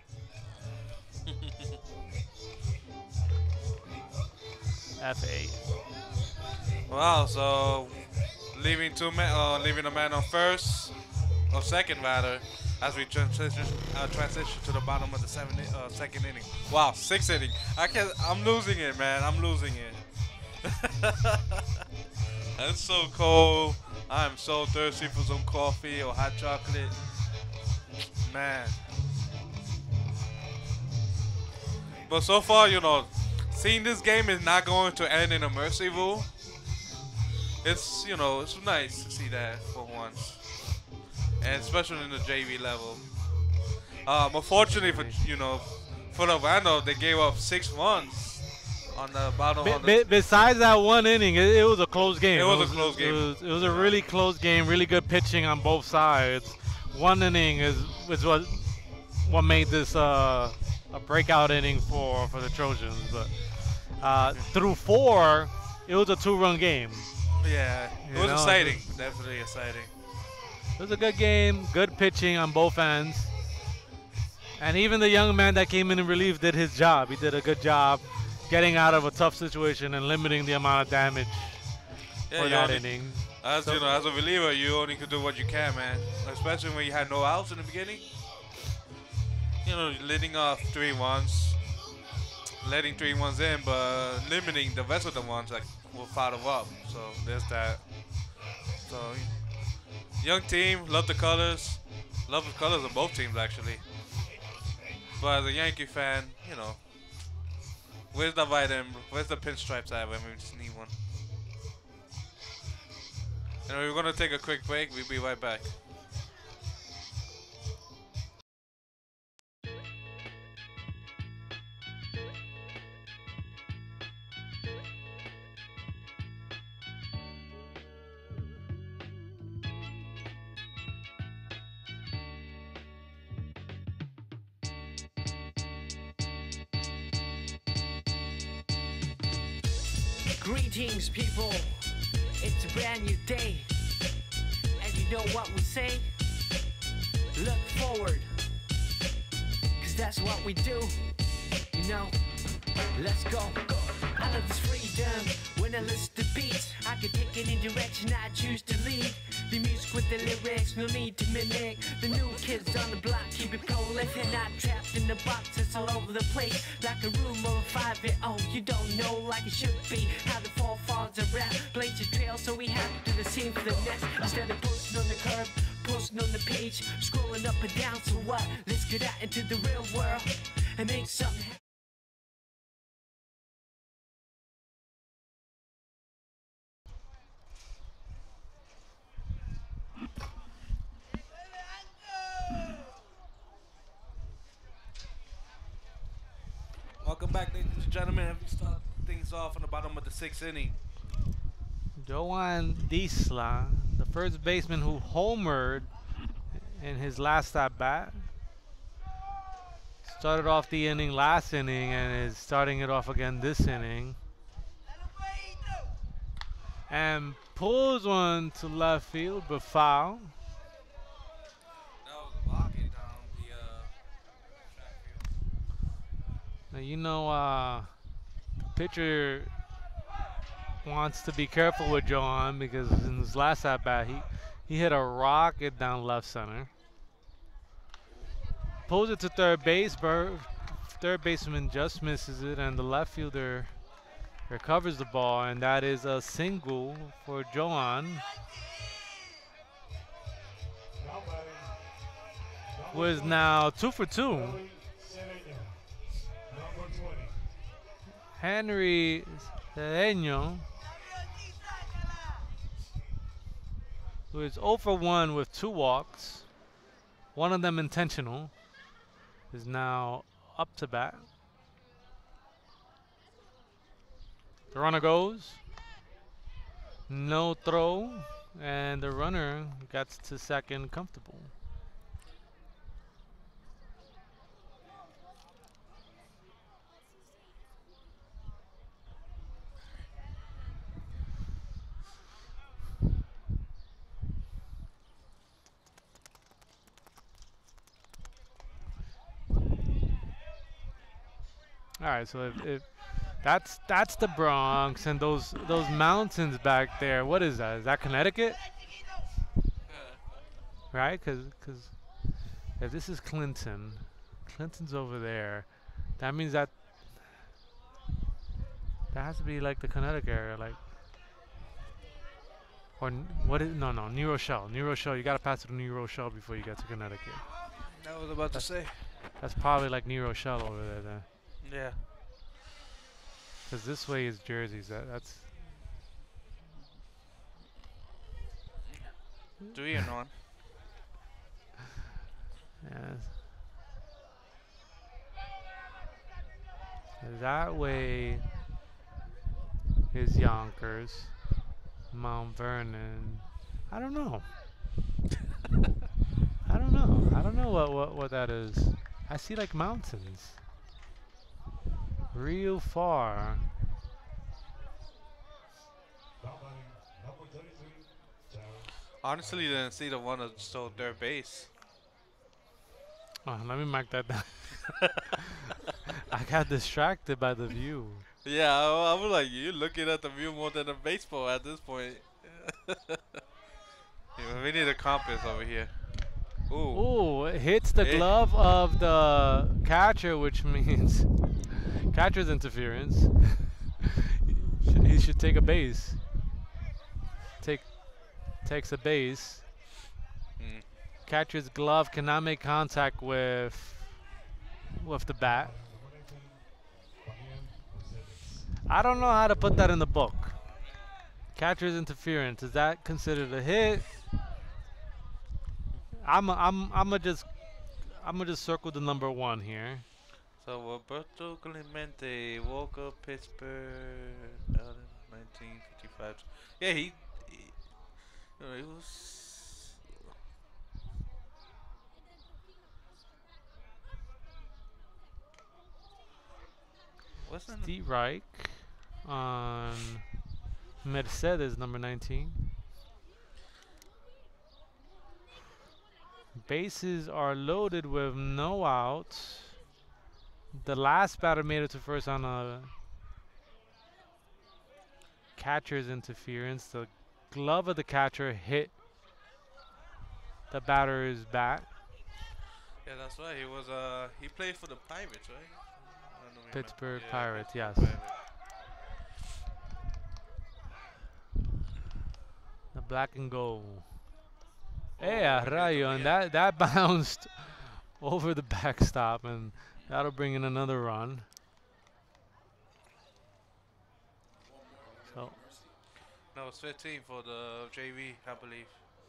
F eight. Wow, so leaving two men, uh, leaving a man on first, or second rather, as we transition, uh, transition to the bottom of the seven, uh, second inning. Wow, sixth inning. I can't. I'm losing it, man. I'm losing it. It's so cold. I'm so thirsty for some coffee or hot chocolate, man. But so far, you know, seeing this game is not going to end in a mercy rule. It's, you know, it's nice to see that for once. And especially in the J V level. Um, unfortunately for, you know, for the Vandal, they gave up six runs on the bottom Be, of the be, besides that one inning, it, it was a close game. It was a close game. It was, it was a really close game, really good pitching on both sides. One inning is, is what what made this uh, a breakout inning for, for the Trojans. But uh, through four, it was a two-run game. Yeah, it You was know, exciting. Definitely exciting. It was a good game, good pitching on both ends. And even the young man that came in in relief did his job. He did a good job getting out of a tough situation and limiting the amount of damage Yeah, for you that only- inning. As So- you know, as a reliever, you only can do what you can, man. Especially when you had no outs in the beginning. You know, leading off three ones, letting three ones in, but limiting the rest of the ones that will follow up. So there's that. So young team, love the colors, love the colors of both teams actually. But as a Yankee fan, you know, where's the white and where's the pinstripes at when we just need one? And we're gonna take a quick break. We'll be right back. Greetings, people. It's a brand new day. And you know what we say? Look forward. Cause that's what we do. You know? Let's go. I love this freedom. When I listen to beats, I can take any direction I choose to lead. The music with the lyrics, no need to mimic. The new kids on the block keep it prolific. Not trapped in the boxes all over the place. Like a room of a five year old. You don't know like it should be. How the fall falls a rap. Blaze your trail so we have to do the same for the next. Instead of posting on the curb, posting on the page. Scrolling up and down, so what? Let's get out into the real world and make something happen. Welcome back, ladies and gentlemen. We start things off on the bottom of the sixth inning. Joan Disla, the first baseman who homered in his last at bat, started off the inning last inning and is starting it off again this inning. And pulls one to left field, but foul. That was blocking down the uh, track field. Now, you know, uh, the pitcher wants to be careful with Joan because in his last at bat, he, he hit a rocket down left center. Pulls it to third base, but third baseman just misses it, and the left fielder recovers the ball, and that is a single for Joan, Now batting, who is now two for two. Ellie Sereno, number twenty. Henry Cedeño, who is zero for one with two walks, one of them intentional, is now up to bat. The runner goes. No throw. And the runner gets to second comfortable. All right, so if, if that's that's the Bronx and those those mountains back there, what is that? Is that Connecticut? Right? Because if this is Clinton, Clinton's over there. That means that that has to be like the Connecticut area, like or n- what is no no New Rochelle, New Rochelle. You gotta pass through New Rochelle before you get to Connecticut. I was about to say. That's probably like New Rochelle over there then. Yeah. Because this way is Jersey's. That, that's Three and one. yeah. That way is Yonkers, Mount Vernon. I don't know. I don't know. I don't know what, what, what that is. I see like mountains. Real far. Honestly, didn't see the one that stole their base. Oh, let me mark that down. I got distracted by the view. Yeah, I, I was like, you're looking at the view more than the baseball at this point. Yeah, we need a compass over here. Ooh. Ooh, it hits the Eh. glove of the catcher, which means catcher's interference. Should- he should take a base. Take takes a base. Mm. Catcher's glove cannot make contact with with the bat. I don't know how to put that in the book. Catcher's interference, is that considered a hit? I'm a, I'm I'm gonna just I'm gonna just circle the number one here. So Roberto Clemente woke up Pittsburgh out in nineteen fifty-five. Yeah, he, he, you know, he was. Wasn't Steve Reich on Mercedes number nineteen. Bases are loaded with no outs. The last batter made it to first on a catcher's interference. The glove of the catcher hit the batter's bat. Yeah, that's right. He was uh he played for the Pirates, right? I don't remember. Pittsburgh Yeah, Pirates, Pittsburgh yes. Pirates. The black and gold. Oh, Yeah, okay, Rayo, so and yeah. that, that bounced over the backstop, and that'll bring in another run. So, No, it's fifteen for the J V, I believe.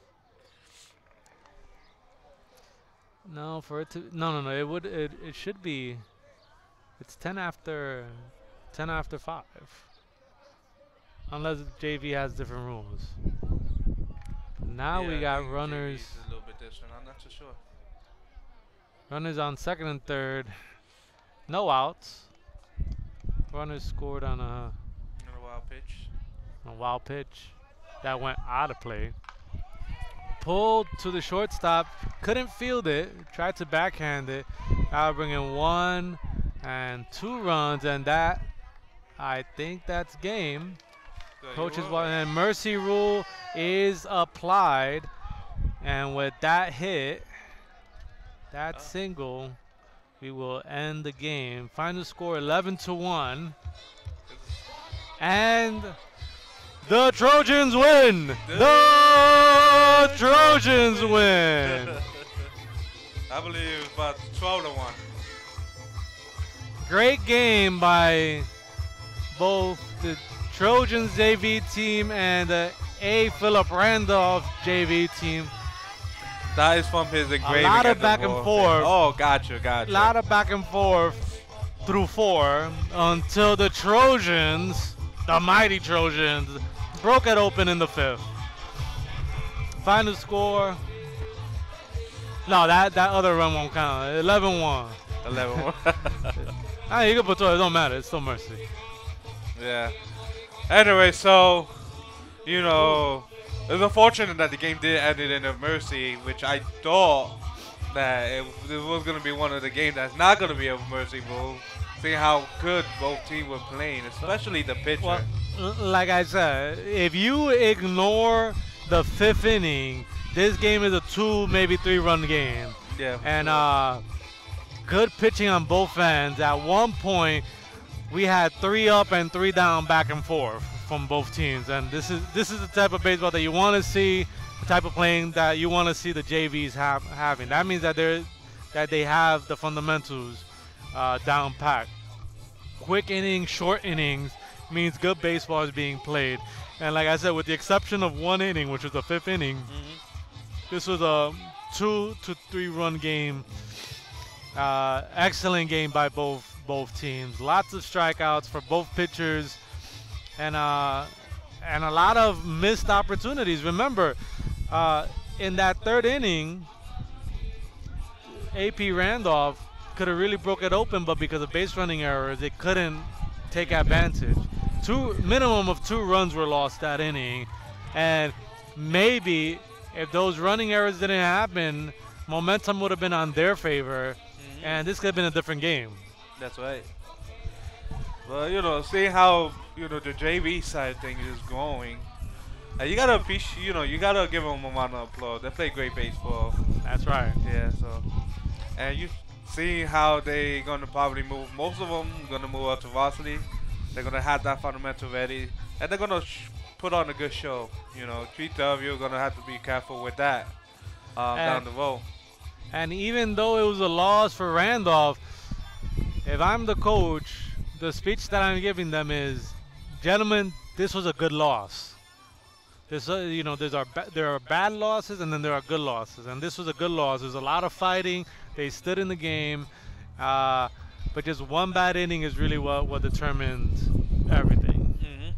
no, for it to no, no, no, it would it, it should be. It's ten after, ten after five, unless J V has different rules. Now Yeah, we I got think J V runners, is a little bit different. I'm not too sure. runners on second and third, no outs. Runners scored on a. Another wild pitch. A wild pitch that went out of play. Pulled to the shortstop, couldn't field it, tried to backhand it. That'll bring in one and two runs, and that, I think that's game. Good, Coach you is were well, right. and mercy rule is applied. And with that hit, that Oh. single, we will end the game. Final score eleven to one. And the Trojans win! The Trojans win! I believe it was about twelve to one. Great game by both the Trojans J V team and the A. Philip Randolph J V team. That is from his engraving. lot of at the back and ball. forth. Oh, gotcha, gotcha. A lot of back and forth through four until the Trojans, the mighty Trojans broke it open in the fifth. Final score. No, that, that other run won't count. eleven one. eleven one. Ah, you can put twelve. It don't matter. It's still mercy. Yeah. Anyway, so, you know, it's unfortunate that the game did end it in a mercy, which I thought that it, it was going to be one of the games that's not going to be a mercy move, seeing how good both teams were playing, especially the pitcher. Well, l- like I said, if you ignore the fifth inning, this game is a two, maybe three run game. yeah. And uh, good pitching on both ends. At one point, we had three up and three down back and forth from both teams. And this is this is the type of baseball that you want to see, the type of playing that you want to see the J Vs have having. That means that they're that they have the fundamentals uh, down pat. Quick innings, short innings means good baseball is being played. And like I said, with the exception of one inning, which was the fifth inning, this was a two to three run game. Uh, excellent game by both both teams. Lots of strikeouts for both pitchers, and uh, and a lot of missed opportunities. Remember, uh, in that third inning, A P Randolph could have really broke it open, but because of base running errors, they couldn't take advantage. Two minimum of two runs were lost that inning, and maybe if those running errors didn't happen, momentum would have been on their favor, and this could have been a different game. That's right. Well, you know, seeing how, you know, the J V side thing is going, uh, you gotta appreciate, you know, you gotta give them a round of applause. They play great baseball. That's right. Yeah, so, and you see how they gonna probably move. Most of them gonna move up to varsity. They're gonna have that fundamental ready, and they're gonna sh put on a good show. You know, G W gonna have to be careful with that um, down the road. And even though it was a loss for Randolph, if I'm the coach, the speech that I'm giving them is, gentlemen, this was a good loss. This, uh, you know, there's our ba there are bad losses and then there are good losses, and this was a good loss. There's a lot of fighting. They stood in the game, uh, but just one bad inning is really what what determined everything. Mm-hmm.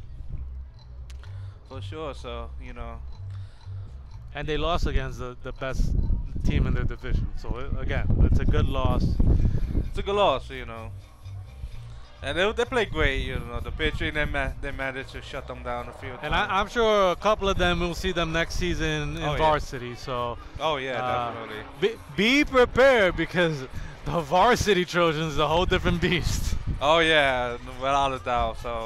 For sure. So you know, And they lost against the the best team in their division. So uh, again, it's a good loss. it's a good loss. You know, and they they play great. You know, the pitching they ma they managed to shut them down a few times. And I, I'm sure a couple of them will see them next season in Oh, yeah. varsity. So oh yeah, uh, definitely. be, be prepared, because the varsity Trojans is a whole different beast. Oh yeah, without a doubt. So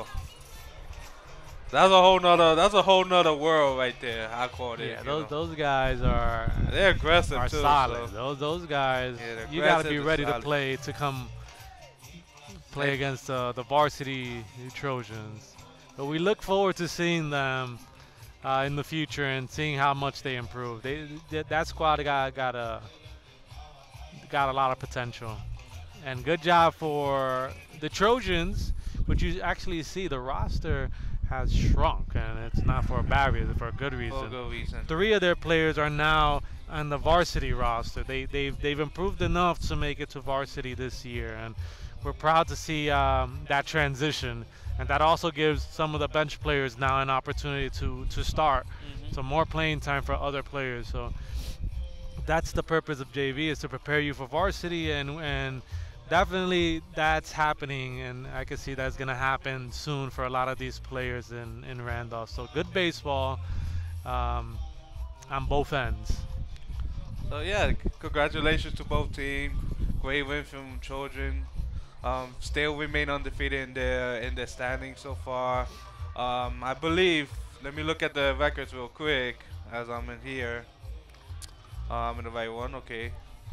that's a whole nother that's a whole nother world right there. I call it. Yeah, you those know. those guys are They're aggressive are too. solid. So. Those those guys, Yeah, they're you got to aggressive, be they're ready to solid. play to come play Hey. against uh, the varsity Trojans. But we look forward to seeing them uh, in the future and seeing how much they improve. They th that squad got got a got a lot of potential, and good job for the Trojans. But you actually see the roster has shrunk, and it's not for a bad reason, for a good For reason. a good reason. Three of their players are now on the varsity roster. They they've they've improved enough to make it to varsity this year, and we're proud to see um, that transition. And that also gives some of the bench players now an opportunity to to start, Mhm. so more playing time for other players. So that's the purpose of J V, is to prepare you for varsity, and and definitely that's happening, and I can see that's gonna happen soon for a lot of these players in in Randolph. So good baseball um, on both ends. So yeah, c- congratulations to both teams. Great win from Children. Um, still remain undefeated in their in their standings so far. Um, I believe. Let me look at the records real quick as I'm in here. Uh, I'm in the right one. Okay.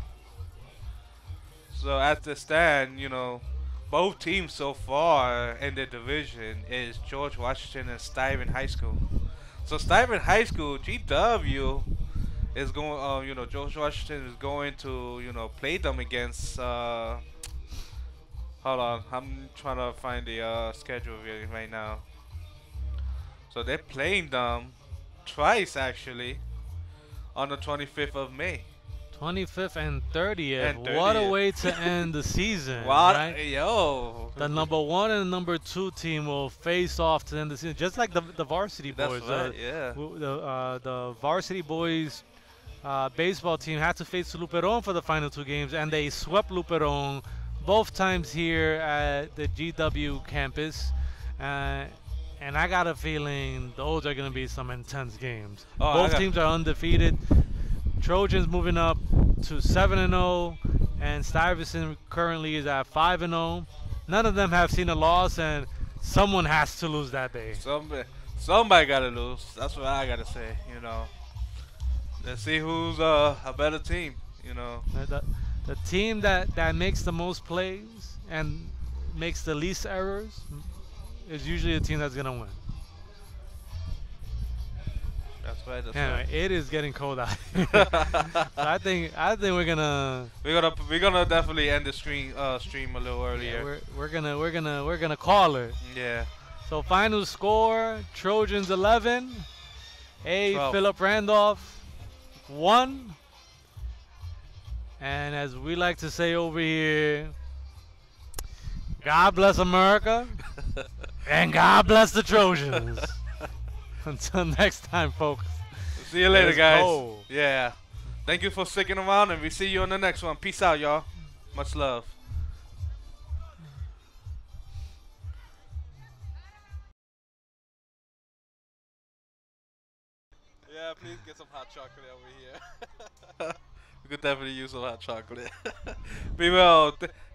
So at the stand, you know, both teams so far in the division is George Washington and Stuyvesant High School. So Stuyvesant High School, G W, is going. Uh, you know, George Washington is going to, you know, play them against. Uh, hold on, I'm trying to find the uh, schedule really right now. So they're playing them twice actually on the twenty-fifth of May. twenty-fifth and thirtieth. And What a thirtieth. way to end the season. What? Right? Yo. the number one and number two team will face off to end the season, just like the the varsity That's boys. right. Uh, Yeah. w- the uh, the varsity boys uh, baseball team had to face Luperon for the final two games, and they swept Luperon both times here at the G W campus. Uh, and I got a feeling those are going to be some intense games. Oh, I both got- teams are undefeated. Trojans moving up to seven and zero, and Stuyvesant currently is at five and zero. None of them have seen a loss, and someone has to lose that day. Somebody, somebody gotta lose. That's what I gotta say. You know. Let's see who's uh, a better team. You know. Uh, The, the team that, that makes the most plays and makes the least errors is usually the team that's gonna win. That's right. That's Anyway, right. it is getting cold out here. So I think I think we're gonna We're gonna we're gonna definitely end the stream uh stream a little earlier. we're, we're gonna we're gonna we're gonna call it. Yeah. So final score: Trojans eleven, A twelve. Philip Randolph one, and as we like to say over here, God bless America and God bless the Trojans. Until next time, folks. See you later, Let's guys. go. Yeah. Thank you for sticking around, and we see you on the next one. Peace out, y'all. Much love. Yeah, please get some hot chocolate over here. We could definitely use some hot chocolate. Be well. Th-